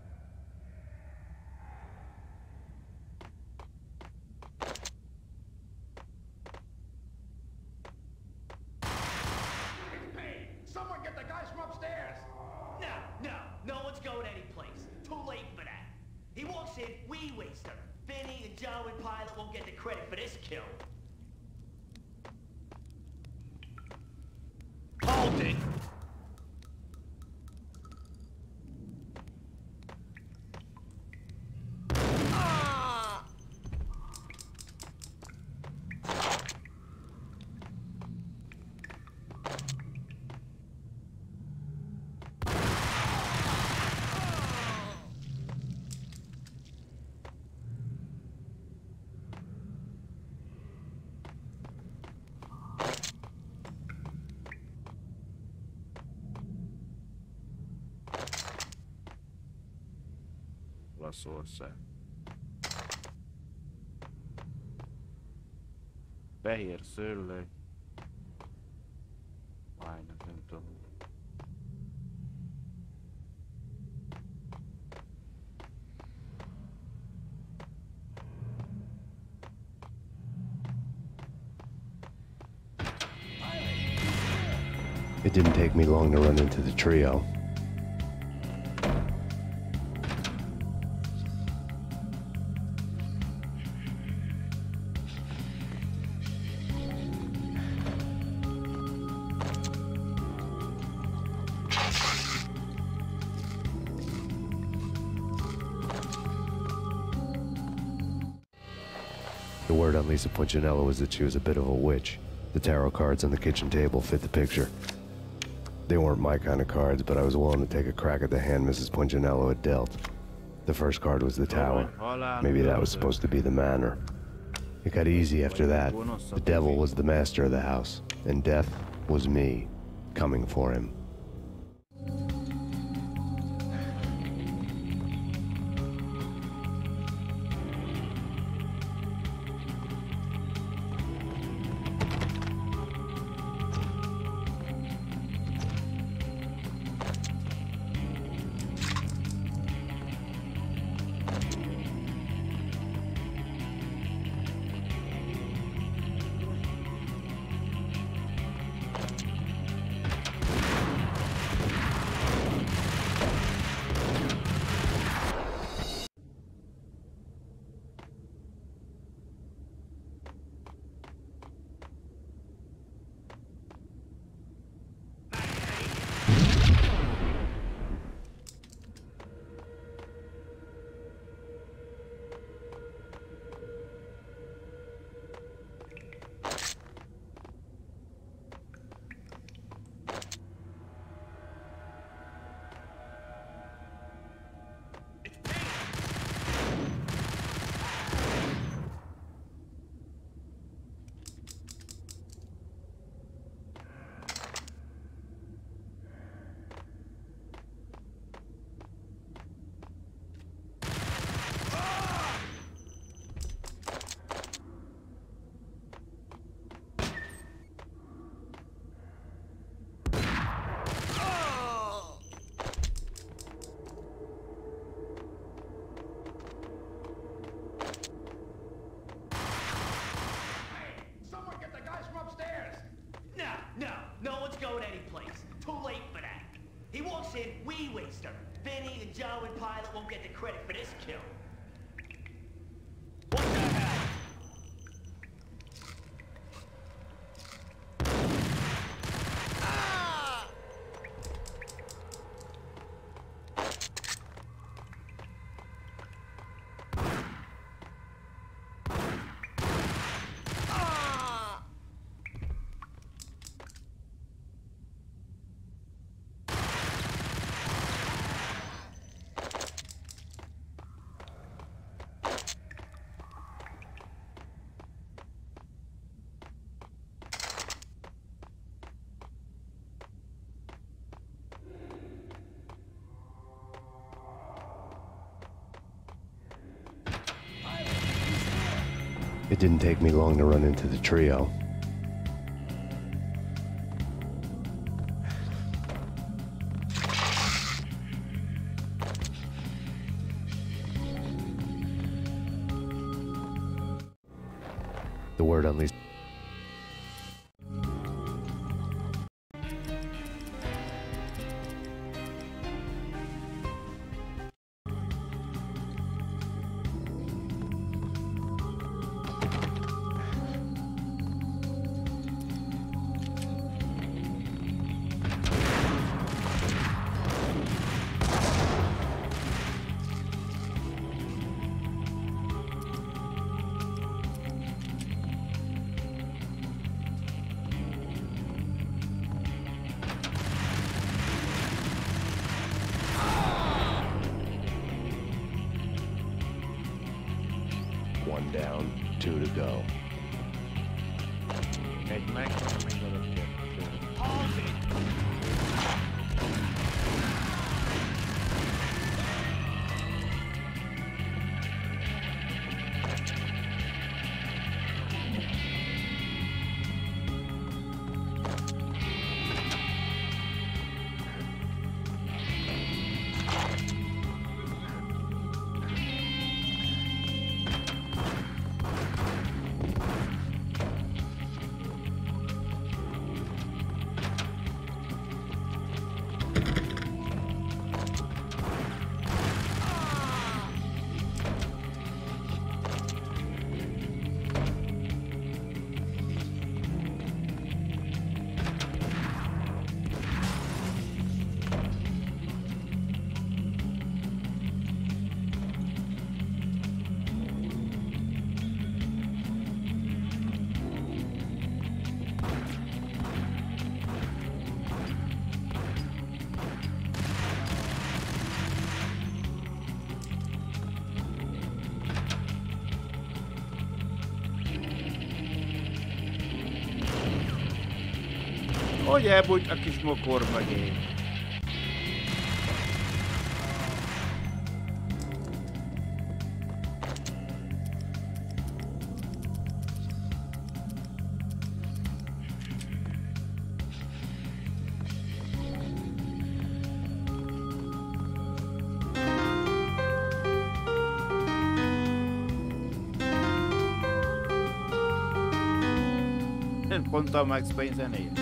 Olaszország. Fehér szőlő. Majdnem, nem tudom. It didn't take me long to run into the trio. word on Lisa Punchinello was that she was a bit of a witch. The tarot cards on the kitchen table fit the picture. They weren't my kind of cards, but I was willing to take a crack at the hand Missus Punchinello had dealt. The first card was the tower. Maybe that was supposed to be the manor. It got easy after that. The devil was the master of the house, and death was me, coming for him. Joe and Pilot won't get the credit for this kill. It didn't take me long to run into the trio. The word on Lisa. One down, two to go. Egy meg, még adott kettő. Hogy elbújt a kis mokor mögé? Pont a Max Payne zenéjét.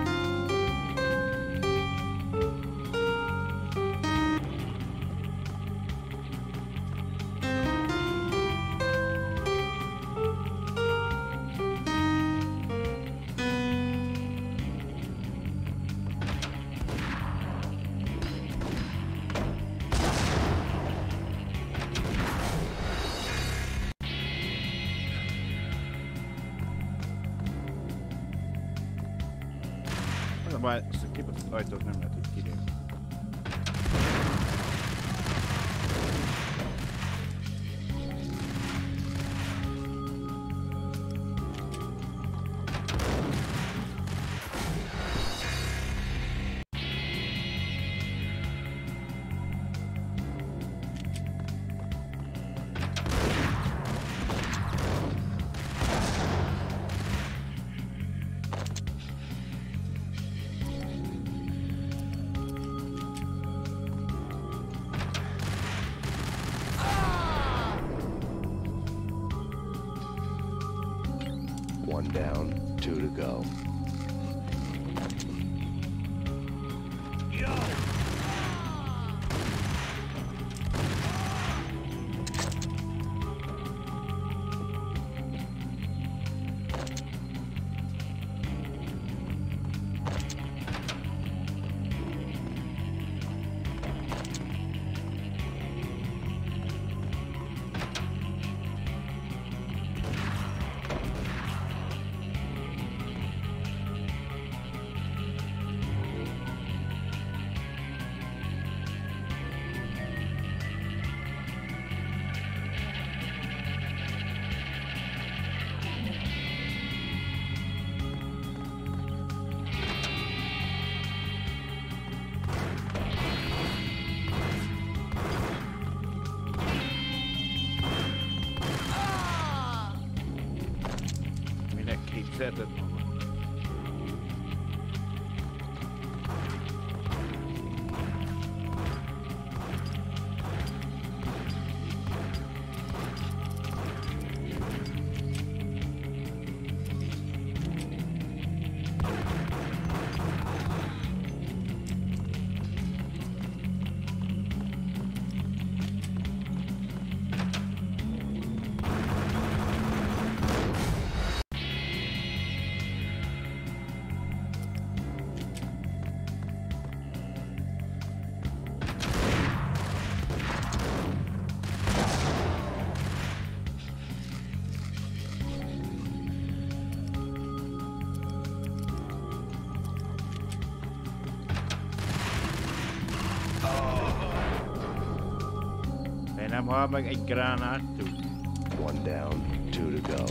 Bár ezt a kibaszott ajtót nem lehet így kilépni. One down, two to go. Szeretett magam. Nem hal meg egy gránát tud. One down, two to go.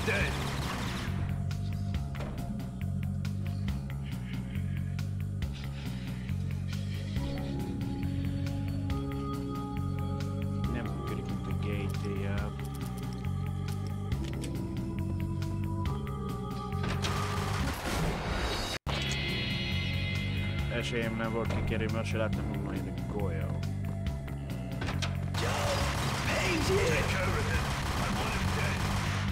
dead. Nem működik, mint a gate-éjjel. Esélyem nem volt kikerülni, mert se láttam, hogy majd a golyó. Take over him. I want him dead.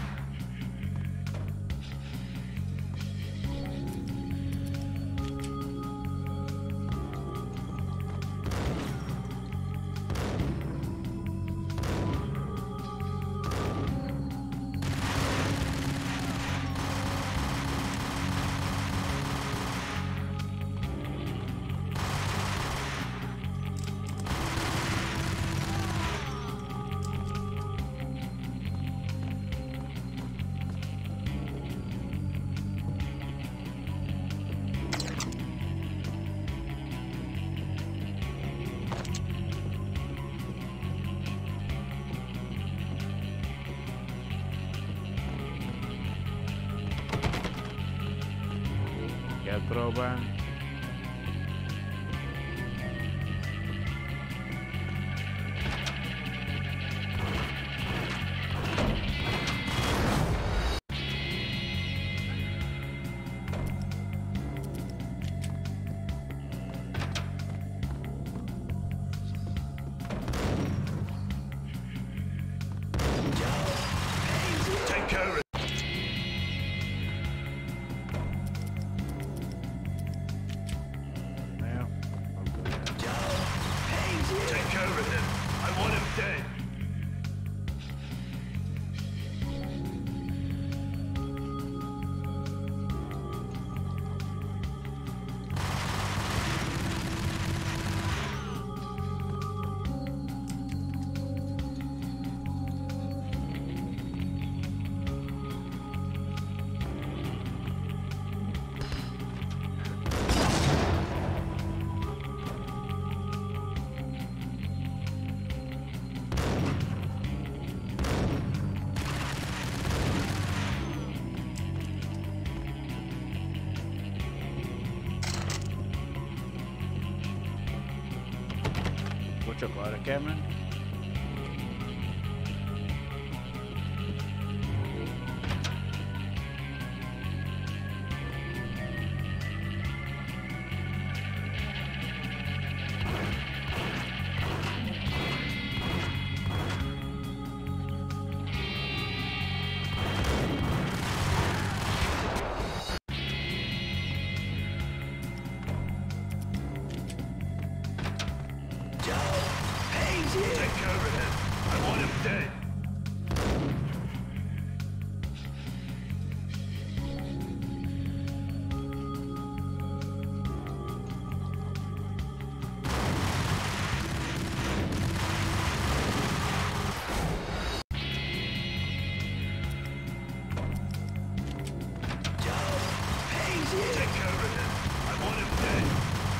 Kell próbálni. Take care of it. Take care of him. I want him dead. Csak arra kell menni. Take care of him. I want him dead. Take care of him. I want him dead.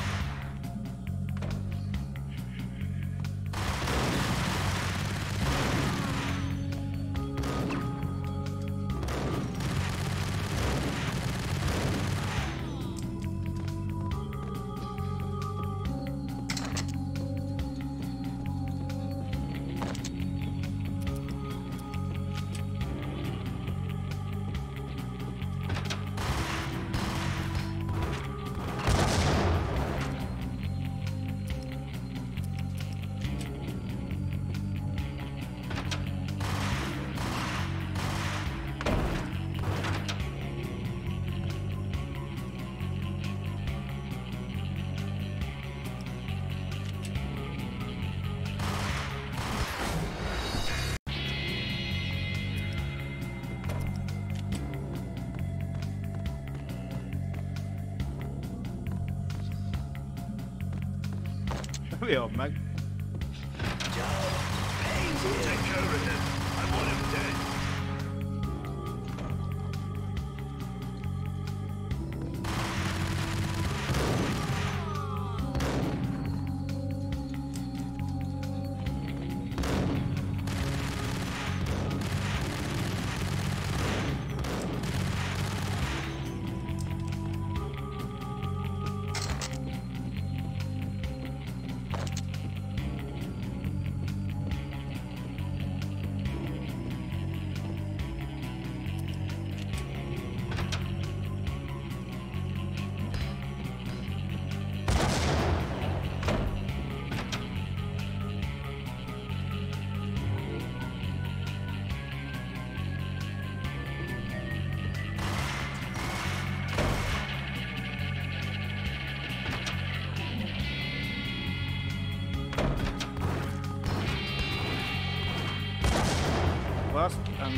Jobb meg. Take care of him. I want him dead.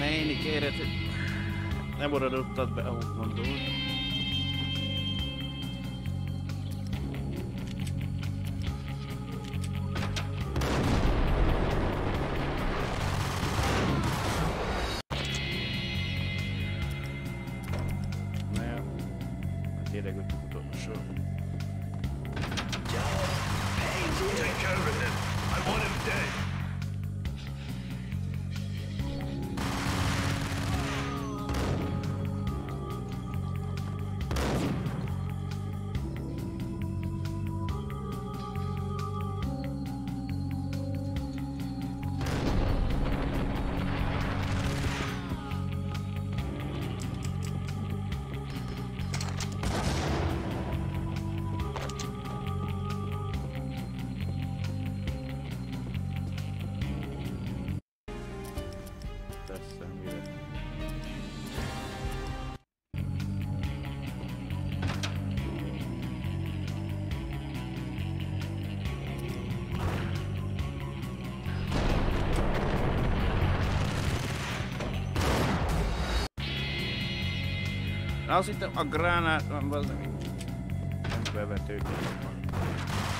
néni, kérhet, nem oda dobtad be, ahogy mondod. Take care of it then. I want him dead. Azt hittem a gránát van, az nem bevetődik.